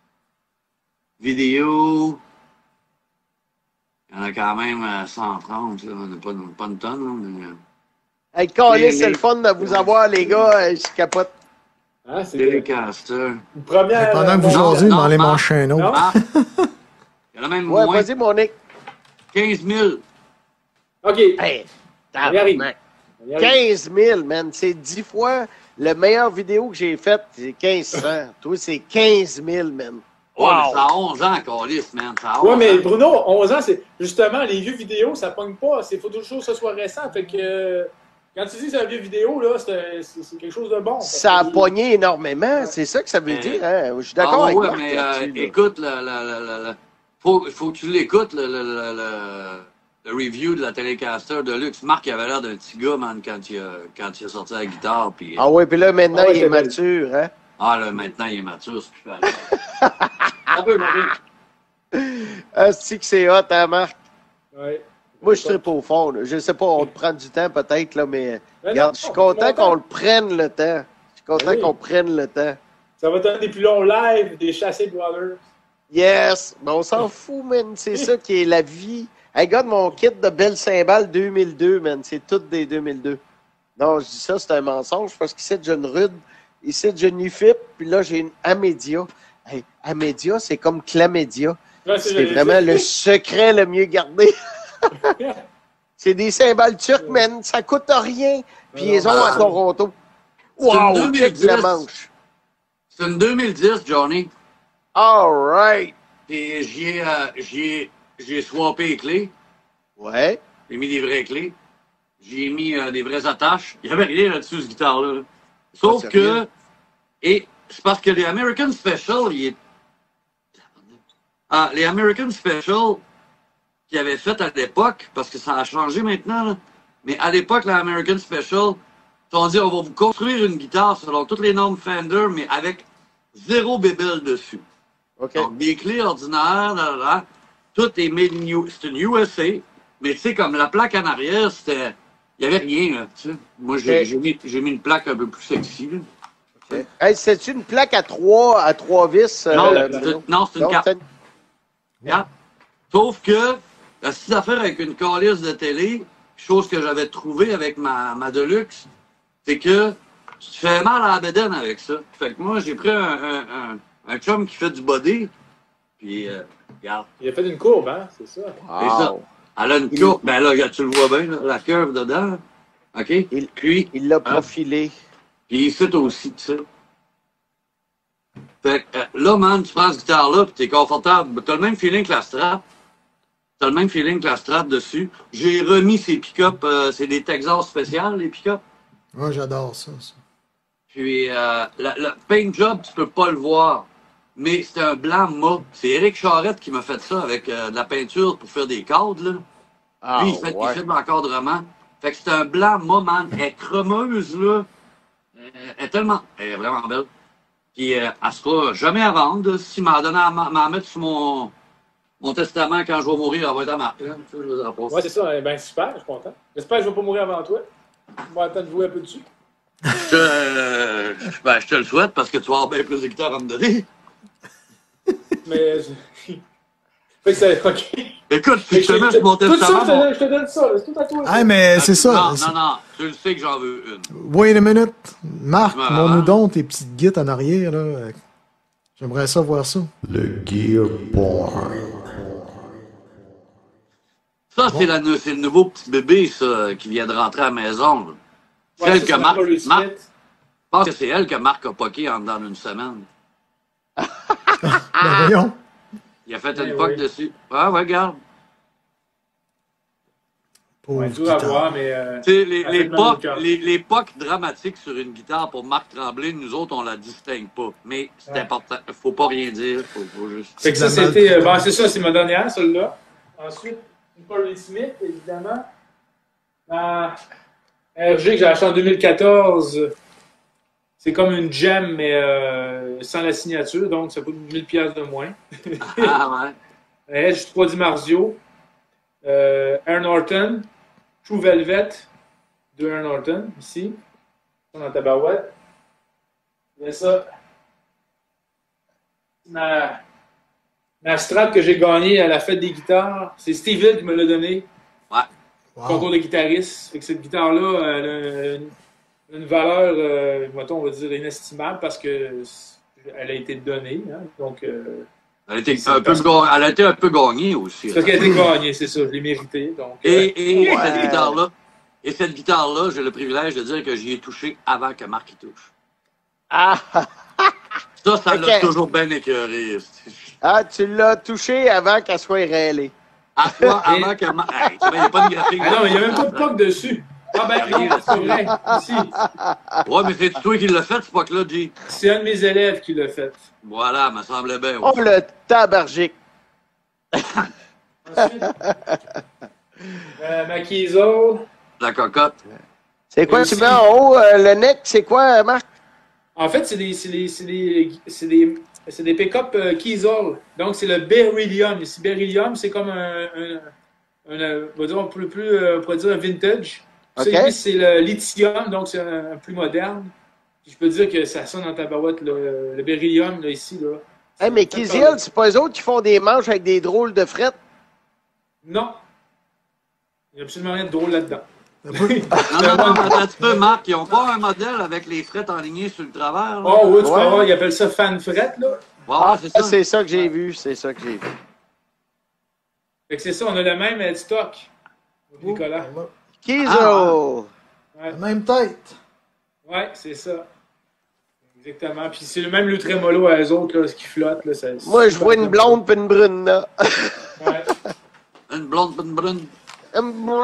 vidéo, il y en a quand même euh, cent trente, là. On n'a pas, pas une tonne, là, mais... euh, Hey, Calais, Les- c'est les- le fun de vous avoir, les gars. Je capote. Hein, c'est Telecaster. une première. Pendant que vous euh, non, jasez, non, m'en aller non. manger un autre. Non. Ah, il y en a même Ouais, moins. vas-y, mon Nick. quinze mille. OK. Hey, On y arrive. tabarnak. On y arrive. quinze mille, man. C'est dix fois le meilleur vidéo que j'ai faite, c'est quinze cents. Toi, c'est quinze mille, man. Ouais, Wow. mais ça a onze ans, Calis, man. Ça a Ouais, onze mais ans. Bruno, onze ans, c'est justement les vieux vidéos, ça pogne pas. Il faut toujours que ce soit récent. Fait que euh, quand tu dis que c'est un vieux vidéo, là, c'est c'est- c'est quelque chose de bon. Ça a Parce que- pogné énormément. C'est ça que ça veut Mais- dire. Hein? Je suis d'accord Ah, avec ouais, Marc mais euh, là-dessus, là. écoute, le, le, le, le, le- faut, faut que tu l'écoutes, le, le, le, le, le review de la Telecaster de luxe. Marc il avait l'air d'un petit gars, man, quand il a, quand il a sorti la guitare. Puis, Ah ouais, puis là, maintenant, Ah ouais, il est c'est belle. mature. Hein? ah, là, maintenant, il est mature, c'est plus facile. Un peu, mon gars. Ah, c'est que c'est hot, hein, Marc? Ouais. Moi, je serais pas au fond. Là. Je sais pas, on te prend du temps peut-être, là, mais Mais regarde, non, je suis c'est content longtemps. qu'on le prenne le temps. Je suis content Ben oui. qu'on prenne le temps. Ça va être un des plus longs lives des Chassés Brothers. Yes! Mais on s'en fout, man. C'est ça qui est la vie. Hey, regarde mon kit de belles cymbales deux mille deux, man. C'est toutes des deux mille deux. Non, je dis ça, c'est un mensonge parce qu'ici, j'ai une rude. Ici, j'ai une U F I P, puis là, j'ai une Amédia. Hey, Amédia, c'est comme Chlamydia. Ouais, C'est vraiment le secret le mieux gardé. C'est des cymbales turques, man. Ça coûte rien. Puis ils ont à Ah. Toronto. C'est une Wow! deux mille Check la dix. manche. C'est une deux mille dix, Johnny. All right. Et j'y ai, euh, j'y ai, j'y ai swappé les clés. Ouais. J'ai mis des vraies clés. J'ai mis euh, des vraies attaches. Il n'y avait rien là-dessus, cette guitare-là. là. Sauf Ah, que... sérieux? Et c'est parce que les American Special, il est... Ah, les American Special qu'ils avaient fait à l'époque, parce que ça a changé maintenant, là, mais à l'époque, les American Special, ils ont dit, on va vous construire une guitare selon toutes les normes Fender, mais avec zéro bébelle dessus. OK. Donc, des clés ordinaires, là, là, là, tout est made in U... C'est une U S A, mais tu sais, comme la plaque en arrière, c'était... Il n'y avait rien, là, tu sais. Moi, j'ai Ok. j'ai mis, j'ai mis une plaque un peu plus sexy, là. Hey, c'est une plaque à trois, à trois vis? Non, euh, c'est- Bruno? non, c'est une Non, carte. c'est une- Regarde. Sauf que, la petite affaire avec une calice de télé, chose que j'avais trouvée avec ma, ma Deluxe, c'est que tu te fais mal à la bédaine avec ça. Fait que moi, j'ai pris un, un, un, un chum qui fait du body, puis, euh, regarde, Il a fait une courbe, hein, c'est ça. c'est ça. Wow. Elle a une Il- courbe, ben là, regarde, tu le vois bien, là, la curve dedans, là. OK? Il- Puis, Il l'a profilé. puis ici aussi, tu sais. Fait que, euh, là, man, tu prends cette guitare-là, puis t'es confortable. T'as le même feeling que la Strat. T'as le même feeling que la Strat dessus. J'ai remis ces pick-up, euh, c'est des Texas spéciales, les pick-up. Moi, j'adore ça, ça. Puis, euh, le paint job, tu peux pas le voir. Mais c'est un blanc mat. C'est Éric Charette qui m'a fait ça avec euh, de la peinture pour faire des cadres, là. Ah, Lui, il fait, il ouais. fait de l'encadrement. Fait que c'est un blanc mat, man. Elle est cremeuse, là. Elle elle est tellement... Elle est vraiment belle. Puis, euh, elle sera jamais à vendre. là. Si m'a donné à m'en m'en mettre sur mon, mon testament quand je vais mourir, elle va être à marque. Hein. Ça, je veux en passer. Ouais, c'est ça. Eh ben, super, je suis content. J'espère que je vais pas mourir avant toi. On va attendre de jouer un peu dessus. Je, te- euh, ben, je te le souhaite parce que tu vas avoir bien plus de guitares à me donner. Mais. je- fait que c'est. OK. Écoute, Fait si que je te mets sur mon tout ça, testament... je te, donne, je te donne ça. là. C'est tout à toi. ça. Ah, mais c'est ça. Non, c'est- non, non. Tu le sais que j'en veux une. Wait a minute. Marc, Voilà. montre-nous donc tes petites guites en arrière, là. J'aimerais ça voir ça. Le Gear Porn. Ça, c'est, la, c'est le nouveau petit bébé, ça, qui vient de rentrer à la maison. là. C'est Ouais, elle ça, que c'est Marc... Marc Smith. Marc- Je pense que c'est elle que Marc a poqué en dedans d'une semaine. Ben voyons. Il a fait Ben une poque oui. dessus. Ah, ouais, regarde. Pauvre Ouais, tout à guitare. voir, mais. euh, Tu sais, les, Elle les, fait mal au pocs, cœur. les, les pocs dramatiques sur une guitare pour Marc Tremblay, nous autres, on la distingue pas. Mais c'est Ouais. important. Faut pas rien dire. Faut, faut juste... Fait que ça, C'est de la c'était. euh, maltraitance. bon, c'est ça, c'est ma dernière, celle-là. Ensuite, une Paul Smith, évidemment. La R G que j'ai acheté en deux mille quatorze. C'est comme une gem, mais euh, sans la signature, donc ça coûte mille dollars de moins. Ah, ouais. Edge trois D Marzio. Euh, Aaron Norton, True Velvet de Aaron Norton, ici. Dans la tabarouette. Il y a ça. Ma, ma strap que j'ai gagnée à la fête des guitares, c'est Steve Hill qui me l'a donné. Ouais. Wow. Concours de guitariste. Fait que cette guitare-là, elle a une, une valeur, euh, mettons, on va dire, inestimable parce que elle a été donnée. Hein, donc, euh, Elle a, été un peu, ga- elle a été un peu gagnée aussi. c'est parce qu'elle a été gagnée, c'est ça, je l'ai mérité. Donc, Et, et Ouais. cette guitare-là, et cette guitare-là, j'ai le privilège de dire que j'y ai touché avant que Marc y touche. Ah, Ça, ça l'a Ok. toujours bien écœuré. ah, tu l'as touché avant qu'elle soit rêlée. À toi, avant que Marc... Hey, tu vois, il n'y a pas de graphique. ah non, mais il n'y a même pas de poc dessus. Ah ben, non, c'est vrai, ici. Ouais, mais c'est toi qui l'as fait, ce poc-là, G. C'est un de mes élèves qui l'a fait. Voilà, me semblait bien. Oh, le tabargique. Ensuite, euh, ma Kiesel. La cocotte. C'est quoi, Et tu aussi- mets en haut, euh, le neck, c'est quoi, Marc? En fait, c'est des, c'est des, c'est des, c'est des, c'est des pick-up euh, Kiesel. Donc, c'est le Beryllium. Ici, Beryllium, c'est comme un, un, un, un- on va dire un peu plus, euh, on pourrait dire un vintage. Ça, Ok. ici, c'est le lithium, donc c'est un, un plus moderne. Puis je peux dire que ça sonne dans ta barouette, le, le Beryllium, là, ici, là. Hey, mais Kiziel, c'est pas eux autres qui font des manches avec des drôles de frettes? Non. Il n'y a absolument rien de drôle là-dedans. Non, non, non, attends un petit peu, Marc. Ils n'ont pas un modèle avec les frettes enlignées sur le travers. Là. Oh, oui, tu Ouais. peux voir, ils appellent ça fan fret, là. Ouais, Ah, c'est ça. c'est ça que j'ai vu, c'est ça que j'ai vu. Fait que c'est ça, on a le même headstock. Nicolas. Kizo! Ouais. La même tête. Ouais, c'est ça. Exactement. Puis c'est le même le trémolo à eux autres, là, ce qui flotte. Là, ça, Moi, je vois une blonde puis une brune, là. Ouais. Une blonde, une brune. Ah,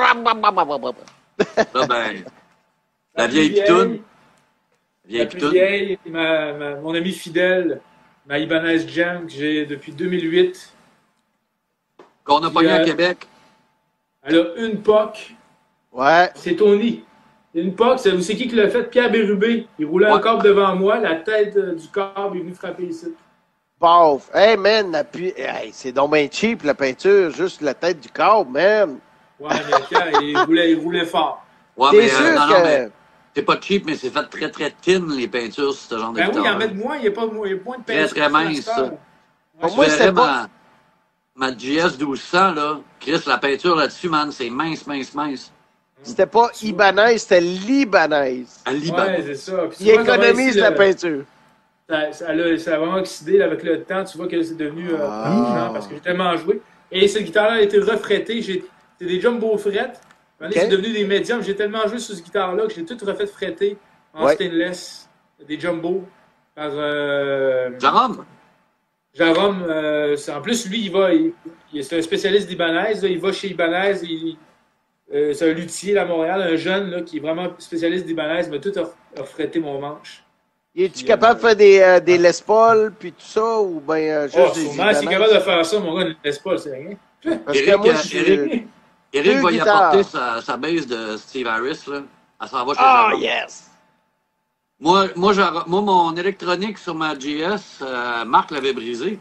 Là, ben, la La vieille plus pitoune. La Vieille plus pitoune. vieille, ma, ma- mon ami fidèle, ma Ibanez Jam, que j'ai depuis deux mille huit. Qu'on a pogné Puis, à euh, Québec. Elle a une P O C. Ouais. C'est Tony. Une P O C, c'est c'est qui qui l'a fait? Pierre Bérubé. Il roulait un Ouais. câble devant moi, la tête euh, du câble est venue frapper ici. Paf. Hey, man, la pu- hey, c'est donc bien cheap, la peinture. Juste la tête du câble, man. Ouais, mais Pierre, il roulait, il roulait fort. Ouais, T'es mais, sûr euh, non, que... non, mais c'est pas cheap, mais c'est fait très, très thin, les peintures sur ce genre de Ben oui, il guitare. en met de moins, il n'y a pas il y a moins de Très, peinture. très mince, sur la ça. star. Pour Tu moi, verrais c'est pas... ma, ma G S douze cents, là. Chris, la peinture là-dessus, man, c'est mince, mince, mince. C'était pas Ibanez, c'était Libanais. À Liban. Ouais, c'est ça. Puis tu Il vois comment économise ici, la le- peinture. Ça, ça, a, ça a vraiment oxydé là, avec le temps. Tu vois que c'est devenu euh, Ah. argent parce que j'ai tellement joué. Et cette guitare-là a été refrétée. J'ai- C'est des jumbo frettes. Ok. C'est devenu des médiums. J'ai tellement joué sur cette guitare-là que j'ai tout refait fretter en Ouais. stainless. Des jumbo par euh, Jérôme? Jérôme. euh, c'est- en plus, lui, il va. Il, il- c'est un spécialiste d'Ibanez. là. Il va chez Ibanez. Il, euh, c'est un luthier là, à Montréal, un jeune là, qui est vraiment spécialiste d'Ibanez. Il m'a tout a, a fretté mon manche. Es-tu Puis, capable de euh, faire des, euh, des Les Paul, puis tout ça, ou bien euh, juste Oh, des sûrement, s'il est Ibanez? capable de faire ça, mon gars, ne laisse pas, c'est rien. Parce que Eric, moi, euh, je suis... Eric, Eric Deux va y guitares. apporter sa, sa base de Steve Harris, là. Elle s'en va chez Ah, Jérôme. yes! Moi, moi, j'aurais- moi, mon électronique sur ma G S, euh, Marc l'avait brisé.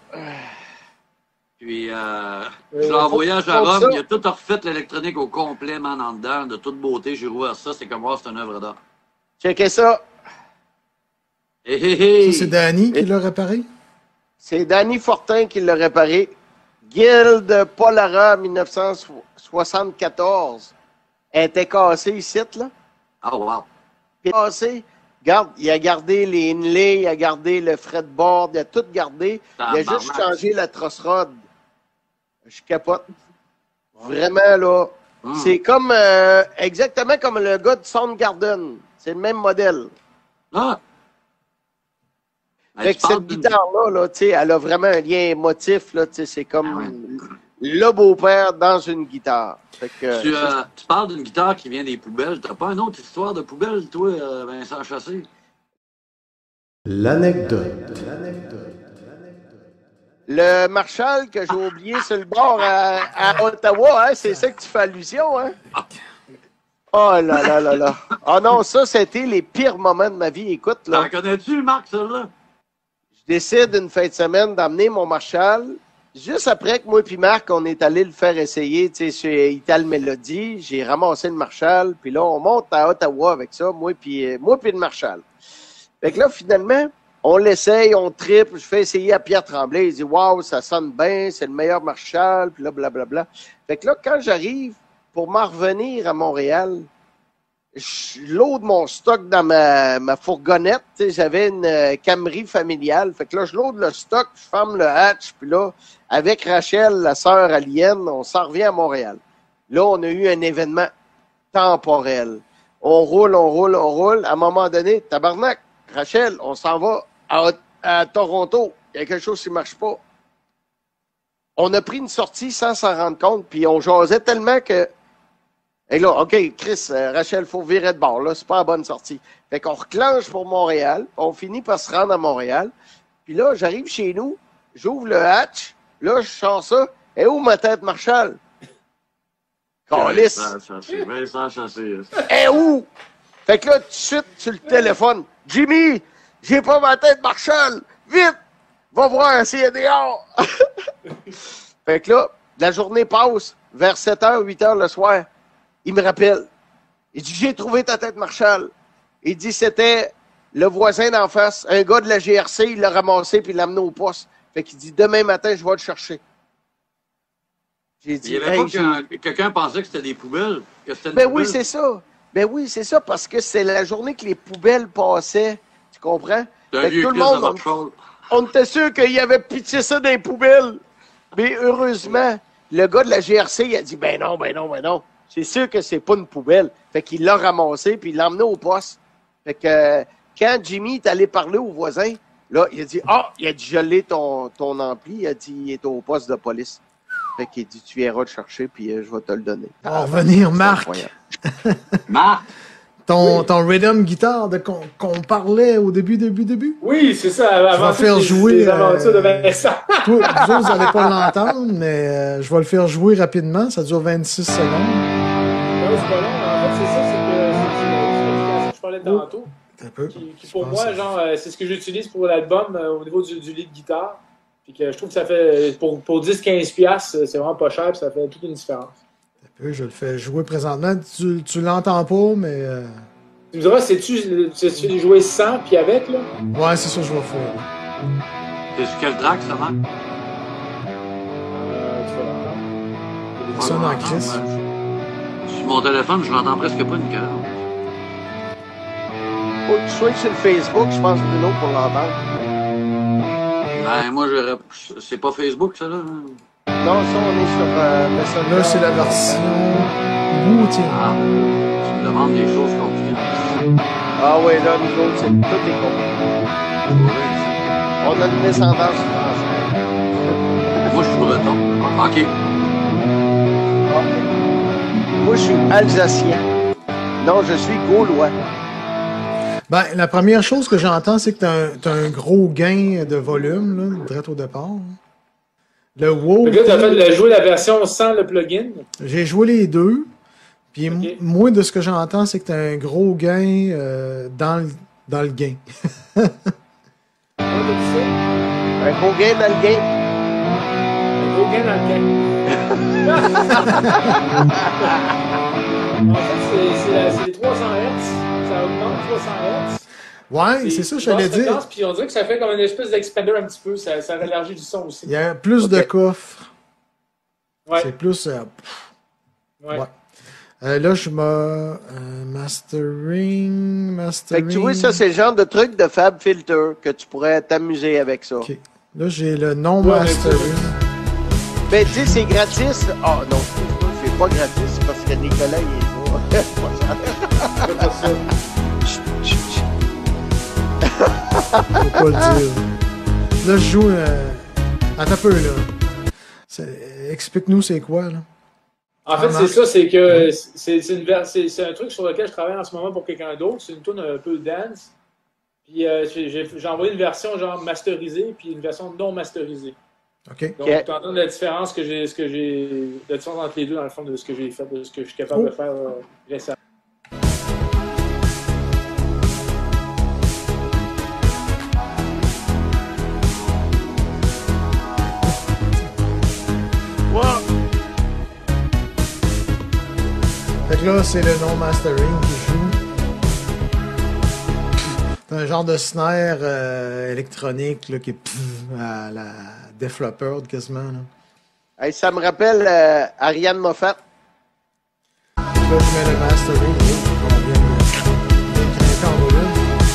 Puis, euh, je l'ai Euh, envoyé à faut- faut Jérôme. ça. Il a tout refait l'électronique au complet, man, en dedans, de toute beauté. J'ai rouvert ça. C'est comme voir, c'est une œuvre d'art. Checkez ça. Hé, hé, hé! Ça, c'est Danny qui l'a réparé. C'est Danny Fortin qui l'a réparé. Guild Polara dix-neuf cent soixante-quatorze. Elle était cassée ici, là. Oh, wow. Puis cassée. Regarde, il a gardé les inlays, il a gardé le fretboard, il a tout gardé. Il a juste Tabarnak. changé la truss rod. Je capote. Vraiment, là. Hum. C'est comme, euh, exactement comme le gars de Soundgarden. C'est le même modèle. Ah! Ben, Avec tu parles cette d'une- guitare-là, là, tu sais, elle a vraiment un lien émotif. Là, tu sais, c'est comme Ah ouais. le beau-père dans une guitare. Fait que, Tu, ça, euh, tu parles d'une guitare qui vient des poubelles. T'as pas une autre histoire de poubelle, toi, euh, Vincent Chassé? L'anecdote. le Marshall que j'ai oublié sur le bord à, à Ottawa, hein, c'est ça que tu fais allusion, hein? Oh là là là là. Oh non, ça, c'était les pires moments de ma vie. Écoute, là, T'en connais-tu, Marc, celle-là? je décide une fin de semaine d'emmener mon Marshall juste après que moi et Marc, on est allé le faire essayer, tu sais, chez Ital Melody, j'ai ramassé le Marshall, puis là, on monte à Ottawa avec ça, moi puis moi puis le Marshall. Fait que là, finalement, on l'essaye, on tripe, je fais essayer à Pierre Tremblay, il dit « Wow, ça sonne bien, c'est le meilleur Marshall », puis là, blablabla. Fait que là, quand j'arrive pour m'en revenir à Montréal, je load mon stock dans ma, ma fourgonnette. Tu sais, j'avais une euh, Camry familiale. Fait que là, je load le stock, je ferme le hatch, puis là, avec Rachel, la sœur Alienne, on s'en revient à Montréal. Là, on a eu un événement temporel. On roule, on roule, on roule. À un moment donné, tabarnak, Rachel, on s'en va à, à Toronto. Il y a quelque chose qui ne marche pas. On a pris une sortie sans s'en rendre compte, puis on jasait tellement que et là, OK, Chris, euh, Rachel, il faut virer de bord, là, c'est pas la bonne sortie. Fait qu'on reclenche pour Montréal, on finit par se rendre à Montréal, puis là, j'arrive chez nous, j'ouvre le hatch, là, je sors ça, et où ma tête Marshall? Calice! Et où? Fait que là, tout de suite, sur le téléphone, Jimmy, j'ai pas ma tête Marshall! Vite! Va voir si y a dehors! Fait que là, la journée passe, vers sept heures, huit heures le soir. Il me rappelle. Il dit, j'ai trouvé ta tête Marshall. Il dit, c'était le voisin d'en face, un gars de la G R C, il l'a ramassé puis il l'a amené au poste. Fait qu'il dit, demain matin, je vais le chercher. J'ai dit, il y avait hey, pas que quelqu'un pensait que c'était des poubelles? Que c'était ben oui, c'est ça. Ben oui, c'est ça, parce que c'est la journée que les poubelles passaient. Tu comprends? Fait que tout le monde, on, on était sûr qu'il avait pitché ça dans les poubelles. Mais heureusement, le gars de la G R C, il a dit, ben non, ben non, ben non. C'est sûr que c'est pas une poubelle. Fait qu'il l'a ramassé, puis il l'a emmené au poste. Fait que euh, quand Jimmy est allé parler au voisin, là, il a dit, ah, il a dit, je l'ai ton, ton ampli. Il a dit, il est au poste de police. Fait qu'il dit, tu viendras le chercher, puis euh, je vais te le donner. On va revenir, Marc. Marc! Ton, oui. ton rhythm guitare de, qu'on, qu'on parlait au début, début, début. Oui, c'est ça. Avant je vais faire jouer. Les aventures euh, de Vincent. Toi, vous, vous n'allez pas l'entendre, mais euh, je vais le faire jouer rapidement. Ça dure vingt-six secondes. Non, c'est pas long. En fait, c'est ça. C'est que c'est que je parlais tantôt. Un peu. Qui, qui pour moi, genre, euh, c'est ce que j'utilise pour l'album euh, au niveau du, du lead guitare. Puis que je trouve que ça fait, pour, pour dix à quinze piastres, c'est vraiment pas cher, puis ça fait toute une différence. Je le fais jouer présentement. Tu, tu l'entends pas, mais... Euh... Tu me diras, c'est-tu, c'est-tu jouer sans puis avec, là? Ouais, c'est ça que je vais faire. C'est sur quel track, ça marche? Euh, tu vas l'entendre. Ça dans Chris. Sur mon téléphone, je n'entends presque pas une gueule. Faut que tu sois sur le Facebook, je pense, Bruno, pour l'entendre. Ben, moi, je... c'est pas Facebook, ça, là? Non, ça, on est sur euh, Messenger. Là, c'est la version routière. Ah, tu me demandes des choses compliquées. Ah oui, là, nous autres, c'est tout est compliqué. On a une descendance française. Moi, je suis breton. OK. Ah. Moi, je suis alsacien. Non, je suis gaulois. Ben, la première chose que j'entends, c'est que t'as un, t'as un gros gain de volume, là, direct au départ. Le wow. Tu as fait jouer la version sans le plugin? J'ai joué les deux. Puis okay. m- moi, de ce que j'entends, c'est que tu as un gros gain euh, dans, le, dans le gain. Un gros gain dans le gain. Un gros gain dans le gain. En fait, c'est, c'est, c'est les trois cents hertz. Ça augmente trois cents hertz. Ouais, c'est ça, je t'allais dire. Puis on dirait que ça fait comme une espèce d'expander un petit peu. Ça, ça élargit du son aussi. Il y a plus okay. de coffres. Ouais. C'est plus... Euh, ouais. ouais. Euh, là, je mets euh, mastering, mastering... Fait que tu vois, ça, c'est le genre de truc de Fab Filter que tu pourrais t'amuser avec ça. OK. Là, j'ai le non-mastering. Ben, tu sais, c'est gratis. Ah oh, non, c'est pas gratis parce que Nicolas, il est là. C'est pas ça. Faut pas le dire. Là, je joue... Euh... Attends un peu, là. C'est... Explique-nous c'est quoi, là. En fait, c'est ça, c'est que c'est, c'est, une, c'est, c'est un truc sur lequel je travaille en ce moment pour quelqu'un d'autre. C'est une tune un peu dance. Puis euh, j'ai, j'ai envoyé une version genre masterisée, puis une version non masterisée. OK. Donc, tu entends la différence que j'ai, ce que j'ai, la différence entre les deux, dans le fond, de ce que j'ai fait, de ce que je suis capable oh. de faire euh, récemment. là, c'est le non-mastering qui joue. C'est un genre de snare euh, électronique là, qui est pff, à la Def Leppard quasiment. Là. Hey, ça me rappelle euh, Ariane Moffat. Là, je mets le mastering. Oui, on vient de vient de grimper en volume.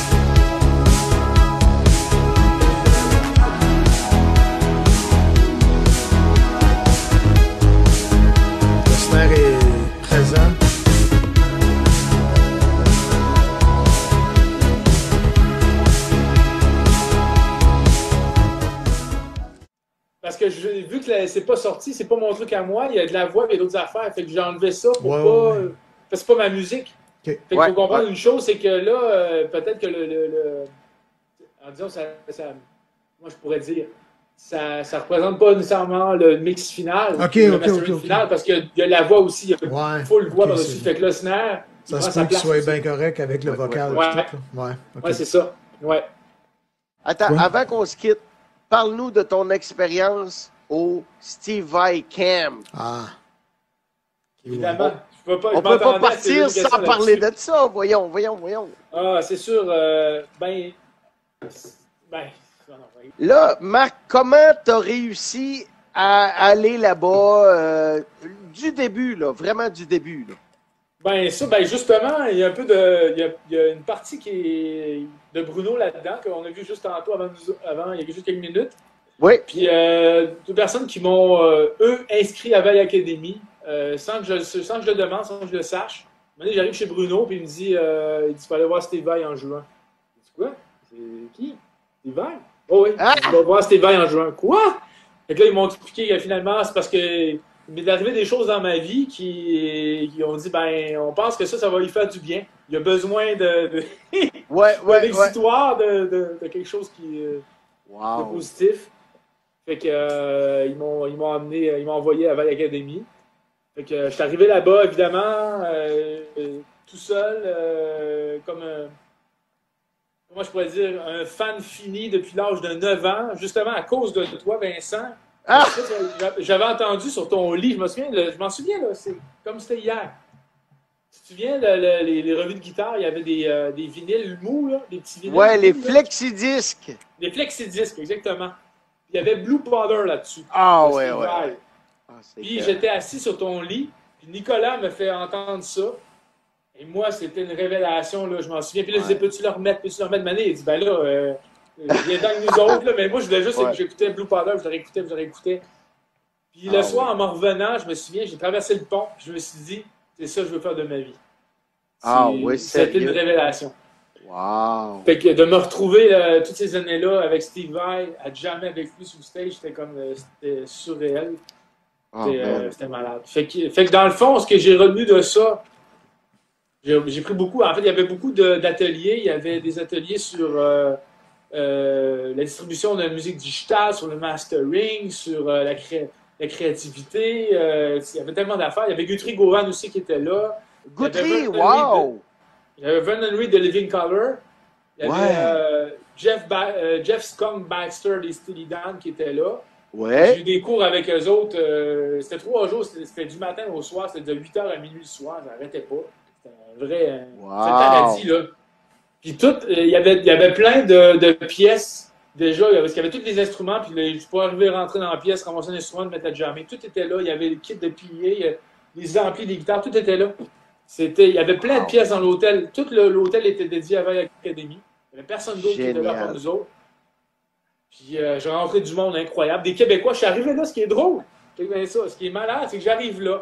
Le snare est présent. Parce que je, vu que c'est pas sorti, c'est pas mon truc à moi, il y a de la voix, il y a d'autres affaires. Fait que j'ai enlevé ça pour ouais, pas. Ouais. Euh, parce que c'est pas ma musique. Okay. Fait qu'il Ouais, faut comprendre ouais. une chose, c'est que là, euh, peut-être que le, le, le. En disant, ça, ça. Moi, je pourrais dire. Ça ne représente pas nécessairement le mix final, Ok, le ok, mastering ok, ok. final, parce qu'il y a la voix aussi, il y a Ouais, une full voix ok, par-dessus. c'est- Fait que le snare, il Ça prend se sa peut qu'il place soit aussi. bien correct avec le Ouais, vocal. ouais. et tout, là. Ouais, ok. Ouais, c'est ça. Ouais. Attends, Ouais. avant qu'on se quitte, parle-nous de ton expérience au Steve Vai Camp. Ah. Ok, Évidemment. Je peux pas, On je peut pas m'attendais à ces deux partir sans questions parler là-dessus. de ça. Voyons, voyons, voyons. Ah, c'est sûr. Euh, ben. Ben. Non, non, ben, Là, Marc, comment tu as réussi à aller là-bas euh, du début, là, vraiment du début? Là. Ben, ça, ben, justement, il y a un peu de. Il y a, il y a une partie qui est de Bruno là-dedans, qu'on a vu juste tantôt avant, nous- avant, il y a juste quelques minutes. Oui. Puis, euh, deux personnes qui m'ont, euh, eux, inscrit à Veille Academy, euh, sans, que je, sans que je le demande, sans que je le sache. Un moment donné, j'arrive chez Bruno, puis il me dit euh, il dit, il faut aller voir Steve Vai en juin. Je dis, quoi? C'est qui? Steve Vai? Oh oui, Ah! je vais voir Steve Vai en juin. Quoi? Fait que là, ils m'ont expliqué que finalement, c'est parce que il m'est arrivé des choses dans ma vie qui, qui ont dit, ben, on pense que ça, ça va lui faire du bien. Il a besoin de, de, Ouais, d'un ouais, ouais. exitoire, de, de, de quelque chose qui euh, est Wow. positif. Fait que euh, ils m'ont ils m'ont amené, ils m'ont envoyé à Val Academy. Fait que euh, je suis arrivé là-bas, évidemment, euh, euh, tout seul, euh, comme un, comment je pourrais dire, un fan fini depuis l'âge de neuf ans, justement à cause de toi, Vincent. Ah! J'avais entendu sur ton lit, je me souviens, le- je m'en souviens, là, c'est comme c'était hier. Tu te souviens, le- le- les, les revues de guitare, il y avait des, euh, des vinyles mous, là, des petits vinyles. Ouais, les mous, là. flexidisques. Des flexidisques, exactement. Il y avait Blue Powder là-dessus. Ah, de ouais, Steve ouais. Vai. ouais. Ah, c'est Puis que- j'étais assis sur ton lit, puis Nicolas me fait entendre ça. Et moi, c'était une révélation, là, je m'en souviens. Puis là, je disais, Ouais. peux-tu le remettre, peux-tu le remettre, Mané? Il dit, ben là, euh, viens dans nous autres, là. Mais moi, je voulais juste Ouais. que j'écoutais Blue Powder, je le réécoutais, je le réécoutais. Puis Ah, le soir, ouais. en m'en revenant, je me souviens, j'ai traversé le pont, puis je me suis dit, c'est ça que je veux faire de ma vie. Ah, C'est- ouais, C'était une sérieux? révélation. Wow. Fait que de me retrouver euh, toutes ces années-là avec Steve Vai, à jamais avec lui sur le stage, c'était comme euh, c'était surréel. Ah, C'était man. euh, c'était malade. Fait que, fait que dans le fond, ce que j'ai retenu de ça, j'ai j'ai pris beaucoup. En fait, il y avait beaucoup de- d'ateliers. Il y avait des ateliers sur euh, euh, la distribution de la musique digitale, sur le mastering, sur euh, la, cré- la créativité. Euh, il y avait tellement d'affaires. Il y avait Guthrie Govan aussi qui était là. Guthrie, Vernon Reid wow! Il y avait Vernon Reid de Living Color. Il y avait Ouais. euh, Jeff, ba euh, Jeff Skunk Baxter des Steely Dan qui était là. J'ai Ouais. eu des cours avec eux autres. euh, c'était trois jours. C'était c'était du matin au soir. C'était de huit heures à minuit le soir. J'arrêtais pas. C'était un vrai euh, Wow. c'était un paradis, là. Puis tout, euh, il y avait, il y avait plein de, de pièces déjà. Parce qu'il y avait tous les instruments. Puis là, tu pouvais arriver à rentrer dans la pièce, ramasser un instrument, le mettre à jammer. Tout était là. Il y avait le kit de piliers, euh, les amplis, les guitares. Tout était là. C'était, il y avait plein de pièces dans l'hôtel. Tout le- l'hôtel était dédié à Veille Academy. Il n'y avait personne d'autre qui était là Génial. pour nous autres. Puis euh, j'ai rencontré du monde incroyable. Des Québécois. Je suis arrivé là, ce qui est drôle. Check bien ça. Ce qui est malade, c'est que j'arrive là.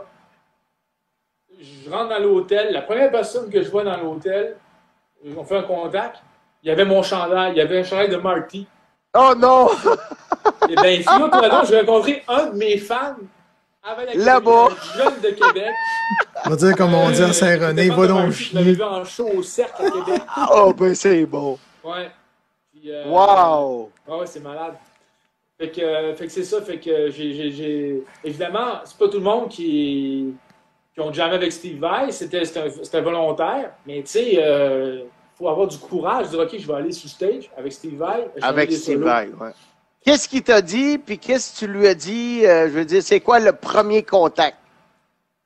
Je rentre dans l'hôtel. La première personne que je vois dans l'hôtel, on fait un contact. Il y avait mon chandail. Il y avait un chandail de Marty. Oh non! Et bien, figure-toi donc, j'ai rencontré un de mes fans à Veille Academy, Là-bas. un jeune de Québec. On va dire comme on dit à Saint-René, va donc Je l'avais chier. vu en show au Cercle à Québec. Oh, ben c'est bon. Ouais. Puis, euh, Wow! Ah ouais, c'est malade. Fait que, euh, fait que c'est ça, fait que j'ai, j'ai, j'ai... Évidemment, c'est pas tout le monde qui, qui ont jamais avec Steve Vai, c'était, c'était, c'était volontaire, mais tu sais, euh, faut avoir du courage de dire, OK, je vais aller sur stage avec Steve Vai. Avec Steve Vai, ouais. Qu'est-ce qu'il t'a dit, puis qu'est-ce que tu lui as dit? euh, je veux dire, c'est quoi le premier contact?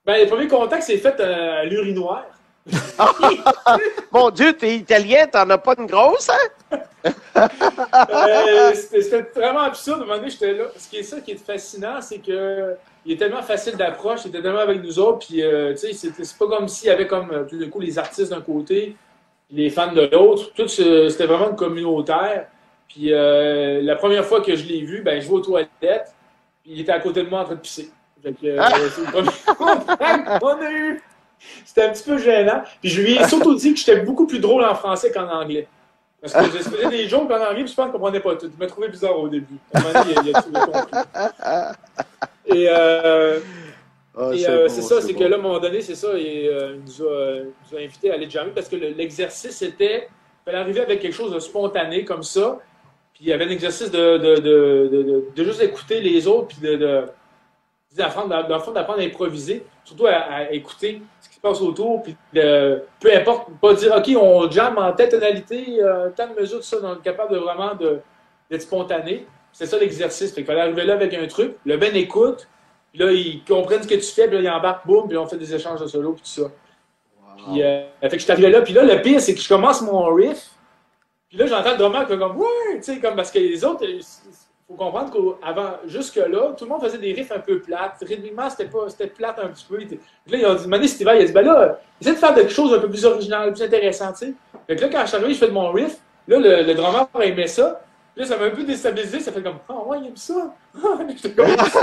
Ben, le premier contact, c'est fait euh, à l'urinoir. Mon Dieu, t'es italien, t'en as pas une grosse, hein? euh, C'était vraiment absurde. À un moment donné, j'étais là. Ce qui est ça qui est fascinant, c'est que il est tellement facile d'approche, il était tellement avec nous autres, puis euh, tu sais, c'est pas comme s'il y avait comme tout d'un coup les artistes d'un côté, puis les fans de l'autre. Tout c'était vraiment une communautaire. Puis euh, la première fois que je l'ai vu, ben je vais aux toilettes, puis il était à côté de moi en train de pisser. Fait que euh, c'est le premier contact qu'on a eu. C'était un petit peu gênant. Puis je lui ai surtout dit que j'étais beaucoup plus drôle en français qu'en anglais. Parce que je faisais des jokes en anglais, puis je pense qu'on ne comprenait pas tout. Il m'a trouvé bizarre au début. À un moment donné, il a, il a tout compris. Et, euh, oh, et c'est euh, bon, c'est ça, c'est bon. que là, à un moment donné, c'est ça, et, euh, il nous a, il nous a invités à aller jammer parce que l'exercice était, il fallait arriver avec quelque chose de spontané comme ça. Puis il y avait un exercice de, de, de, de, de, de juste écouter les autres, puis de, de d'apprendre, dans le fond, d'apprendre à improviser, surtout à, à écouter ce qui se passe autour, puis de, peu importe, pas dire, OK, on jamme en telle tonalité, euh, tant de mesures, tout ça, donc capable de vraiment de, d'être spontané. C'est ça l'exercice. Fait qu'il fallait arriver là avec un truc, le Ben écoute, puis là, ils comprennent ce que tu fais, puis là, ils embarquent, boum, puis on fait des échanges de solo, puis tout ça. Wow. Puis, euh, fait que je suis arrivé là, puis là, le pire, c'est que je commence mon riff, puis là, j'entends le drummer qui fait comme, ouais, tu sais, comme, parce que les autres, il faut comprendre qu'avant, jusque-là, tout le monde faisait des riffs un peu plates. Rythmiquement, c'était pas, c'était plate un petit peu. Puis là, ils ont dit, Mané, cet hiver, il a dit, ben là, essaie de faire quelque chose un peu plus original, plus intéressant, tu sais. Fait que là, quand je suis arrivé, je fais de mon riff, là, le, le drummer aimait ça. Puis là, ça m'a un peu déstabilisé, ça fait comme, ah oh, ouais, il aime ça. Fait que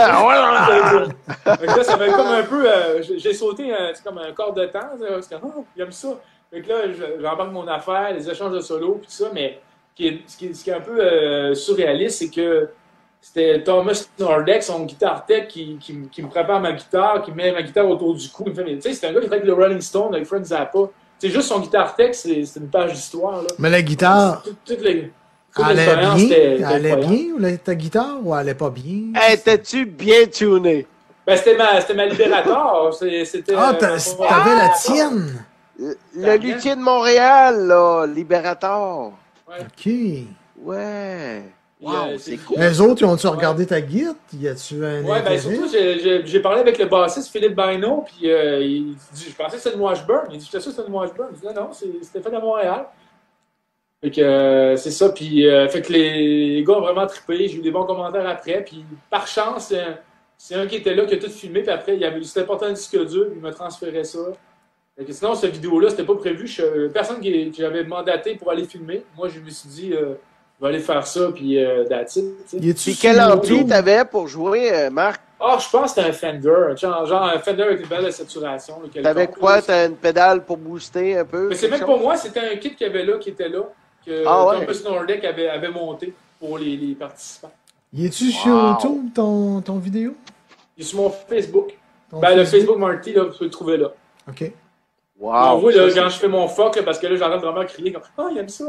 là, ça m'a comme un peu, euh, j'ai sauté, euh, c'est comme un corps de temps, parce que, oh, il aime ça. Fait que là, j'embarque mon affaire, les échanges de solo, puis tout ça, mais qui est, ce, qui est, ce qui est un peu euh, surréaliste, c'est que c'était Thomas Nordek, son guitar tech, qui, qui, qui me prépare ma guitare, qui met ma guitare autour du cou. Tu sais, c'est un gars qui fait avec le Rolling Stone, avec Frank Zappa. C'est juste son guitar tech, c'est une page d'histoire. Mais la guitare, toute, toute les, toute elle allait bien, elle allait bien, la, ta guitare, ou elle allait pas bien? Étais-tu bien tuné? Ben, c'était ma, ma Liberator. C'était, ah, t'avais la tienne? Le, le luthier de Montréal, là, Liberator. Ouais. OK. Ouais. Wow, euh, c'est cool. Les autres, ils ont-tu regardé ta guide? Y a-tu un ouais, ben surtout, j'ai parlé avec le bassiste Philippe Baino, puis euh, il dit, je pensais que c'était une Washburn. Il dit, j'étais sûr que c'était une Washburn. Je dis, non, non, c'était fait à Montréal. Fait que euh, c'est ça, puis euh, fait que les, les gars ont vraiment trippé. J'ai eu des bons commentaires après, puis par chance, c'est un qui était là qui a tout filmé, puis après, il avait c'était porté un disque dur, il m'a transféré ça. Fait que sinon, cette vidéo-là, c'était pas prévu. Je, personne qui, qui j'avais mandaté pour aller filmer. Moi, je me suis dit, euh, je vais aller faire ça, puis euh, that's it. Puis quel ampli t'avais pour jouer, euh, Marc? Ah, oh, je pense que c'était un Fender. Genre, genre un Fender avec une belle saturation. T'avais quoi? T'as une pédale pour booster un peu? Mais c'est même chose? Pas moi, c'était un kit qu'il y avait là, qui était là, que ah, ouais. Thomas Nordek avait, avait monté pour les, les participants. Y es-tu wow. sur YouTube, ton, ton vidéo? Il est sur mon Facebook. Ton ben, Facebook? le Facebook Marty, là, vous pouvez le trouver là. OK. Wow! Vous, là, quand je fais mon fuck, là, parce que là, j'entends vraiment crier comme « Ah, oh, il aime ça! »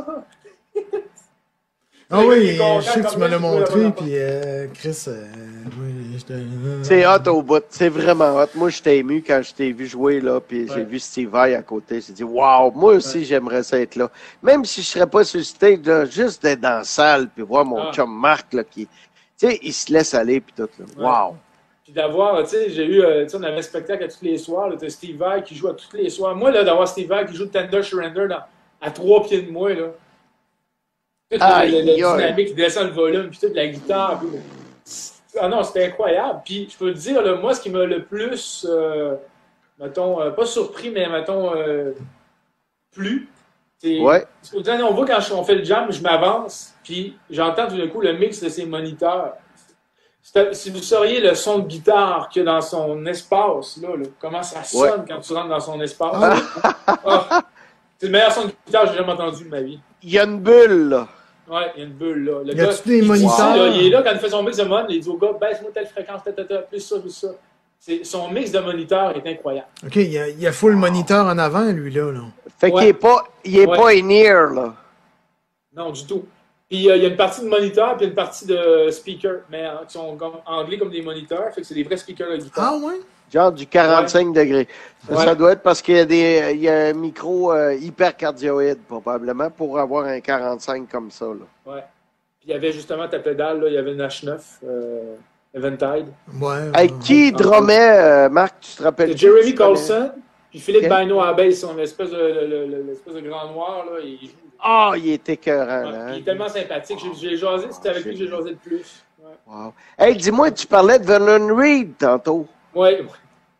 Ah oui, je sais que tu me l'as montré, puis euh, Chris, euh, oui, j'étais... C'est hot au bout, c'est vraiment hot. Moi, j'étais ému quand je t'ai vu jouer, là, puis ouais. j'ai vu Steve Vai à côté. J'ai dit « Wow! Moi aussi, ouais. j'aimerais ça être là. » Même si je serais pas sur le stage, là, juste d'être dans la salle, puis voir mon ah. chum Marc, là, qui... Tu sais, il se laisse aller, puis tout, là. Ouais. Wow! Puis d'avoir, tu sais, j'ai eu, euh, tu sais, on avait un spectacle à tous les soirs, tu as Steve Vai qui joue à tous les soirs. Moi, là, d'avoir Steve Vai qui joue Tender Surrender dans, à trois pieds de moi, là. Toute ah, la, la, la dynamique qui descend le volume, puis toute la guitare. Puis, ah non, c'était incroyable. Puis, je peux te dire, là, moi, ce qui m'a le plus, euh, mettons, euh, pas surpris, mais mettons, euh, plu, c'est. Ouais. On voit quand je, on fait le jam, je m'avance, puis j'entends tout d'un coup le mix de ses moniteurs. Si vous sauriez le son de guitare qu'il y a dans son espace, là, là, comment ça sonne ouais. quand tu rentres dans son espace. Oh, c'est le meilleur son de guitare que j'ai jamais entendu de ma vie. Il y a une bulle, là. Ouais, il y a une bulle, là. Le y a gars, des il, moniteurs? Là, il est là quand il fait son mix de mon, il dit au gars, baisse-moi telle fréquence, telle, telle, telle, plus ça, plus ça. Son mix de moniteurs est incroyable. OK, il y a, il y a full moniteur en avant, lui-là. Là. Fait ouais. qu'il n'est pas, il est ouais. pas in-ear, là. Non, du tout. Puis euh, il y a une partie de moniteur puis une partie de speaker, mais euh, qui sont comme, anglais comme des moniteurs, fait que c'est des vrais speakers de guitare. Ah ouais? Genre du quarante-cinq ouais. degrés. Ça, ouais. ça doit être parce qu'il y a des, il y a un micro euh, hypercardioïde, probablement, pour avoir un quarante-cinq comme ça, là. Ouais. Puis il y avait justement ta pédale, là, il y avait une H neuf. Euh, Eventide. Ouais. Hey, ouais. qui drummait, euh, Marc, tu te rappelles? C'est Jeremy Tu connais? Colson, puis Philippe Ok. Baino à la bass, son espèce de, le- le- le- l'espèce de grand noir, là, il joue. Ah, oh, il était écœurant, Ouais, là. puis il hein? est tellement sympathique. J'ai, j'ai jasé, c'était avec lui que j'ai jasé le plus. Ouais. Wow. Hey, dis-moi, tu parlais de Vernon Reid tantôt. Ouais, ouais.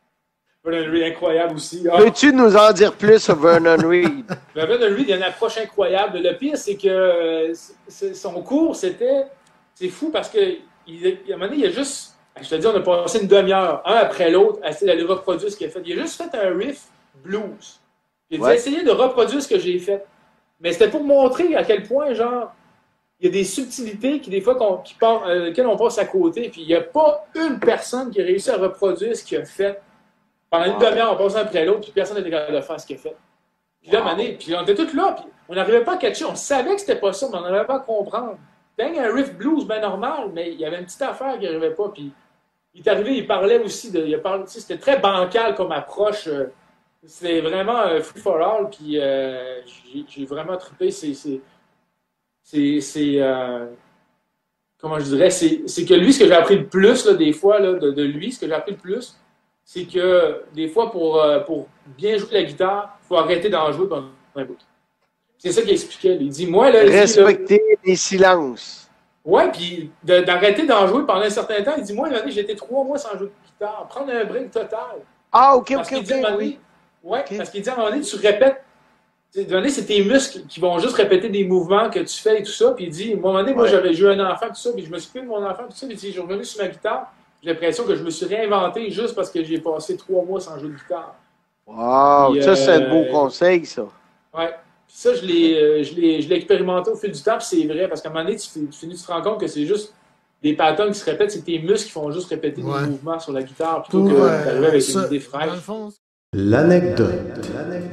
Vernon Reid, incroyable aussi. Ah, Peux-tu nous en dire plus sur Vernon Reid? mais Vernon Reid, il y a une approche incroyable. Le pire, c'est que euh, c'est- son cours, c'était. C'est fou parce que, il, à un moment donné, il a juste. Je te dis, on a passé une demi-heure, un après l'autre, à essayer d'aller reproduire ce qu'il a fait. Il a juste fait un riff blues. Il a dit, Ouais. essayez de reproduire ce que j'ai fait. Mais c'était pour montrer à quel point, genre, il y a des subtilités qui, des fois, qu'on, qui part, euh, lesquelles on passe à côté. Puis il n'y a pas une personne qui a réussi à reproduire ce qu'il a fait. Pendant une Wow. demi-heure, on passe un après l'autre, puis personne n'était capable de faire ce qu'il a fait. Puis là, Wow. à un moment donné, puis on était tous là, puis on n'arrivait pas à catcher. On savait que c'était pas ça, mais on n'arrivait pas à comprendre. C'était un riff blues bien normal, mais il y avait une petite affaire qui n'arrivait pas. Puis il est arrivé, il parlait aussi de. Il a parlé, tu sais, c'était très bancal comme approche. euh, C'était vraiment euh, free for all, puis euh, j'ai, j'ai vraiment trippé. C'est. c'est, c'est, c'est euh, comment je dirais, c'est, c'est que lui, ce que j'ai appris le plus, là, des fois, là, de, de lui, ce que j'ai appris le plus, c'est que des fois, pour, euh, pour bien jouer la guitare, il faut arrêter d'en jouer pendant un bout. C'est ça qu'il expliquait. Il dit, moi, là, il dit, là, Respecter les silences. ouais, puis de- d'arrêter d'en jouer pendant un certain temps. Il dit, moi, l'année, j'ai été trois mois sans jouer de guitare. Prendre un break total. Ah, OK, Parce OK, qu'il dit, à un OK, moment oui. donné, ouais, Ok. parce qu'il dit, à un moment donné, tu répètes. Tu sais, à un moment donné, c'est tes muscles qui vont juste répéter des mouvements que tu fais et tout ça. Puis il dit, à un moment donné, moi, Ouais. j'avais joué un enfant, tout ça, puis je me suis pris de mon enfant, tout ça. Puis il dit, je suis revenu sur ma guitare. J'ai l'impression que je me suis réinventé juste parce que j'ai passé trois mois sans jouer de guitare. Wow, Puis, ça, c'est un euh, beau conseil, ça. Ouais. Puis ça, je l'ai, euh, je l'ai, je l'ai expérimenté au fil du temps, puis c'est vrai, parce qu'à un moment donné, tu, fi- tu finis, tu te rends compte que c'est juste des patterns qui se répètent, c'est tes muscles qui font juste répéter Ouais. des mouvements sur la guitare, plutôt Pour, que euh, d'arriver avec ça, une idée dans le fraîche. fond, L'anecdote.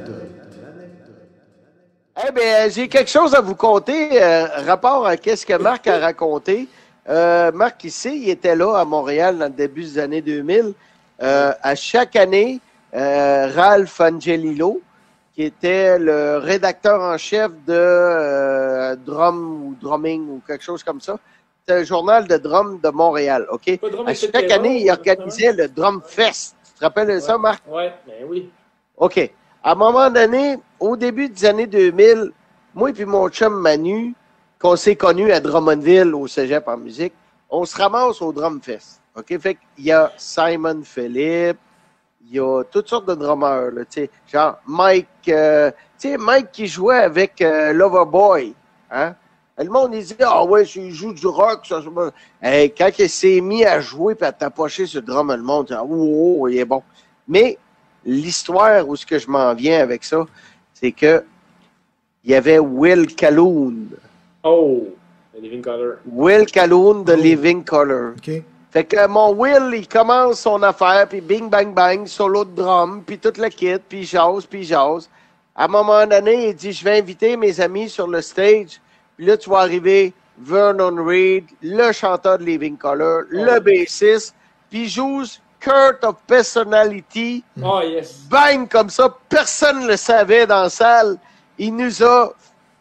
Eh bien, j'ai quelque chose à vous conter, euh, rapport à qu'est-ce que Marc a raconté. Euh, Marc, ici, il était là à Montréal dans le début des années deux mille. Euh, à chaque année, euh, Ralph Angelillo, qui était le rédacteur en chef de euh, Drum ou Drumming ou quelque chose comme ça, c'est un journal de drum de Montréal, OK? Pas de drum À avec chaque Terror, année, il ouais. organisait le Drum Fest. Tu te rappelles de ça, Ouais. Marc? Ouais, ben oui. OK. À un moment donné, au début des années deux mille, moi et puis mon chum Manu, qu'on s'est connus à Drummondville au cégep en musique, on se ramasse au Drum Fest. OK? Fait qu'il y a Simon Phillippe, il y a toutes sortes de drummers, là, tu sais, genre Mike, euh, tu sais, Mike qui jouait avec euh, Loverboy, hein? Le monde, il dit, ah ouais, il joue du rock, ça, ça. Hey, quand il s'est mis à jouer et à tapocher sur le drum, le monde dit, oh, oh, il est bon. Mais l'histoire où ce que je m'en viens avec ça, c'est que il y avait Will Calhoun. Oh, le Living Color. Will Calhoun de Oh. Living Color. OK. Fait que mon Will, il commence son affaire, puis bing, bang, bang, solo de drum, puis tout le kit, puis il jase, puis il jase. À un moment donné, il dit, je vais inviter mes amis sur le stage, puis là, tu vas arriver Vernon Reid, le chanteur de Living Color, le bassiste, puis il joue Cult of Personality, Oh, yes. bang, comme ça, personne ne le savait dans la salle. Il nous a,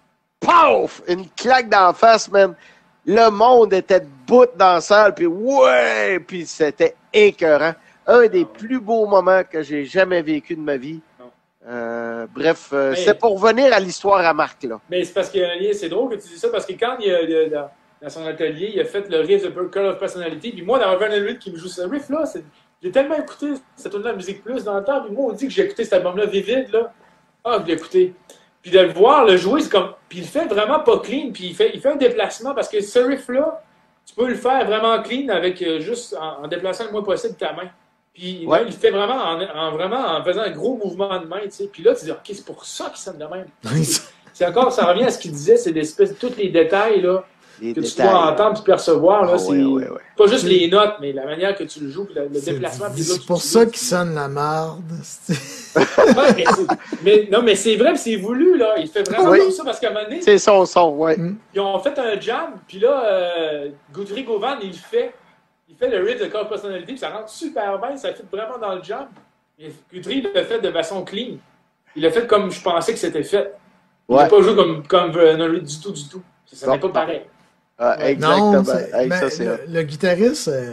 paf, une claque d'en face, man. Le monde était debout dans la salle, puis ouais, puis c'était écœurant. Un des plus beaux moments que j'ai jamais vécu de ma vie. Euh, bref, euh, Mais- c'est pour revenir à l'histoire à Marc, là. Mais c'est parce qu'il y a un lien, c'est drôle que tu dis ça, parce que quand il a, il a- dans, dans son atelier, il a fait le riff de Call of Personality, puis moi, dans Vernon Reid qui me joue ce riff-là, c'est- j'ai tellement écouté cette tune-là, Musique Plus, dans le temps, puis moi, on dit que j'ai écouté cet album-là, Vivid, là. Ah, je l'ai écouté. Puis de le voir, le jouer, c'est comme. Puis il fait vraiment pas clean, puis il fait, il fait un déplacement, parce que ce riff-là, tu peux le faire vraiment clean avec euh, juste en, en déplaçant le moins possible ta main. Puis Ouais. là, il le fait vraiment en, en vraiment en faisant un gros mouvement de main, tu sais. Puis là, tu dis, OK, c'est pour ça qu'il sonne de même. C'est encore, ça revient à ce qu'il disait, c'est l'espèce de tous les détails là, Les que tu détails, dois là. entendre et percevoir. Là, Ah, c'est ouais, ouais, ouais. pas juste les notes, mais la manière que tu le joues, puis le, le C'est déplacement. puis les autres c'est pour qui ça utilisent. qu'il sonne la marde. c'est- Ouais, mais, c'est- mais non, mais c'est vrai, puis c'est voulu, là. Il fait vraiment Oui. comme ça parce qu'à un moment donné, C'est son son, ouais. ils ont fait un jam, puis là, euh, Guthrie Govan, il fait, il fait le riff de Call of Personality, puis ça rentre super bien, ça fit vraiment dans le jam. Et Guthrie l'a fait de façon clean. Il l'a fait comme je pensais que c'était fait. Il n'a Ouais. pas joué comme, comme Vernon Reid du tout, du tout. Ça n'est Non. pas pareil. Ah, Ouais. exactement. Non, c'est- Hey, ben, ça, c'est le, le guitariste, euh,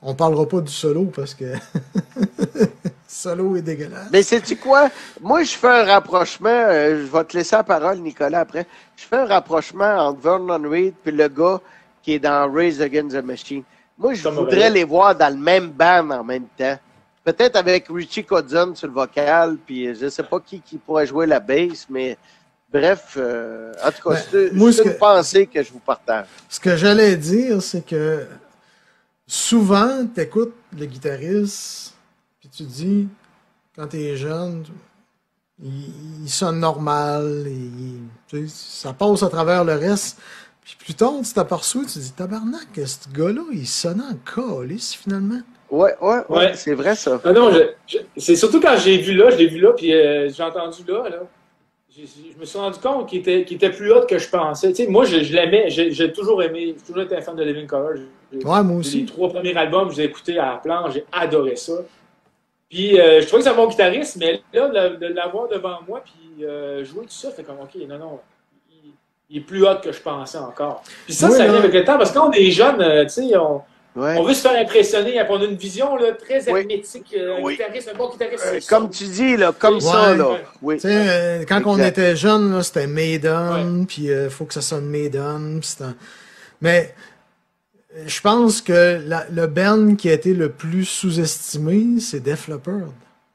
On parlera pas du solo parce que le solo est dégueulasse. Mais sais-tu quoi? Moi, je fais un rapprochement. euh, je vais te laisser la parole, Nicolas, après. Je fais un rapprochement entre Vernon Reid et le gars qui est dans Raise Against the Machine. Moi, je Tom voudrais Morello. les voir dans le même band en même temps. Peut-être avec Richie Kotzen sur le vocal, puis je sais pas qui, qui pourrait jouer la bass, mais bref, euh, en tout cas, Ben, c'est moi, c'est ce une que- pensée que je vous partage. Ce que j'allais dire, c'est que souvent, tu écoutes le guitariste, puis tu dis, quand tu es jeune, il, il sonne normal, il- tu sais, ça passe à travers le reste. Puis plus tard, tu t'aperçois, tu dis, tabarnak, ce gars-là, il sonne en calice, finalement. Ouais, ouais, ouais, Ouais. c'est vrai ça. Ah non, je, je- c'est surtout quand j'ai vu là, je l'ai vu là, puis euh, j'ai entendu là, là. J'ai- Je me suis rendu compte qu'il était, qu'il était plus haut que je pensais. Tu sais, moi, je, je l'aimais, j'ai, j'ai toujours aimé, j'ai toujours été un fan de Living Colour. J'ai- Ouais, moi Les aussi. trois premiers albums, je les ai écoutés à la planche, j'ai adoré ça. Puis euh, je trouvais que c'est un bon guitariste, mais là, de, de l'avoir devant moi, puis euh, jouer tout ça, fait comme, OK, non, non, il, il est plus haut que je pensais encore. Puis ça, Oui, ça là. vient avec le temps, parce que quand on est jeune, euh, tu sais, on, Ouais. on veut se faire impressionner, on a une vision là, très Oui. hermétique. euh, Un Oui. guitariste, un bon guitariste, Euh, c'est comme ça. tu dis, là, comme Ouais. ça, là. Ouais. Oui. Tu sais, euh, quand on Exact. était jeune, là, c'était Maiden, puis il faut que ça sonne Maiden. puis c'était un- Mais euh, je pense que la- le band qui a été le plus sous-estimé, c'est Def Leppard.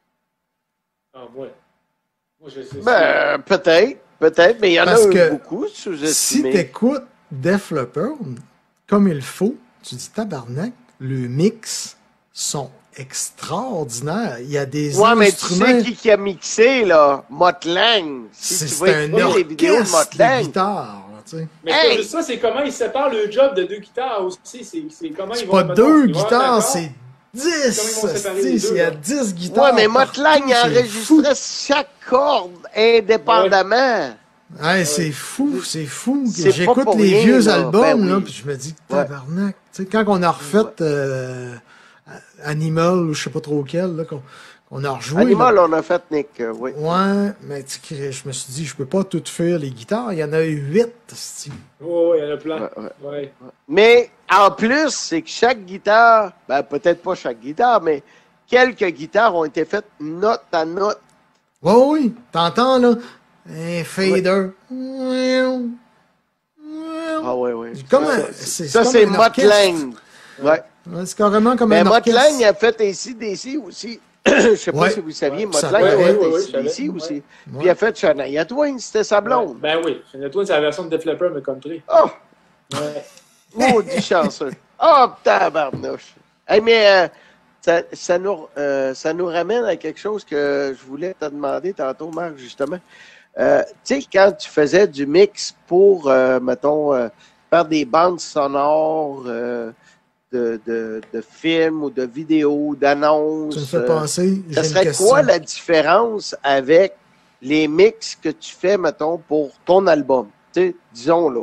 Ah, ouais. Moi, je sais. Ben, peut-être, peut-être, mais il y en Parce a eu que beaucoup Si sous-estimés. t'écoutes Def Leppard comme il faut, tu dis tabarnak, le mix sont extraordinaires. Il y a des Ouais, mais tu instruments. sais qui, qui a mixé, là? Mott Lang. Si C'est tu c'est vas un écouter les vidéos de orchestre Mott de Lang. guitare. là, tu sais. Mais c'est pas Hey! juste ça, c'est comment ils séparent le job de deux guitares aussi. C'est, c'est comment C'est ils vont. pas mettons, deux ils vont avoir un guitares, accord. c'est Comment ils vont dix. séparer les hostie, deux, Il y a là? dix guitares. Ouais, mais Mott Lang partout, c'est fou. enregistrait chaque corde indépendamment. Ouais, c'est fou, c'est fou. C'est pas J'écoute pour les rien, vieux là. albums, Ben là, oui. puis je me dis, Ouais. tabarnak. Tu sais, quand on a refait Ouais. euh, Animal, ou je sais pas trop quel, là, qu'on qu'on a rejoué. Animal, là. on a fait, Nick, euh, oui. Ouais, mais tu sais, je me suis dit, je peux pas tout faire les guitares. Il y en a eu huit. hostie. Oh, il y en a plein. Ouais, ouais. Ouais. Mais en plus, c'est que chaque guitare, ben peut-être pas chaque guitare, mais quelques guitares ont été faites note à note. Ouais, oui, t'entends, là, un fader. Ah ouais, ouais. Comme ça, un- c'est- c'est- ça, c'est c'est comme un Mott orchestre. Lang. Ouais. Ouais, c'est carrément comme Mais un Mott orchestre. Lang a fait A C D C aussi. Je sais pas Ouais. si vous saviez, Ouais. Mott Ça Lang a paraît. fait Ouais, ouais, ouais, A C D C je savais. aussi. Ouais. Puis il a fait Shania Twain, c'était sa blonde. Ouais. Ben oui. Shania Twain, c'est la version de Def Leppard, mais country. Oh, Ouais. maudit chanceux. Oh, tabarnouche. Hey, mais euh, ça, ça, nous, euh, ça nous ramène à quelque chose que je voulais te demander tantôt, Marc, justement. Euh, tu sais, quand tu faisais du mix pour, euh, mettons, euh, faire des bandes sonores euh, de, de, de films ou de vidéos, d'annonces, Tu me fais euh, penser, ça j'ai une serait question. quoi la différence avec les mix que tu fais, mettons, pour ton album? Tu sais, disons là.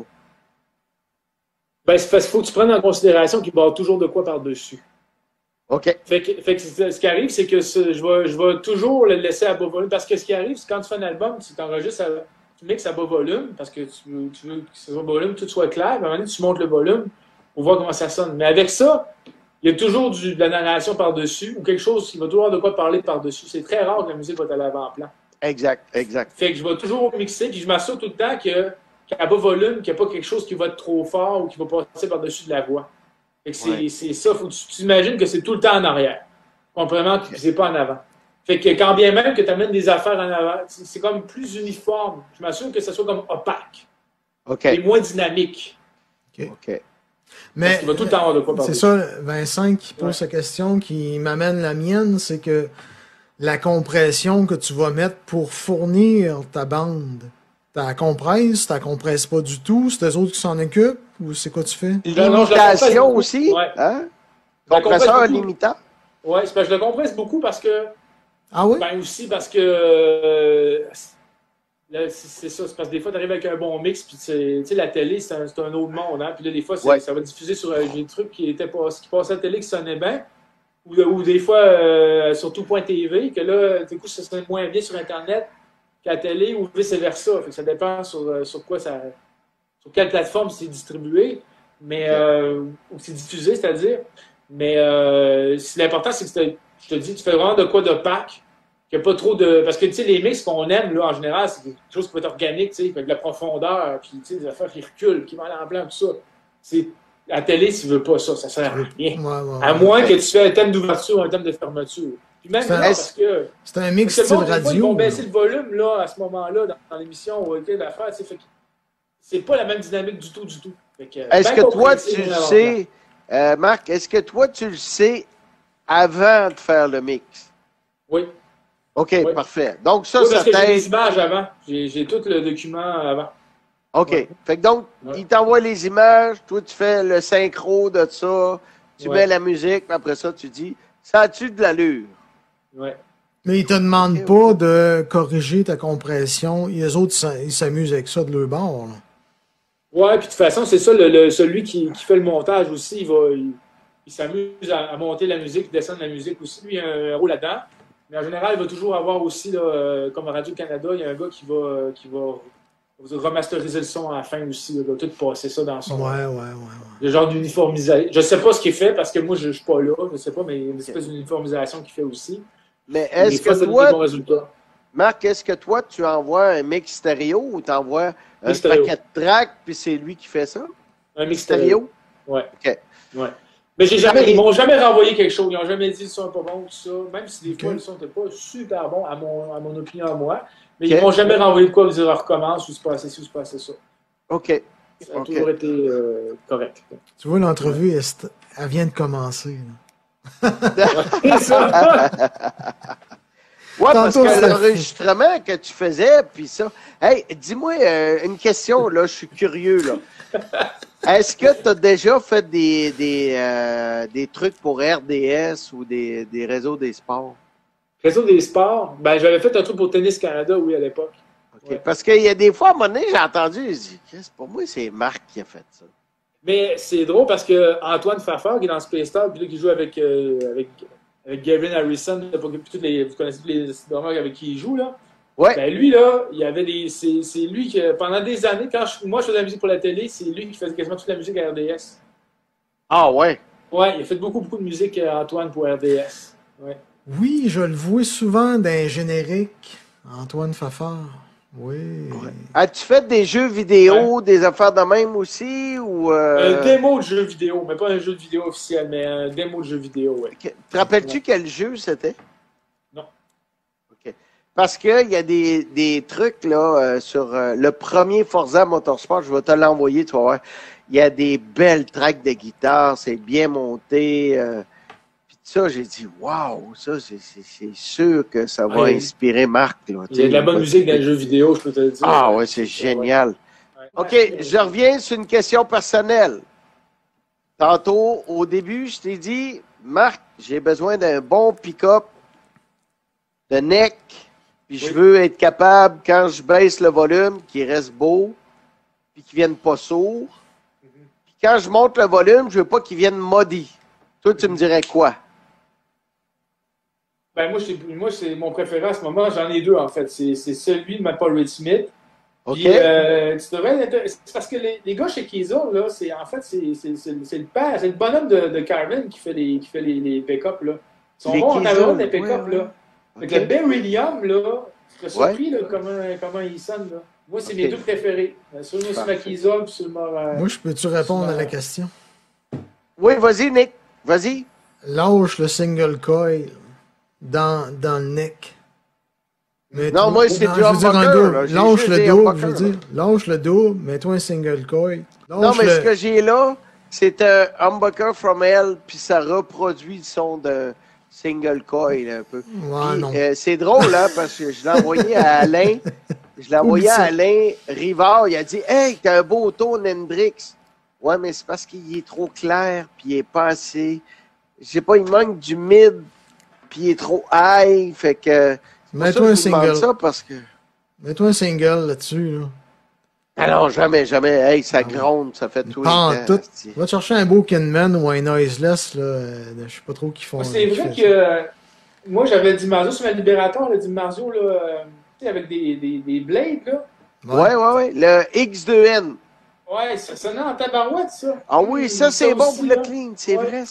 Ben, c'est parce qu'il faut que tu prennes en considération qu'il va y avoir toujours de quoi par-dessus. OK. Fait que, fait que c'est- ce qui arrive, c'est que ce- je, vais, je vais toujours le laisser à bas volume. Parce que ce qui arrive, c'est quand tu fais un album, tu t'enregistres, à- tu mixes à bas volume, parce que tu veux, tu veux que ce soit bas volume, tout soit clair. Puis à un moment donné, tu montes le volume pour voir comment ça sonne. Mais avec ça, il y a toujours du, de la narration par-dessus ou quelque chose qui va toujours avoir de quoi parler par-dessus. C'est très rare que la musique va être à l'avant-plan. Exact, exact. Fait que je vais toujours mixer, puis je m'assure tout le temps que, qu'à bas volume, qu'il n'y a pas quelque chose qui va être trop fort ou qui va passer par-dessus de la voix. Fait que c'est, Ouais. c'est ça, faut que tu t'imagines que c'est tout le temps en arrière. Complètement, que c'est pas en avant. Fait que quand bien même que tu amènes des affaires en avant, c'est c'est comme plus uniforme. Je m'assure que ça soit comme opaque OK. et moins dynamique. OK. Parce Mais qu'il va tout le temps avoir de quoi parler. c'est ça, Vincent qui pose Ouais. sa question, qui m'amène la mienne, c'est que la compression que tu vas mettre pour fournir ta bande, t'as compresses, t'as compresses pas du tout, c'est eux autres qui s'en occupent, ou c'est quoi tu fais? Non, non, je la compresse Limitation beaucoup. aussi? Ouais. Hein? Je la compresse Compresseur beaucoup. limitant? Ouais, c'est parce que je le compresse beaucoup parce que Ah oui? Ben aussi parce que euh, là, c'est c'est ça, c'est parce que des fois tu arrives avec un bon mix, puis tu sais, tu sais, la télé c'est un, c'est un autre monde, hein? Puis là des fois c'est- Ouais. ça va diffuser sur euh, des trucs qui étaient pas, qui passaient à la télé qui sonnaient bien, ou, ou des fois euh, sur tout point T V, que là du coup ça sonne moins bien sur internet qu'à la télé ou vice versa. Fait que ça dépend sur, euh, sur quoi ça, sur quelle plateforme c'est distribué, mais euh, ou c'est diffusé, c'est-à-dire. Mais euh, l'important, c'est que je te dis, tu fais vraiment de quoi de pack, qu'il n'y a pas trop de. Parce que tu sais, les mix qu'on aime, là, en général, c'est quelque chose qui peut être organique, tu sais, avec de la profondeur, puis tu sais, des affaires qui reculent, qui vont aller en blanc, tout ça. C'est. La télé, tu veux pas ça, ça sert à rien. Ouais, ouais, à ouais. moins que tu fais un thème d'ouverture ou un thème de fermeture. Puis même là, parce que. C'est un mix style radio. Ils vont baisser le volume là, à ce moment-là, dans, dans l'émission ou okay, l'affaire, tu sais, fait que c'est pas la même dynamique du tout, du tout. Est-ce que toi, tu le sais, euh, Marc, est-ce que toi, tu le sais avant de faire le mix? Oui. OK, oui. Parfait. Donc, ça, oui, ça t'aide. J'ai les images avant. J'ai tout le document avant. OK. Ouais. Fait que donc, ouais. il t'envoie les images, toi, tu fais le synchro de ça, tu ouais. mets la musique, puis après ça, tu dis, ça a-tu de l'allure? Oui. Mais ils te demandent okay, pas okay. de corriger ta compression. Les autres, ils s'amusent avec ça de leur bord. Là. Ouais, puis de toute façon, c'est ça, le, le, celui qui, qui fait le montage aussi, il va, il, il s'amuse à, à monter la musique, descendre la musique aussi. Lui, il a un, un rôle là-dedans. Mais en général, il va toujours avoir aussi, là, euh, comme à Radio-Canada, il y a un gars qui va, qui va remasteriser le son à la fin aussi. Il va tout passer ça dans son. Ouais, ouais, ouais. ouais. Le genre d'uniformisation. Je sais pas ce qu'il fait parce que moi, je, je suis pas là. Je sais pas, mais il y a une espèce d'uniformisation qu'il fait aussi. Mais est-ce que toi, Marc, est-ce que toi, tu envoies un mix stéréo ou tu envoies un stéréo. paquet de tracks puis c'est lui qui fait ça? Un mix stéréo? Oui. OK. Ouais. Mais j'ai jamais, ils m'ont jamais renvoyé quelque chose. Ils n'ont jamais dit le son n'est pas bon, tout ça. Même si des okay. fois, le son n'était pas super bon, à mon, à mon opinion à moi. Mais okay. ils m'ont jamais renvoyé de quoi, vous dire, recommence, ou c'est pas assez ci, ou c'est pas assez ça. OK. Ça a okay. toujours été euh, correct. Tu vois, l'entrevue, elle, elle vient de commencer. C'est ça. Ouais, parce que l'enregistrement que tu faisais, puis ça. Hey, dis-moi euh, une question, là, je suis curieux, là. Est-ce que tu as déjà fait des, des, euh, des trucs pour R D S ou des, des réseaux des sports? Réseau des sports? Ben, j'avais fait un truc pour Tennis Canada, oui, à l'époque. Okay. Ouais. Parce qu'il y a des fois, à un moment donné, j'ai entendu, je dis, pour moi, c'est Marc qui a fait ça. Mais c'est drôle parce que Antoine Fafard, qui est dans Space Star, puis là, qui joue avec, euh, avec, avec Gavin Harrison, toutes les, vous connaissez tous les drummers avec qui il joue, là? Ouais. Ben lui, là, il y avait des. C'est, c'est lui qui, pendant des années, quand je, moi je faisais la musique pour la télé, c'est lui qui faisait quasiment toute la musique à R D S. Ah ouais? Ouais, il a fait beaucoup, beaucoup de musique, Antoine, pour R D S. Ouais. Oui, je le vois souvent dans les génériques. Antoine Fafard. Oui. Ouais. As-tu fait des jeux vidéo, ouais. des affaires de même aussi? Ou euh... Un démo de jeu vidéo, mais pas un jeu de vidéo officiel, mais un démo de jeu vidéo, ouais. Okay. Te rappelles-tu ouais. quel jeu c'était? Non. OK. Parce qu'il y a des, des trucs là euh, sur euh, le premier Forza Motorsport, je vais te l'envoyer, tu vas voir. Il y a des belles tracks de guitare, c'est bien monté. Euh, puis ça, j'ai dit, waouh, ça, c'est, c'est, c'est sûr que ça va ouais. inspirer Marc. Là, il y a de la bonne musique dans les jeux vidéo, je peux te le dire. Ah ouais, c'est génial. Ouais. OK, je reviens sur une question personnelle. Tantôt, au début, je t'ai dit, Marc, j'ai besoin d'un bon pick-up de neck. Puis oui. je veux être capable, quand je baisse le volume, qu'il reste beau, puis qu'il vienne pas sourd. Mm-hmm. Puis quand je monte le volume, je veux pas qu'il vienne maudit. Toi, tu me dirais quoi? Ben moi, c'est, moi, c'est mon préféré à ce moment. J'en ai deux, en fait. C'est, c'est celui de ma Paul Reed Smith. OK. Puis, euh, tu devrais... C'est parce que les, les gars chez Kiza, là, c'est, en fait, c'est, c'est, c'est, c'est le père, c'est le bonhomme de, de Carmen qui fait les, qui fait les, les pick-up, là. Ils sont bons en avant des pick-up, ouais, là. Okay. Fait que le Beryllium, là, tu serais surpris, ouais. là, comment, comment il sonne, là. Moi, c'est okay. mes deux préférés. Sur le ma Kiza, puis sur le euh, Moi, je peux-tu répondre ma... à la question? Oui, vas-y, Nick. Vas-y. Lâche le single coil dans, dans le neck. Mais non, moi, c'est du humbucker. Lâche le double, je veux dire. Lâche le double, mets-toi un single coil. Lâche non, mais le... ce que j'ai là, c'est un humbucker from hell, puis ça reproduit le son de single coil un peu. Ouais, puis, euh, c'est drôle, hein, parce que je l'ai envoyé à Alain. Je l'ai envoyé à Alain Rivard. Il a dit, hey, t'as un beau ton Hendrix. Ouais, mais c'est parce qu'il est trop clair, puis il est pas assez. Je sais pas, il manque du mid, puis il est trop high. Fait que. Mets-toi un single. Ça parce que... Mets-toi un single là-dessus. Là. Alors, jamais, jamais. Hey, ça ah, gronde, ça fait tout. Ah, tout. Va te chercher un beau Kinman ou un Noiseless. Là. Je sais pas trop qui font. C'est vrai que euh, moi, j'avais Di Marzio sur ma Liberator, le Di Marzio, là, euh, avec des, des, des blades. Là. Ouais, ouais, ouais. Le X deux N. Ouais, ça sonnait en tabarouette, ça. Ah oui, ça, c'est bon pour le clean. C'est ouais. vrai, ça.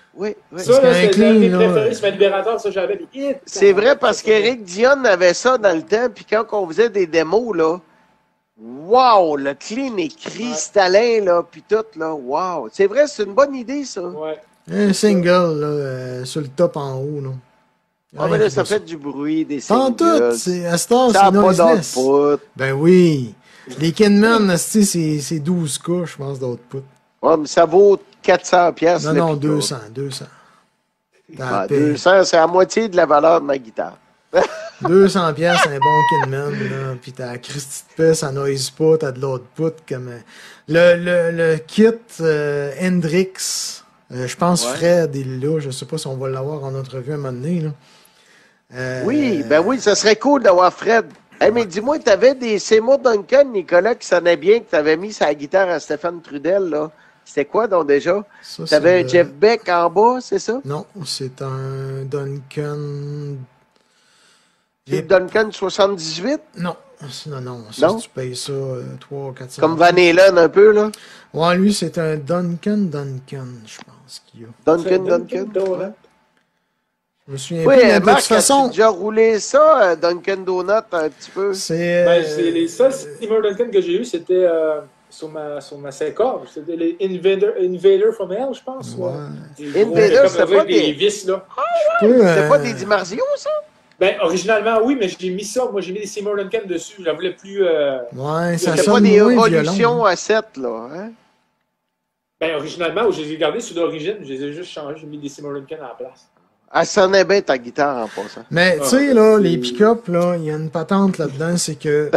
oui, oui. Ça, là, c'est clean, un de mes là, préférés, ouais. c'est ma libérateur, ça, j'avais. C'est vrai parce qu'Éric Dion avait ça dans le temps, puis quand on faisait des démos, là, wow, le clean est cristallin, là, puis tout, là, wow. C'est vrai, c'est une bonne idée, ça. Ouais. Un single, là, euh, sur le top en haut, là. Ah, mais là, ça fait du bruit, des Tant tout, singles. c'est à cette heure, Ça c'est n'a pas noiseless. d'output. Ben oui. Les Kenman, c'est c'est douze K, je pense, d'output. Ouais, mais ça vaut quatre cents piastres. Non, le non, pick-up. deux cents, deux cents. T'as Ah, payé. deux cents, c'est la moitié de la valeur de ma guitare. deux cents piastres, un bon Kenman, là. Puis t'as Christy de paix, ça noise pas, t'as de l'output comme... euh, Le, le, le kit euh, Hendrix, euh, je pense Ouais. Fred, il est là, je sais pas si on va l'avoir en entrevue un moment donné, là. Euh, Oui, ben oui, ça serait cool d'avoir Fred. Hey, mais dis-moi, t'avais des Seymour Duncan, Nicolas, qui sonnaient bien, que t'avais mis sa guitare à Stéphane Trudel, là. C'était quoi, donc, déjà? ça, c'est T'avais un le- Jeff Beck en bas, c'est ça? Non, c'est un Duncan... C'est Duncan soixante-dix-huit? Non, c'est- non, non, ça, Non? si tu payes ça euh, trois ou quatre cents. Comme Van Halen, un peu, là. Ouais, lui, c'est un Duncan Duncan, je pense qu'il y a. Duncan, Duncan. Donut. Je me souviens Oui, plus, mais euh, de Marc, toute façon, as-tu déjà roulé ça, euh, Duncan Donut, un petit peu? c'est... Ben, euh, c'est les seuls Seymour Duncan que j'ai eu, c'était euh, sur ma, sur ma Secord. C'était les Invader, Invader from Hell, je pense. Ouais. Des gros- Invader, comme c'était avec pas des des- vis, là. peu, C'était euh, pas des Dimarzio, ça? Ben, originalement, oui, mais j'ai mis ça. Moi, j'ai mis des Seymour Duncan dessus. Je la voulais plus. Euh... Ouais, ça C'était pas sonne des moins évolutions violent. à sept, là, hein? Ben, originalement, je les ai gardés sur d'origine. Je les ai juste changés. J'ai mis des Seymour Duncan à la place. Elle sonnait bien, ta guitare, en passant. Mais tu Ah, sais, là, c'est- les pick-up, là, il y a une patente là-dedans, c'est que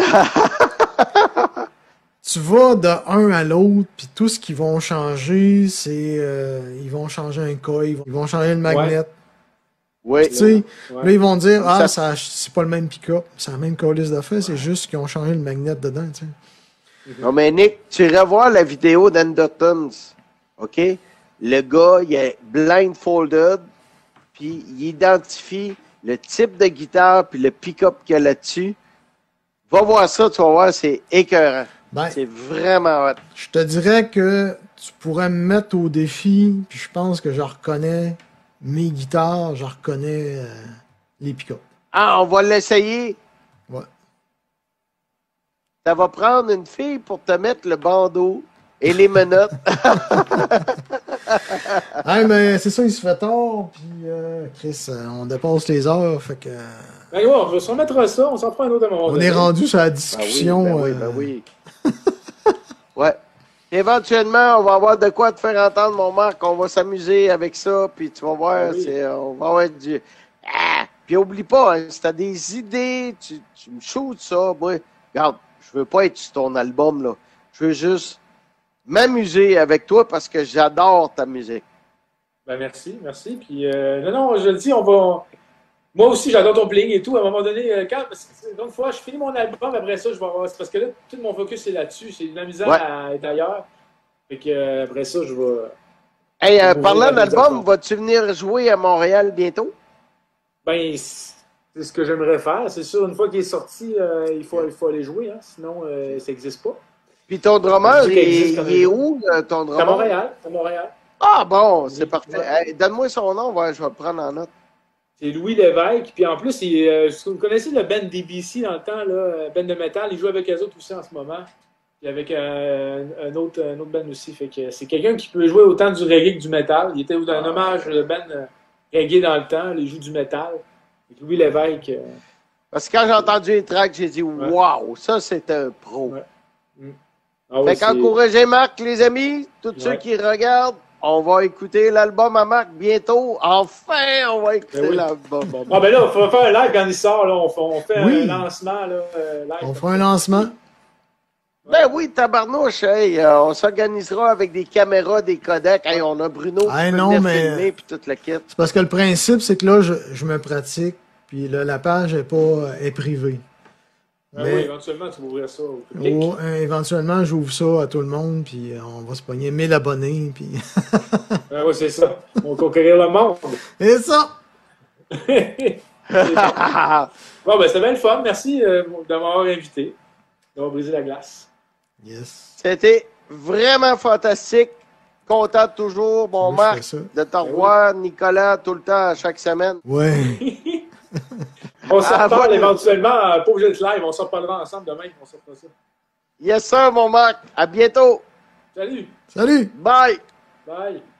tu vas de un à l'autre, puis tout ce qu'ils vont changer, c'est... euh, ils vont changer un coil, ils vont, ils vont changer le magnet. Oui. Tu sais, Ouais. là, ils vont dire, ah, Ça- ça, c'est pas le même pick-up, c'est la même colisse de fait, c'est juste qu'ils ont changé le magnet dedans, tu sais. Non, mais Nick, tu irais voir la vidéo d'Endertons, OK? Le gars, il est blindfolded, puis il identifie le type de guitare puis le pick-up qu'il y a là-dessus. Va voir ça, tu vas voir, c'est écœurant. Ben, C'est vraiment hot. je te dirais que tu pourrais me mettre au défi, puis je pense que je reconnais mes guitares, je reconnais euh, les pick-up. Ah, on va l'essayer. Ouais. Ça va prendre une fille pour te mettre le bandeau et les menottes. Ah, mais c'est ça, il se fait tard, puis euh, Chris, euh, on dépasse les heures, fait que... euh, Ben, ouais, on va se remettre ça. On s'en prend un autre à un moment on donné. est rendu sur la Ben oui, discussion. ben oui, euh, ben oui. Ouais. Éventuellement, on va avoir de quoi te faire entendre, mon Marc. On va s'amuser avec ça, puis tu vas voir, Ah oui. c'est, on va avoir du... Ah! Puis oublie pas, hein, si t'as des idées, tu, tu me shoots ça. Moi, regarde, je veux pas être sur ton album, là. Je veux juste m'amuser avec toi parce que j'adore ta musique. Ben, merci, merci. Puis, euh, non, non, je le dis, on va. Moi aussi, j'adore ton playing et tout. À un moment donné, euh, quand. Parce que, une fois, je finis mon album, après ça, je vais avoir. C'est parce que là, tout mon focus est là-dessus. C'est de la misère Ouais. à être ailleurs. Fait que, euh, après ça, je vais. Hey, euh, Vous parlant voulez la d'album, mise à vas-tu venir jouer à Montréal bientôt? Ben, c'est ce que j'aimerais faire. C'est sûr, une fois qu'il est sorti, euh, il, faut, il faut aller jouer. Hein, sinon, euh, ça n'existe pas. Puis ton drummer, Je il, dis qu'il existe est- quand il est même. où, euh, ton C'est à drummer? Montréal. C'est à Montréal. Ah bon, c'est Oui, parfait. ouais. Hey, donne-moi son nom, ouais, je vais le prendre en note. C'est Louis Lévesque. Puis en plus, il, euh, vous connaissez le band D B C dans le temps, là, band de métal. Il joue avec eux autres aussi en ce moment. Puis avec euh, un, autre, un autre band aussi. Fait que c'est quelqu'un qui peut jouer autant du reggae que du métal. Il était un hommage de band euh, reggae dans le temps. Il joue du métal. Fait que Louis Lévesque. euh, Parce que quand j'ai entendu les tracks, j'ai dit waouh, ça c'est un pro. Ouais. ah ouais, Fait c'est- qu'encouragez Marc, les amis, tous ceux Ouais. qui regardent, on va écouter l'album à Marc bientôt. Enfin, on va écouter Ben oui. l'album. Ah ben là, on va faire un live quand il sort. Là. On fait, on fait Oui. un lancement là, euh, live. On fera un lancement. Ben oui, tabarnouche, hey, euh, on s'organisera avec des caméras, des codecs. Hey, on a Bruno Ah, qui peut non, venir mais- filmer, puis toute la kit. C'est parce que le principe, c'est que là, je, je me pratique, puis là, la page est pas euh, est privée. Ah Mais- oui, éventuellement, tu vas ouvrir ça au public. Oh, euh, éventuellement, j'ouvre ça à tout le monde, puis euh, on va se pogner mille abonnés, puis... Ah oui, c'est ça. On va conquérir le monde. Et ça! Bon, ben c'était bien le fun. Merci euh, de m'avoir invité, d'avoir brisé la glace. Yes. C'était vraiment fantastique. Content toujours, mon Moi, je Marc, fais ça. de te revoir, Nicolas, tout le temps, chaque semaine. Ouais. On s'en Ah, reparle bonne- éventuellement, euh, pas obligé d'être live, on s'en reparlera ensemble demain, on s'en fera ça. Yes, sir, mon Marc. À bientôt. Salut, Salut! Bye. bye.